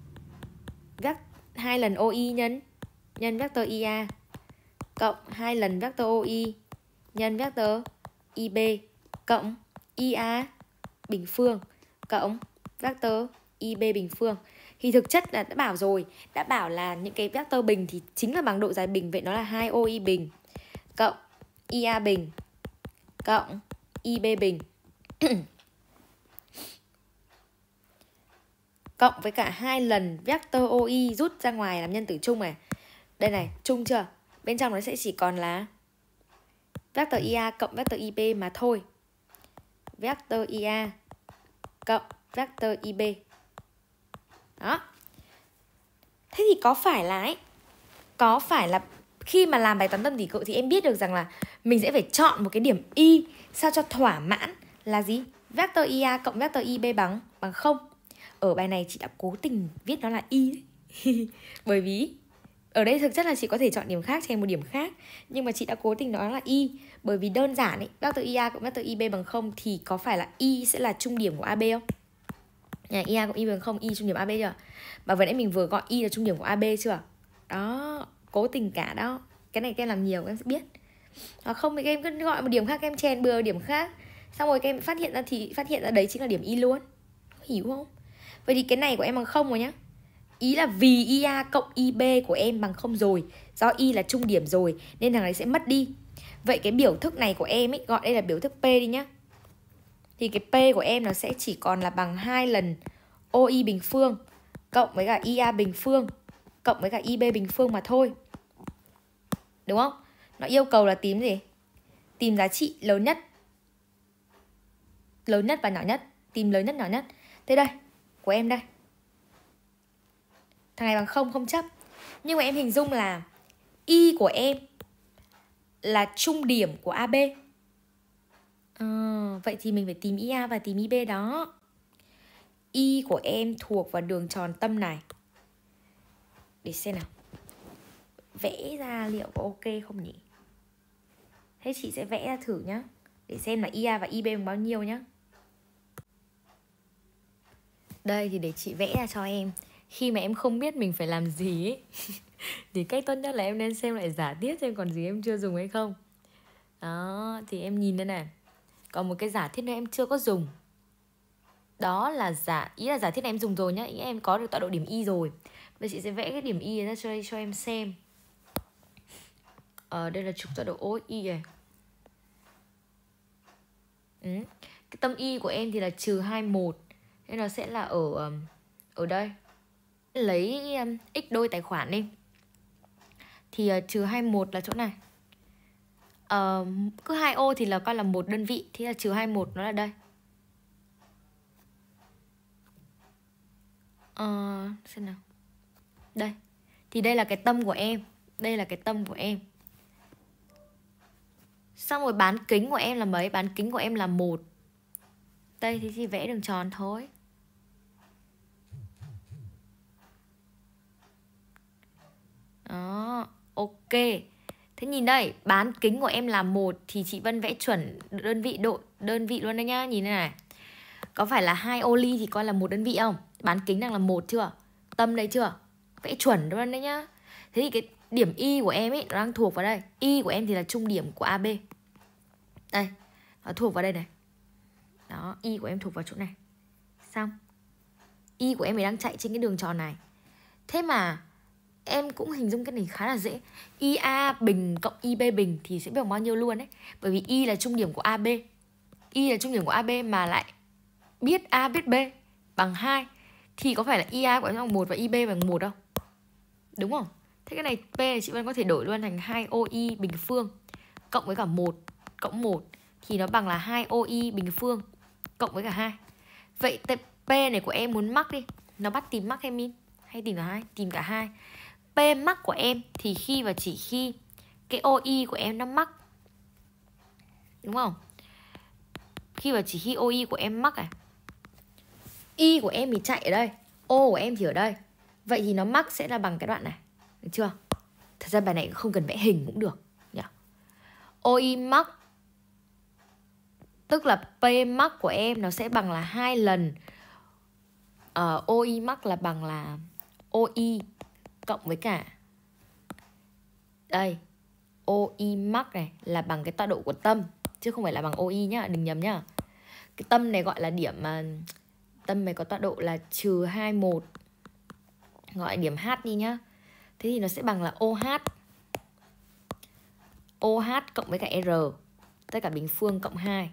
2 lần OI nhân vector IA cộng 2 lần vector OI nhân vector IB cộng IA bình phương cộng vector IB bình phương. Thì thực chất là đã bảo rồi, đã bảo là những cái vector bình thì chính là bằng độ dài bình. Vậy nó là 2 OI bình cộng IA bình cộng IB bình cộng với cả 2 lần vector OI rút ra ngoài làm nhân tử chung này. Đây này, chung chưa? Bên trong nó sẽ chỉ còn là vector IA cộng vector IB mà thôi. Vector IA cộng vector IB. Đó. Thế thì có phải là khi mà làm bài toán tâm tỷ cự thì em biết được rằng là mình sẽ phải chọn một cái điểm Y sao cho thỏa mãn là gì? Vector IA cộng vector IB bằng 0. Ở bài này chị đã cố tình viết nó là Y bởi vì ở đây thực chất là chị có thể chọn điểm khác, chèn một điểm khác, nhưng mà chị đã cố tình nói là Y. Bởi vì đơn giản ấy, vector IA cộng vector IB bằng 0 thì có phải là Y sẽ là trung điểm của AB không? IA cộng IB bằng 0, Y trung điểm AB chưa? Và vừa nãy mình vừa gọi Y là trung điểm của AB chưa? Đó, cố tình cả đó. Cái này các em làm nhiều các em sẽ biết. Không thì các em cứ gọi một điểm khác, các em chèn bừa điểm khác, xong rồi các em phát hiện ra đấy chính là điểm Y luôn. Hiểu không? Vậy thì cái này của em bằng 0 rồi nhá. Ý là vì IA cộng IB của em bằng 0 rồi, do Y là trung điểm rồi nên thằng này sẽ mất đi. Vậy cái biểu thức này của em ấy, gọi đây là biểu thức P đi nhá. Thì cái P của em nó sẽ chỉ còn là bằng 2 lần OI bình phương cộng với cả IA bình phương cộng với cả IB bình phương mà thôi. Đúng không? Nó yêu cầu là tìm gì? Tìm giá trị lớn nhất và nhỏ nhất. Tìm lớn nhất, nhỏ nhất. Thế đây, của em đây. Thằng này bằng 0 không chấp. Nhưng mà em hình dung là Y của em là trung điểm của AB. Vậy thì mình phải tìm IA và tìm IB đó. Y của em thuộc vào đường tròn tâm này. Để xem nào, vẽ ra liệu có ok không nhỉ? Thế chị sẽ vẽ ra thử nhá, để xem là IA và IB bằng bao nhiêu nhá. Đây thì để chị vẽ ra cho em. Khi mà em không biết mình phải làm gì ấy thì cách tốt nhất là em nên xem lại giả thiết xem còn gì em chưa dùng hay không. Đó, thì em nhìn đây này. Còn một cái giả thiết nữa em chưa có dùng. Đó là ý là giả thiết này em dùng rồi nhá. Ý em có được tọa độ điểm Y rồi. Bây giờ chị sẽ vẽ cái điểm Y ra cho em xem. Đây là trục tọa độ OI này. Cái tâm Y của em thì là trừ 21. Nên nó sẽ là ở đây. Lấy x đôi tài khoản đi. Thì trừ 21 là chỗ này. Cứ 2ô thì là coi là một đơn vị. Thì là trừ 21 nó là đây. Xem nào. Đây. Thì đây là cái tâm của em. Đây là cái tâm của em. Xong rồi bán kính của em là mấy? Bán kính của em là 1. Đây thì chỉ vẽ đường tròn thôi. Đó, ok. Thế nhìn đây, bán kính của em là 1 thì chị Vân vẽ chuẩn đơn vị luôn đấy nhá. Nhìn đây này. Có phải là 2 ô ly thì coi là 1 đơn vị không? Bán kính đang là 1 chưa? Tâm đây chưa? Vẽ chuẩn luôn đấy nhá. Thế thì cái điểm Y của em ấy nó đang thuộc vào đây. Y của em thì là trung điểm của AB. Đây, nó thuộc vào đây này. Đó, Y của em thuộc vào chỗ này. Xong. Y của em ấy đang chạy trên cái đường tròn này. Thế mà em cũng hình dung cái này khá là dễ. IA bình cộng IB bình thì sẽ bằng bao nhiêu luôn đấy. Bởi vì Y là trung điểm của AB. Y là trung điểm của AB mà lại biết A biết B bằng 2 thì có phải là IA của em bằng 1 và IB bằng 1 không? Đúng không? Thế cái này P này chị Vân có thể đổi luôn thành 2OI bình phương cộng với cả 1 cộng 1 thì nó bằng là 2OI bình phương cộng với cả 2. Vậy P này của em muốn mắc đi. Nó bắt tìm mắc hay min? Hay tìm cả hai? Tìm cả hai. P mắc của em thì khi và chỉ khi cái OI của em nó mắc. Đúng không? Khi và chỉ khi OI của em mắc này. Y của em thì chạy ở đây, O của em thì ở đây. Vậy thì nó mắc sẽ là bằng cái đoạn này. Được chưa? Thật ra bài này không cần vẽ hình cũng được nhỉ? OI mắc tức là P mắc của em nó sẽ bằng là 2 lần OI mắc là bằng là OI cộng với cả đây OI mắc này là bằng cái tọa độ của tâm chứ không phải là bằng OI nhá, đừng nhầm nhá. Cái tâm này gọi là điểm mà tâm này có tọa độ là trừ 21, gọi điểm H đi nhá. Thế thì nó sẽ bằng là OH cộng với cả R tất cả bình phương cộng 2.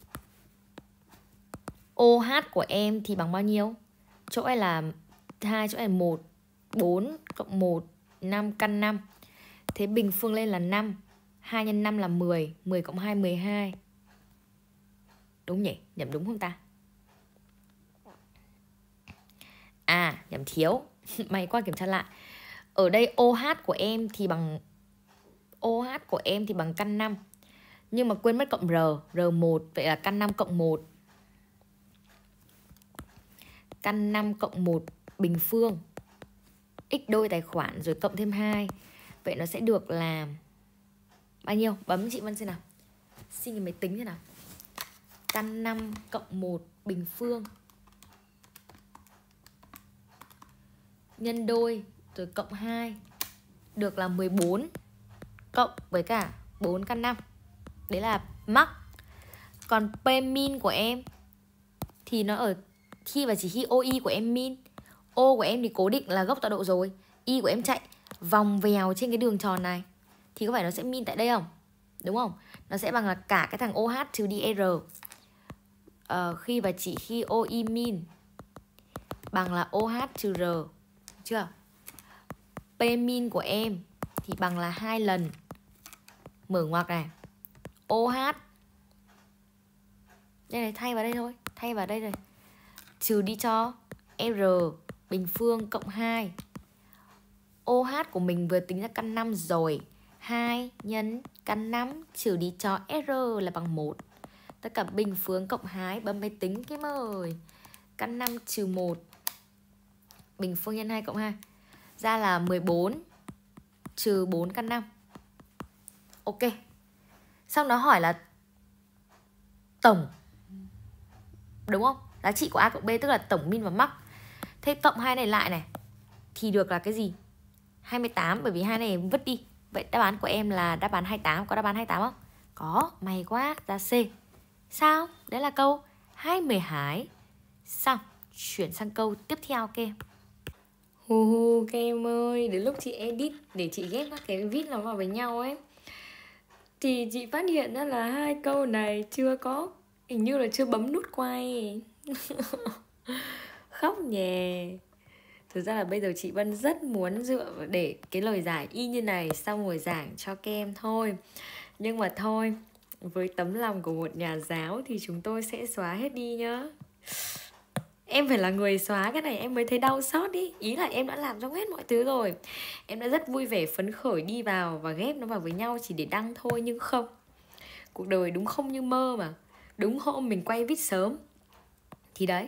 OH của em thì bằng bao nhiêu? Chỗ này là 2, chỗ này 1, 4 cộng 1, 5 căn 5. Thế bình phương lên là 5, 2 x 5 là 10, 10 cộng 2 12. Đúng nhỉ? Nhẩm đúng không ta? À, nhẩm thiếu. Mày qua kiểm tra lại. Ở đây OH của em thì bằng căn 5. Nhưng mà quên mất cộng R1, vậy là căn 5 cộng 1. Căn 5 cộng 1 bình phương x đôi tài khoản rồi cộng thêm 2. Vậy nó sẽ được là bao nhiêu? Bấm chị Vân xem nào. Xin cái máy tính thế nào. Căn 5 cộng 1 bình phương nhân đôi rồi cộng 2 được là 14 cộng với cả 4 căn 5. Đấy là mắc. Còn P min của em thì nó ở khi và chỉ khi OI của em min. O của em thì cố định là gốc tọa độ rồi. Y của em chạy vòng vèo trên cái đường tròn này thì có phải nó sẽ min tại đây không? Đúng không? Nó sẽ bằng là cả cái thằng OH trừ đi R. Khi và chỉ khi OI min bằng là OH trừ R. Chưa? P min của em thì bằng là 2 lần mở ngoặc này OH. Đây này, thay vào đây thôi. Thay vào đây rồi. Trừ đi cho R bình phương cộng 2. OH của mình vừa tính ra căn 5 rồi. 2 nhân căn 5 trừ đi cho R là bằng 1. Tất cả bình phương cộng 2. Bấm máy tính cái mời. Căn 5 trừ 1 bình phương nhân 2 cộng 2 ra là 14 trừ 4 căn 5. Ok. Xong nó hỏi là tổng, đúng không? Giá trị của A cộng B tức là tổng min và mắc. Thế cộng hai này lại này thì được là cái gì? 28, bởi vì hai này vứt đi. Vậy đáp án của em là đáp án 28. Có đáp án 28 không? Có, may quá, ra C. Sao? Đấy là câu 22. Xong, chuyển sang câu tiếp theo các em. Các em ơi, đến lúc chị edit để chị ghép các cái viết nó vào với nhau ấy thì chị phát hiện ra là hai câu này chưa có, hình như là chưa bấm nút quay. Khóc nhè. Thực ra là bây giờ chị Vân rất muốn dựa để cái lời giải y như này xong rồi giảng cho các em thôi. Nhưng mà thôi, với tấm lòng của một nhà giáo thì chúng tôi sẽ xóa hết đi nhá. Em phải là người xóa cái này em mới thấy đau xót ý. Ý là em đã làm xong hết mọi thứ rồi. Em đã rất vui vẻ phấn khởi đi vào và ghép nó vào với nhau chỉ để đăng thôi. Nhưng không, cuộc đời đúng không như mơ mà. Đúng hôm mình quay vít sớm Thì đấy,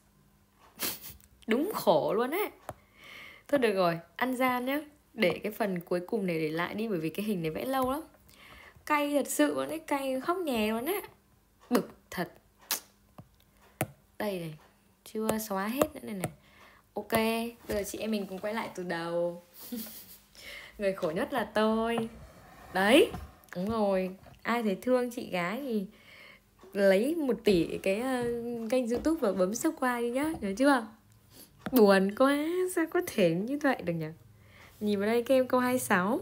đúng khổ luôn ấy. Thôi được rồi, ăn gian nhá. Để cái phần cuối cùng này để lại đi, bởi vì cái hình này vẽ lâu lắm. Cay thật sự luôn ấy, cay khóc nhè luôn ấy. Bực thật. Đây này, chưa xóa hết nữa này này. Ok, bây giờ chị em mình cùng quay lại từ đầu. Người khổ nhất là tôi. Đấy, đúng rồi. Ai thấy thương chị gái thì lấy 1 tỷ cái kênh YouTube và bấm subscribe đi nhá, nhớ chưa? Buồn quá, sao có thể như vậy được nhỉ? Nhìn vào đây các em câu 26.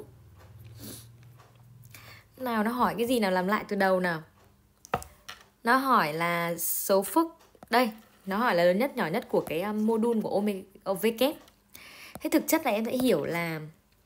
Nào, nó hỏi cái gì nào, làm lại từ đầu nào. Nó hỏi là số phức. Đây, nó hỏi là lớn nhất nhỏ nhất của cái module của OVK. Thế thực chất là em sẽ hiểu là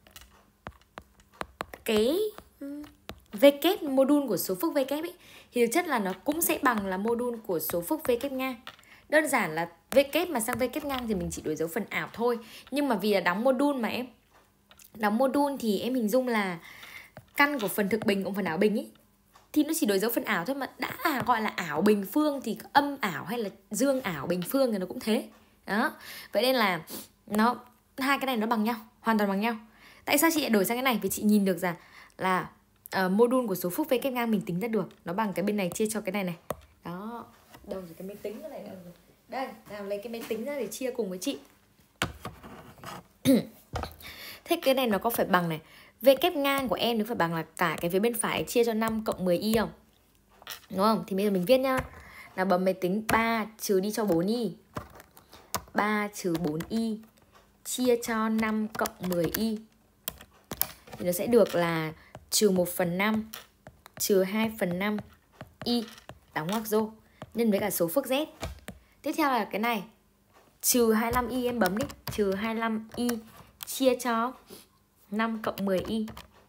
cái VK module của số phức VK ấy, thì thực chất là nó cũng sẽ bằng là module của số phức VK ngang. Đơn giản là VK mà sang VK ngang thì mình chỉ đổi dấu phần ảo thôi. Nhưng mà vì là đóng module mà em, đóng module thì em hình dung là căn của phần thực bình cộng phần ảo bình ấy, thì nó chỉ đổi dấu phần ảo thôi, mà đã gọi là ảo bình phương thì âm ảo hay là dương ảo bình phương thì nó cũng thế. Đó, vậy nên là nó hai cái này nó bằng nhau, hoàn toàn bằng nhau. Tại sao chị lại đổi sang cái này? Vì chị nhìn được rằng là module của số phức v kép ngang mình tính ra được, nó bằng cái bên này chia cho cái này này. Đó, đâu rồi cái máy tính cái này đâu rồi? Đây, nào lấy cái máy tính ra để chia cùng với chị. Thế cái này nó có phải bằng này, v kép ngang của em nó phải bằng là cả cái phía bên phải chia cho 5 cộng 10y không? Đúng không? Thì bây giờ mình viết nhá. Nào, bấm máy tính 3 trừ đi cho 4y, 3 trừ 4y chia cho 5 cộng 10y, thì nó sẽ được là trừ 1/5 trừ 2/5 y, đóng ngoặc rô, nhân với cả số phức z. Tiếp theo là cái này, trừ 25y, em bấm đi, trừ 25y chia cho 5 cộng 10y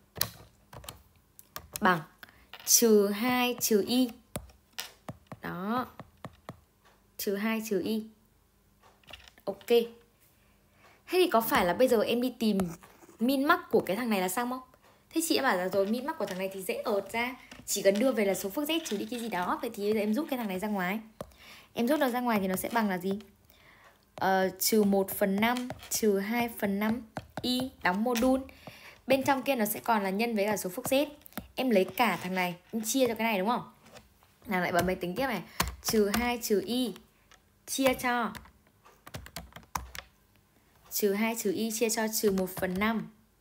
bằng trừ 2 trừ y. Đó, trừ 2 trừ y. Ok. Thế thì có phải là bây giờ em đi tìm min max của cái thằng này là xong không? Thế chị đã bảo là rồi, min max của thằng này thì dễ ợt ra, chỉ cần đưa về là số phức z trừ đi cái gì đó. Vậy thì bây giờ em rút cái thằng này ra ngoài. Em rút nó ra ngoài thì nó sẽ bằng là gì? Trừ 1/5 trừ 2/5 y, đóng module. Bên trong kia nó sẽ còn là nhân với cả số phức z. Em lấy cả thằng này, em chia cho cái này đúng không? Nào, lại bấm máy tính tiếp này. Trừ 2 trừ y chia cho trừ 2 trừ y chia cho trừ 1/5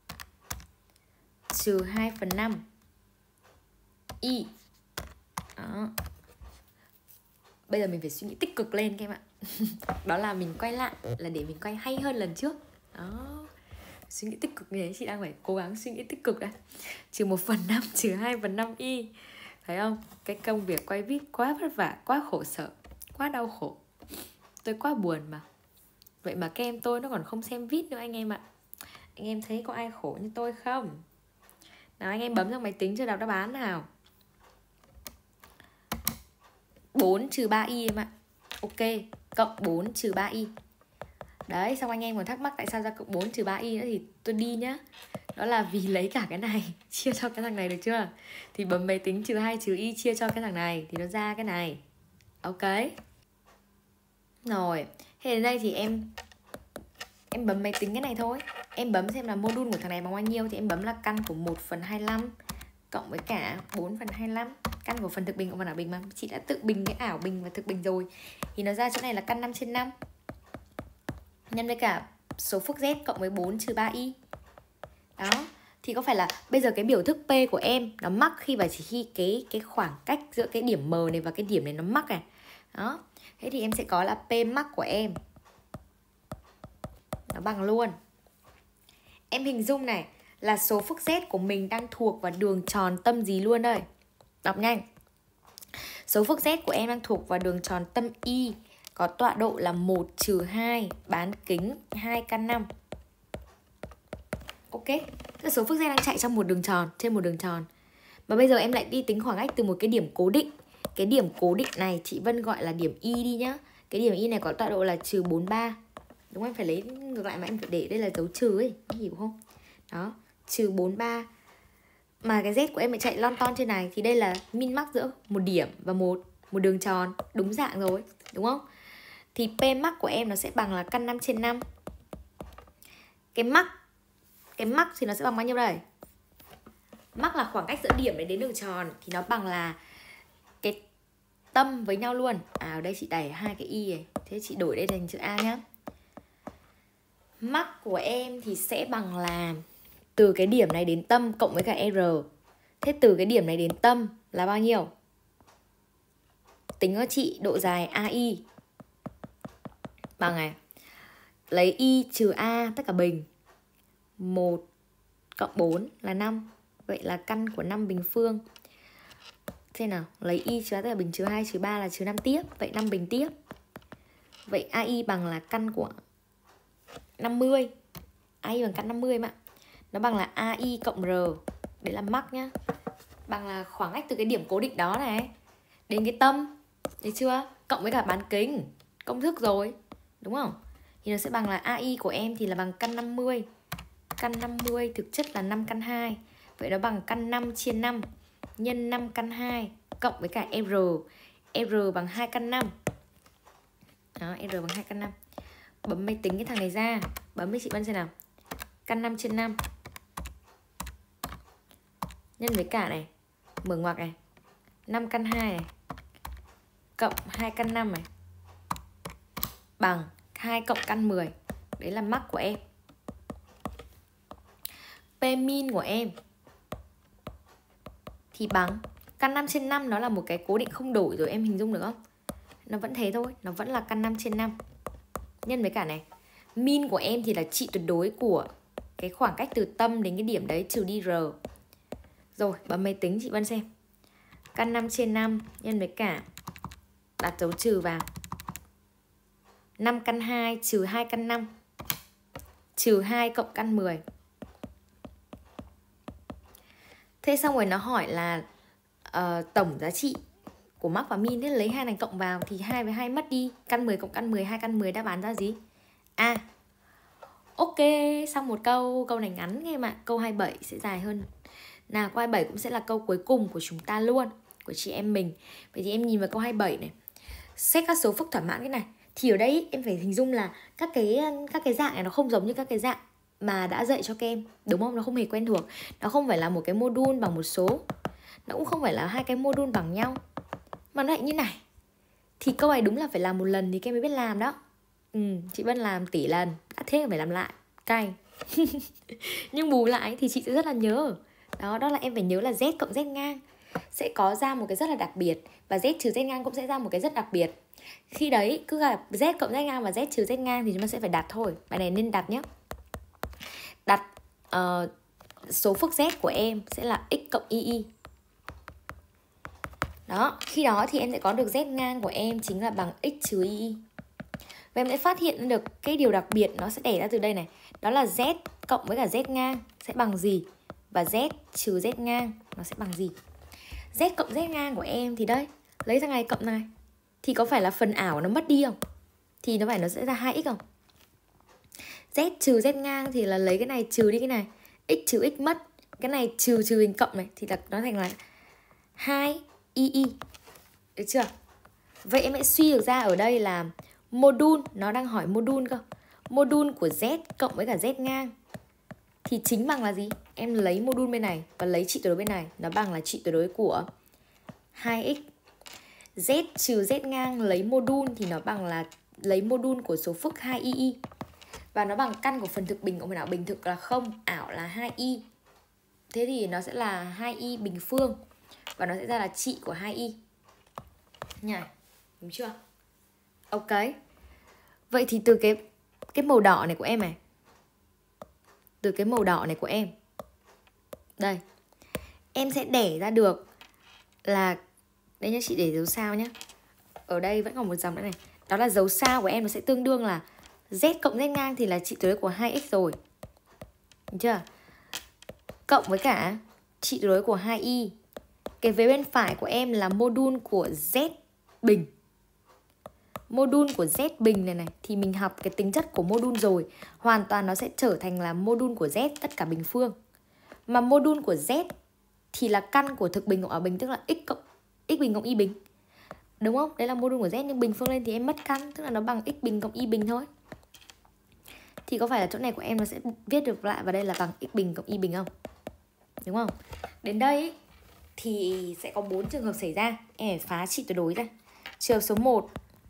trừ 2/5 y. Đó. Bây giờ mình phải suy nghĩ tích cực lên các em ạ. Đó là mình quay lại là để mình quay hay hơn lần trước. Đó, suy nghĩ tích cực như thế, chị đang phải cố gắng suy nghĩ tích cực đây. Trừ 1/5 trừ 2/5 y. Thấy không? Cái công việc quay vít quá vất vả, quá khổ sở, quá đau khổ. Tôi quá buồn mà. Vậy mà các em tôi nó còn không xem vít nữa anh em ạ. Anh em thấy có ai khổ như tôi không? Nào, anh em bấm sang máy tính cho đọc đáp án nào. 4 trừ 3y em ạ. Ok, cộng 4 trừ 3y. Đấy, xong anh em còn thắc mắc tại sao ra cộng 4 trừ 3y nữa thì tôi đi nhá. Đó là vì lấy cả cái này chia cho cái thằng này, được chưa? Thì bấm máy tính trừ 2 trừ y chia cho cái thằng này thì nó ra cái này. Ok. Rồi, thế đến đây thì em bấm máy tính cái này thôi. Em bấm xem là module của thằng này bằng bao nhiêu. Thì em bấm là căn của 1/25 cộng với cả 4/25. Căn của phần thực bình cộng phần ảo bình mà. Chị đã tự bình cái ảo bình và thực bình rồi. Thì nó ra chỗ này là căn 5/5 nhân với cả số phức z cộng với 4 trừ 3y. Đó, thì có phải là bây giờ cái biểu thức P của em nó mắc khi và chỉ khi cái khoảng cách giữa cái điểm M này và cái điểm này nó mắc này. Đó, thế thì em sẽ có là P max của em nó bằng luôn. Em hình dung này là số phức z của mình đang thuộc vào đường tròn tâm gì luôn đây. Đọc nhanh. Số phức z của em đang thuộc vào đường tròn tâm Y, có tọa độ là 1 trừ 2, bán kính 2 căn 5. Ok, tức là số phức z đang chạy trong một đường tròn, trên một đường tròn. Mà bây giờ em lại đi tính khoảng cách từ một cái điểm cố định. Cái điểm cố định này chị Vân gọi là điểm Y đi nhá. Cái điểm Y này có tọa độ là trừ 43. Đúng, em phải lấy ngược lại mà em phải để đây là dấu trừ ấy, em hiểu không? Đó, trừ 43. Mà cái z của em lại chạy lon ton trên này thì đây là min max giữa một điểm và một đường tròn, đúng dạng rồi, đúng không? thì P max của em nó sẽ bằng là căn 5 trên 5. Cái max thì nó sẽ bằng bao nhiêu đây? Max là khoảng cách giữa điểm đến đường tròn, thì nó bằng là cái tâm với nhau luôn. Ở đây chị đẩy hai cái y này, thế chị đổi đây thành chữ A nhá. Max của em thì sẽ bằng là từ cái điểm này đến tâm cộng với cả R. Thế từ cái điểm này đến tâm là bao nhiêu? Tính cho chị độ dài AI bằng này, lấy y trừ A tất cả bình, 1 cộng 4 là 5. Vậy là căn của 5 bình phương. Thế nào, lấy y trừ A tất cả bình trừ 2 trừ 3 là trừ 5 tiếp. Vậy 5 bình tiếp. Vậy AI bằng là căn của 50. AI bằng căn 50 mà. Nó bằng là AI cộng R. Đấy là max nhá. Bằng là khoảng cách từ cái điểm cố định đó này đến cái tâm, được chưa? Cộng với cả bán kính. Công thức rồi, đúng không? Thì nó sẽ bằng là AI của em thì là bằng căn 50. Căn 50 thực chất là 5 căn 2. Vậy nó bằng căn 5 trên 5 nhân 5 căn 2 cộng với cả R. R bằng 2 căn 5. Đó, R bằng 2 căn 5. Bấm máy tính cái thằng này ra. Bấm với chị Vân xem nào. Căn 5 trên 5 nhân với cả này, mở ngoặc này, 5 căn 2 này cộng 2 căn 5 này bằng 2 cộng căn 10. Đấy là max của em. P min của em thì bằng căn 5 trên 5, nó là một cái cố định không đổi rồi, em hình dung được không? Nó vẫn thế thôi, nó vẫn là căn 5 trên 5 nhân với cả này. Min của em thì là trị tuyệt đối của cái khoảng cách từ tâm đến cái điểm đấy trừ đi R. Rồi, bấm máy tính chị Vân xem. Căn 5 trên 5 nhân với cả, đặt dấu trừ vào, 5 căn 2 trừ 2 căn 5 trừ 2 cộng căn 10. Thế xong rồi nó hỏi là tổng giá trị của max và min, thế lấy hai này cộng vào thì 2 với 2 mất đi. Căn 10 cộng căn 10, 2 căn 10 đáp án ra gì? A. Ok, xong một câu. Câu này ngắn nghe mà. Câu 27 sẽ dài hơn. Nào, câu 27 cũng sẽ là câu cuối cùng của chúng ta luôn, của chị em mình. Vậy thì em nhìn vào câu 27 này. Xét các số phức thỏa mãn cái này. Thì ở đây em phải hình dung là các cái dạng này nó không giống như các cái dạng mà đã dạy cho các em, đúng không? Nó không hề quen thuộc. Nó không phải là một cái module bằng một số, nó cũng không phải là hai cái module bằng nhau, mà nó lại như này. Thì câu này đúng là phải làm một lần thì các em mới biết làm đó. Chị Vân làm tỷ lần, đã thế phải làm lại, cay. Nhưng bù lại thì chị sẽ rất là nhớ. Đó là em phải nhớ là Z cộng Z ngang sẽ có ra một cái rất là đặc biệt, và Z trừ Z ngang cũng sẽ ra một cái rất đặc biệt. Khi đấy cứ gặp Z cộng Z ngang và Z trừ Z ngang thì chúng ta sẽ phải đặt thôi. Bài này nên đặt nhé. Đặt số phức Z của em sẽ là X cộng Y. Đó, khi đó thì em sẽ có được Z ngang của em chính là bằng X trừ Y. Và em sẽ phát hiện được cái điều đặc biệt nó sẽ đẻ ra từ đây này. Đó là Z cộng với cả Z ngang sẽ bằng gì, và Z trừ Z ngang nó sẽ bằng gì. Z cộng Z ngang của em thì đây, lấy thằng này cộng này, thì có phải là phần ảo nó mất đi không? Thì nó sẽ ra 2x không? Z trừ Z ngang thì là lấy cái này trừ đi cái này, x trừ x mất, cái này trừ hình cộng này thì là nó thành là 2y. Được chưa? Vậy em hãy suy được ra ở đây là module, nó đang hỏi module cơ. Module của Z cộng với cả Z ngang thì chính bằng là gì? Em lấy module bên này và lấy trị tuyệt đối bên này, nó bằng là trị tuyệt đối của 2x. Z trừ Z ngang lấy module thì nó bằng là lấy module của số phức 2y. Và nó bằng căn của phần thực bình cộng phần ảo. Bình thực là 0, ảo là 2y. Thế thì nó sẽ là 2y bình phương. Và nó sẽ ra là trị của 2y. Nhỉ? Đúng chưa? Ok. Vậy thì từ cái màu đỏ này của em này, từ cái màu đỏ này của em, đây, em sẽ đẻ ra được là, đây nhá, chị để dấu sao nhá. Ở đây vẫn còn một dòng nữa này. Đó là dấu sao của em nó sẽ tương đương là Z cộng Z ngang thì là trị tuyệt đối của 2x rồi. Được chưa? Cộng với cả trị tuyệt đối của 2y. Cái vế bên phải của em là module của Z bình. Module của Z bình này thì mình học cái tính chất của module rồi. Hoàn toàn nó sẽ trở thành là module của Z tất cả bình phương. Mà module của Z thì là căn của thực bình cộng ảo bình, tức là x bình cộng y bình. Đúng không? Đấy là mô đun của Z, nhưng bình phương lên thì em mất căn, tức là nó bằng x bình cộng y bình thôi. Thì có phải là chỗ này của em nó sẽ viết được lại vào đây là bằng x bình cộng y bình không? Đúng không? Đến đây thì sẽ có 4 trường hợp xảy ra. Em phải phá trị tuyệt đối ra. Trường hợp số 1,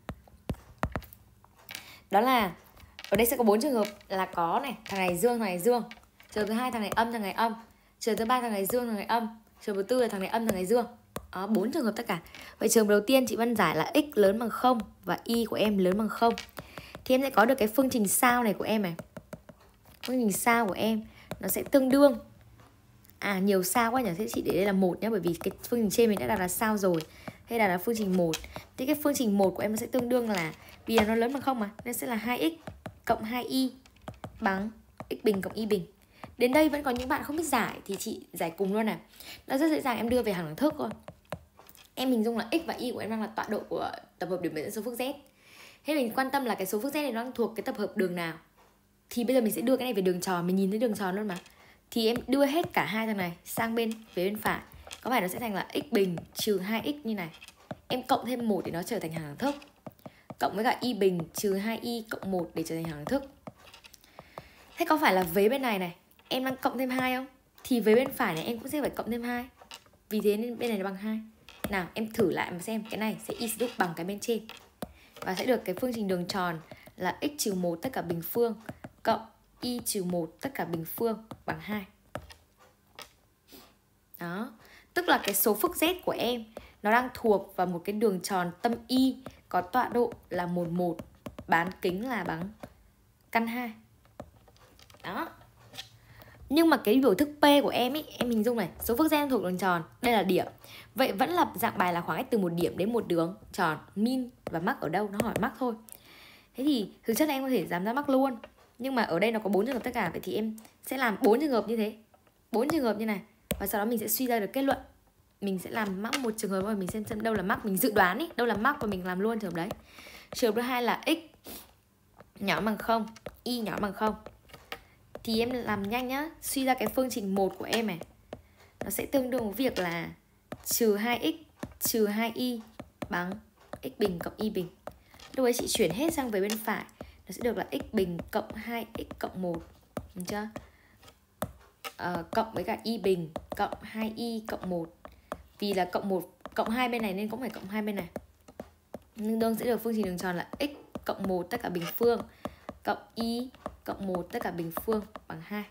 đó là ở đây sẽ có 4 trường hợp là có này, thằng này dương, thằng này dương. Trường hợp thứ 2 thằng này âm, thằng này âm. Trường hợp thứ 3 thằng này dương, thằng này âm. Trường hợp thứ 4 là thằng này âm, thằng này dương. Đó, 4 trường hợp tất cả. Vậy trường hợp đầu tiên chị Vân giải là x lớn bằng 0 và y của em lớn bằng 0. Thì em sẽ có được cái phương trình sao này của em này. Phương trình sao của em nó sẽ tương đương, nhiều sao quá nhỉ, thế chị để đây là 1 nhé, bởi vì cái phương trình trên mình đã đặt là sao rồi. Hay là phương trình 1. Thì cái phương trình 1 của em nó sẽ tương đương là, vì nó lớn bằng 0 mà, nên sẽ là 2x cộng 2y bằng x bình cộng y bình. Đến đây vẫn có những bạn không biết giải thì chị giải cùng luôn này. Nó rất dễ dàng, em đưa về hàng đẳng thức thôi. Em hình dung là x và y của em đang là tọa độ của tập hợp điểm biến số phức Z. Thế mình quan tâm là cái số phức Z này nó đang thuộc cái tập hợp đường nào. Thì bây giờ mình sẽ đưa cái này về đường tròn, mình nhìn thấy đường tròn luôn mà. Thì em đưa hết cả hai thằng này sang về bên phải. Có phải nó sẽ thành là x bình trừ 2x như này. Em cộng thêm 1 để nó trở thành hàng đẳng thức. Cộng với cả y bình trừ 2y cộng 1 để trở thành hàng đẳng thức. Thế có phải là vế bên này này em đang cộng thêm 2 không? Thì vế bên phải này em cũng sẽ phải cộng thêm 2. Vì thế nên bên này nó bằng 2. Nào em thử lại mà xem, cái này sẽ y lúc bằng cái bên trên. Và sẽ được cái phương trình đường tròn là x trừ 1 tất cả bình phương cộng y trừ 1 tất cả bình phương bằng 2. Đó, tức là cái số phức Z của em nó đang thuộc vào một cái đường tròn tâm y có tọa độ là 11, bán kính là bằng căn 2. Đó. Nhưng mà cái biểu thức P của em ấy, em hình dung này, số phức Z thuộc đường tròn, đây là điểm. Vậy vẫn là dạng bài là khoảng cách từ một điểm đến một đường tròn, min và mắc ở đâu, nó hỏi mắc thôi. Thế thì thực chất là em có thể dám ra mắc luôn. Nhưng mà ở đây nó có 4 trường hợp tất cả, vậy thì em sẽ làm 4 trường hợp như thế. 4 trường hợp như này. Và sau đó mình sẽ suy ra được kết luận. Mình sẽ làm mắc một trường hợp và mình xem đâu là mắc, mình dự đoán ý, đâu là mắc và mình làm luôn trường hợp đấy. Trường hợp thứ hai là x nhỏ bằng 0, y nhỏ bằng 0. Thì em làm nhanh nhá, suy ra cái phương trình 1 của em này. Nó sẽ tương đương với việc là trừ 2x trừ 2y bằng x bình cộng y bình. Lúc ấy chị chuyển hết sang về bên phải, nó sẽ được là x bình cộng 2x cộng 1. Được chưa? Cộng với cả y bình cộng 2y cộng 1. Vì là cộng 1 cộng 2 bên này nên cũng phải cộng 2 bên này. Nhưng đương sẽ được phương trình đường tròn là x cộng 1 tất cả bình phương cộng y cộng 1 tất cả bình phương bằng 2.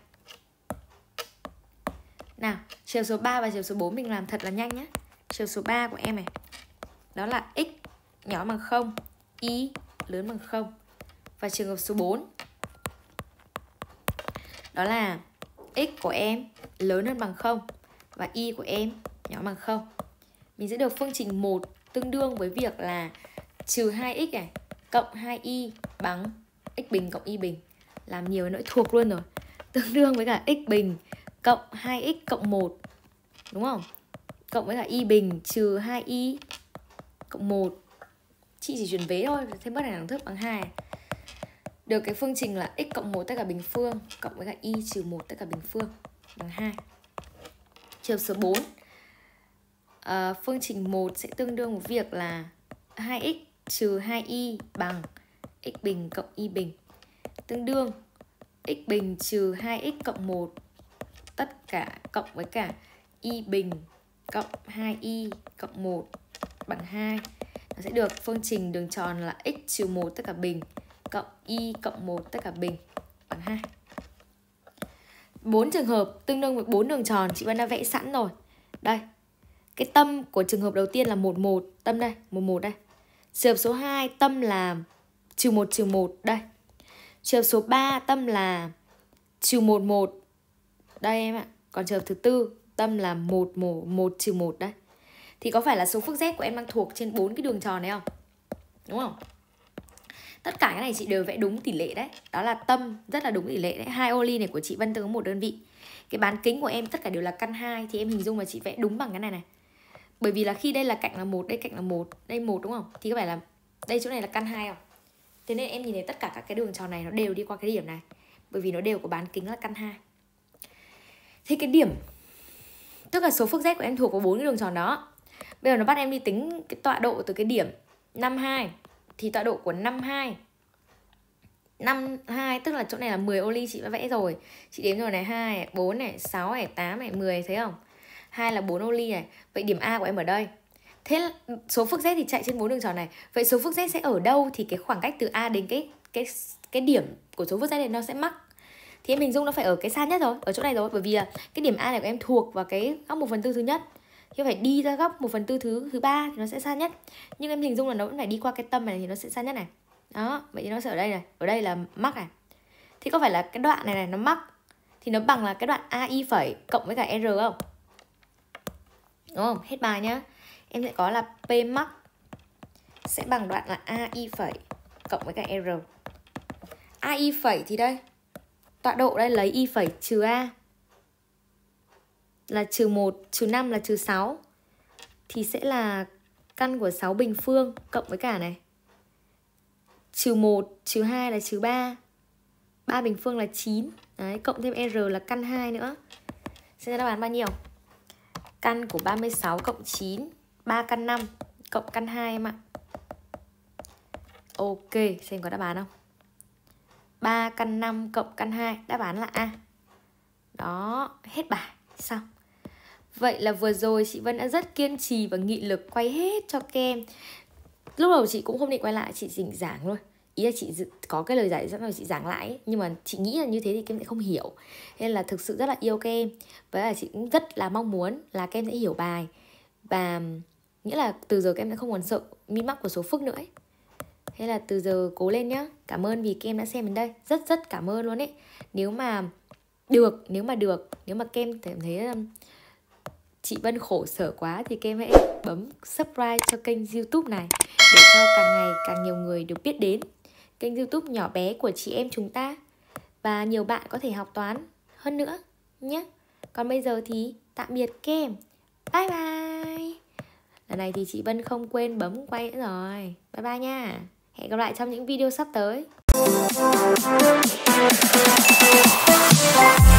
Nào, chiều số 3 và chiều số 4 mình làm thật là nhanh nhé. Chiều số 3 của em này, đó là x nhỏ bằng 0, y lớn bằng 0. Và trường hợp số 4, đó là x của em lớn hơn bằng 0 và y của em nhỏ bằng 0. Mình sẽ được phương trình 1 tương đương với việc là trừ 2x này cộng 2y bằng x bình cộng y bình. Làm nhiều nỗi thuộc luôn rồi. Tương đương với cả x bình cộng 2x cộng 1. Đúng không? Cộng với cả y bình trừ 2y cộng 1. Chị chỉ chuyển vế thôi, thêm bớt này đẳng thức bằng 2. Được cái phương trình là x cộng 1 tất cả bình phương cộng với cả y trừ 1 tất cả bình phương bằng 2. Trường hợp số 4, phương trình 1 sẽ tương đương với việc là 2x trừ 2y bằng x bình cộng y bình. Tương đương x bình trừ 2x cộng 1 tất cả cộng với cả y bình cộng 2y cộng 1 bằng 2. Nó sẽ được phương trình đường tròn là x trừ 1 tất cả bình cộng y cộng 1 tất cả bình bằng 2. 4 trường hợp tương đương với 4 đường tròn chị Vân đã vẽ sẵn rồi. Đây, cái tâm của trường hợp đầu tiên là 11, tâm đây, 11 đây. Trường hợp số 2 tâm là trừ 1 đây. Trường hợp số 3 tâm là trừ 1 đây em ạ. Còn trường hợp thứ tư tâm là 1 trừ 1 đây. Thì có phải là số phức Z của em đang thuộc trên 4 cái đường tròn này không? Đúng không? Tất cả cái này chị đều vẽ đúng tỷ lệ đấy. Đó là tâm rất là đúng tỷ lệ đấy. 2 ô ly này của chị Vân tương ứng 1 đơn vị. Cái bán kính của em tất cả đều là căn 2. Thì em hình dung là chị vẽ đúng bằng cái này này. Bởi vì là khi đây là cạnh là 1, đây cạnh là 1, đây 1 đúng không? Thì có phải là đây chỗ này là căn 2 không? Thế nên em nhìn thấy tất cả các cái đường tròn này nó đều đi qua cái điểm này. Bởi vì nó đều có bán kính là căn 2. Thế cái điểm, tức là số phức Z của em thuộc vào 4 cái đường tròn đó. Bây giờ nó bắt em đi tính cái tọa độ từ cái điểm 52. Thì tọa độ của 52 tức là chỗ này là 10 ô ly chị đã vẽ rồi. Chị đếm rồi này, 2 này, 4 này, 6 này, 8 này, 10, thấy không? 2 là 4 ô ly này. Vậy điểm A của em ở đây. Thế là số phức Z thì chạy trên 4 đường tròn này. Vậy số phức Z sẽ ở đâu thì cái khoảng cách từ A đến cái điểm của số phức Z này nó sẽ mắc. Thì em hình dung nó phải ở cái xa nhất rồi, ở chỗ này rồi. Bởi vì là cái điểm A này của em thuộc vào cái góc 1/4 thứ nhất, thì phải đi ra góc 1/4 thứ ba thì nó sẽ xa nhất. Nhưng em hình dung là nó vẫn phải đi qua cái tâm này thì nó sẽ xa nhất này. Đó, vậy thì nó sẽ ở đây này, ở đây là mắc này. Thì có phải là cái đoạn này nó mắc thì nó bằng là cái đoạn AI phẩy cộng với cả R không? Đúng không? Hết bài nhá. Em sẽ có là P mắc sẽ bằng đoạn là AI phẩy cộng với cả R. AI phẩy thì đây, tọa độ đây lấy Y phẩy trừ A là trừ 1, trừ 5 là trừ 6. Thì sẽ là căn của 6 bình phương cộng với cả này trừ 1, trừ 2 là trừ 3, 3 bình phương là 9. Đấy, cộng thêm R là căn 2 nữa. Sẽ ra đáp án bao nhiêu? Căn của 36 cộng 9, 3 căn 5 cộng căn 2 em ạ. Ok, xem có đáp án không? 3 căn 5 cộng căn 2, đáp án là A. Đó, hết bài, xong. Vậy là vừa rồi chị Vân đã rất kiên trì và nghị lực quay hết cho các em. Lúc đầu chị cũng không định quay lại, chị chỉnh giảng thôi. Ý là chị có cái lời giải rất là chị giảng lại ấy. Nhưng mà chị nghĩ là như thế thì các em sẽ không hiểu. Nên là thực sự rất là yêu các em. Với là chị cũng rất là mong muốn là các em sẽ hiểu bài. Và nghĩa là từ giờ các em sẽ không còn sợ min mắc của số phức nữa ấy. Thế là từ giờ cố lên nhá. Cảm ơn vì các em đã xem đến đây. Rất rất cảm ơn luôn ấy. Nếu mà các em cảm thấy chị Vân khổ sở quá thì các em hãy bấm subscribe cho kênh YouTube này để cho càng ngày càng nhiều người được biết đến kênh YouTube nhỏ bé của chị em chúng ta và nhiều bạn có thể học toán hơn nữa nhé. Còn bây giờ thì tạm biệt các em. Bye bye. Lần này thì chị Vân không quên bấm quay nữa rồi. Bye bye nha. Hẹn gặp lại trong những video sắp tới.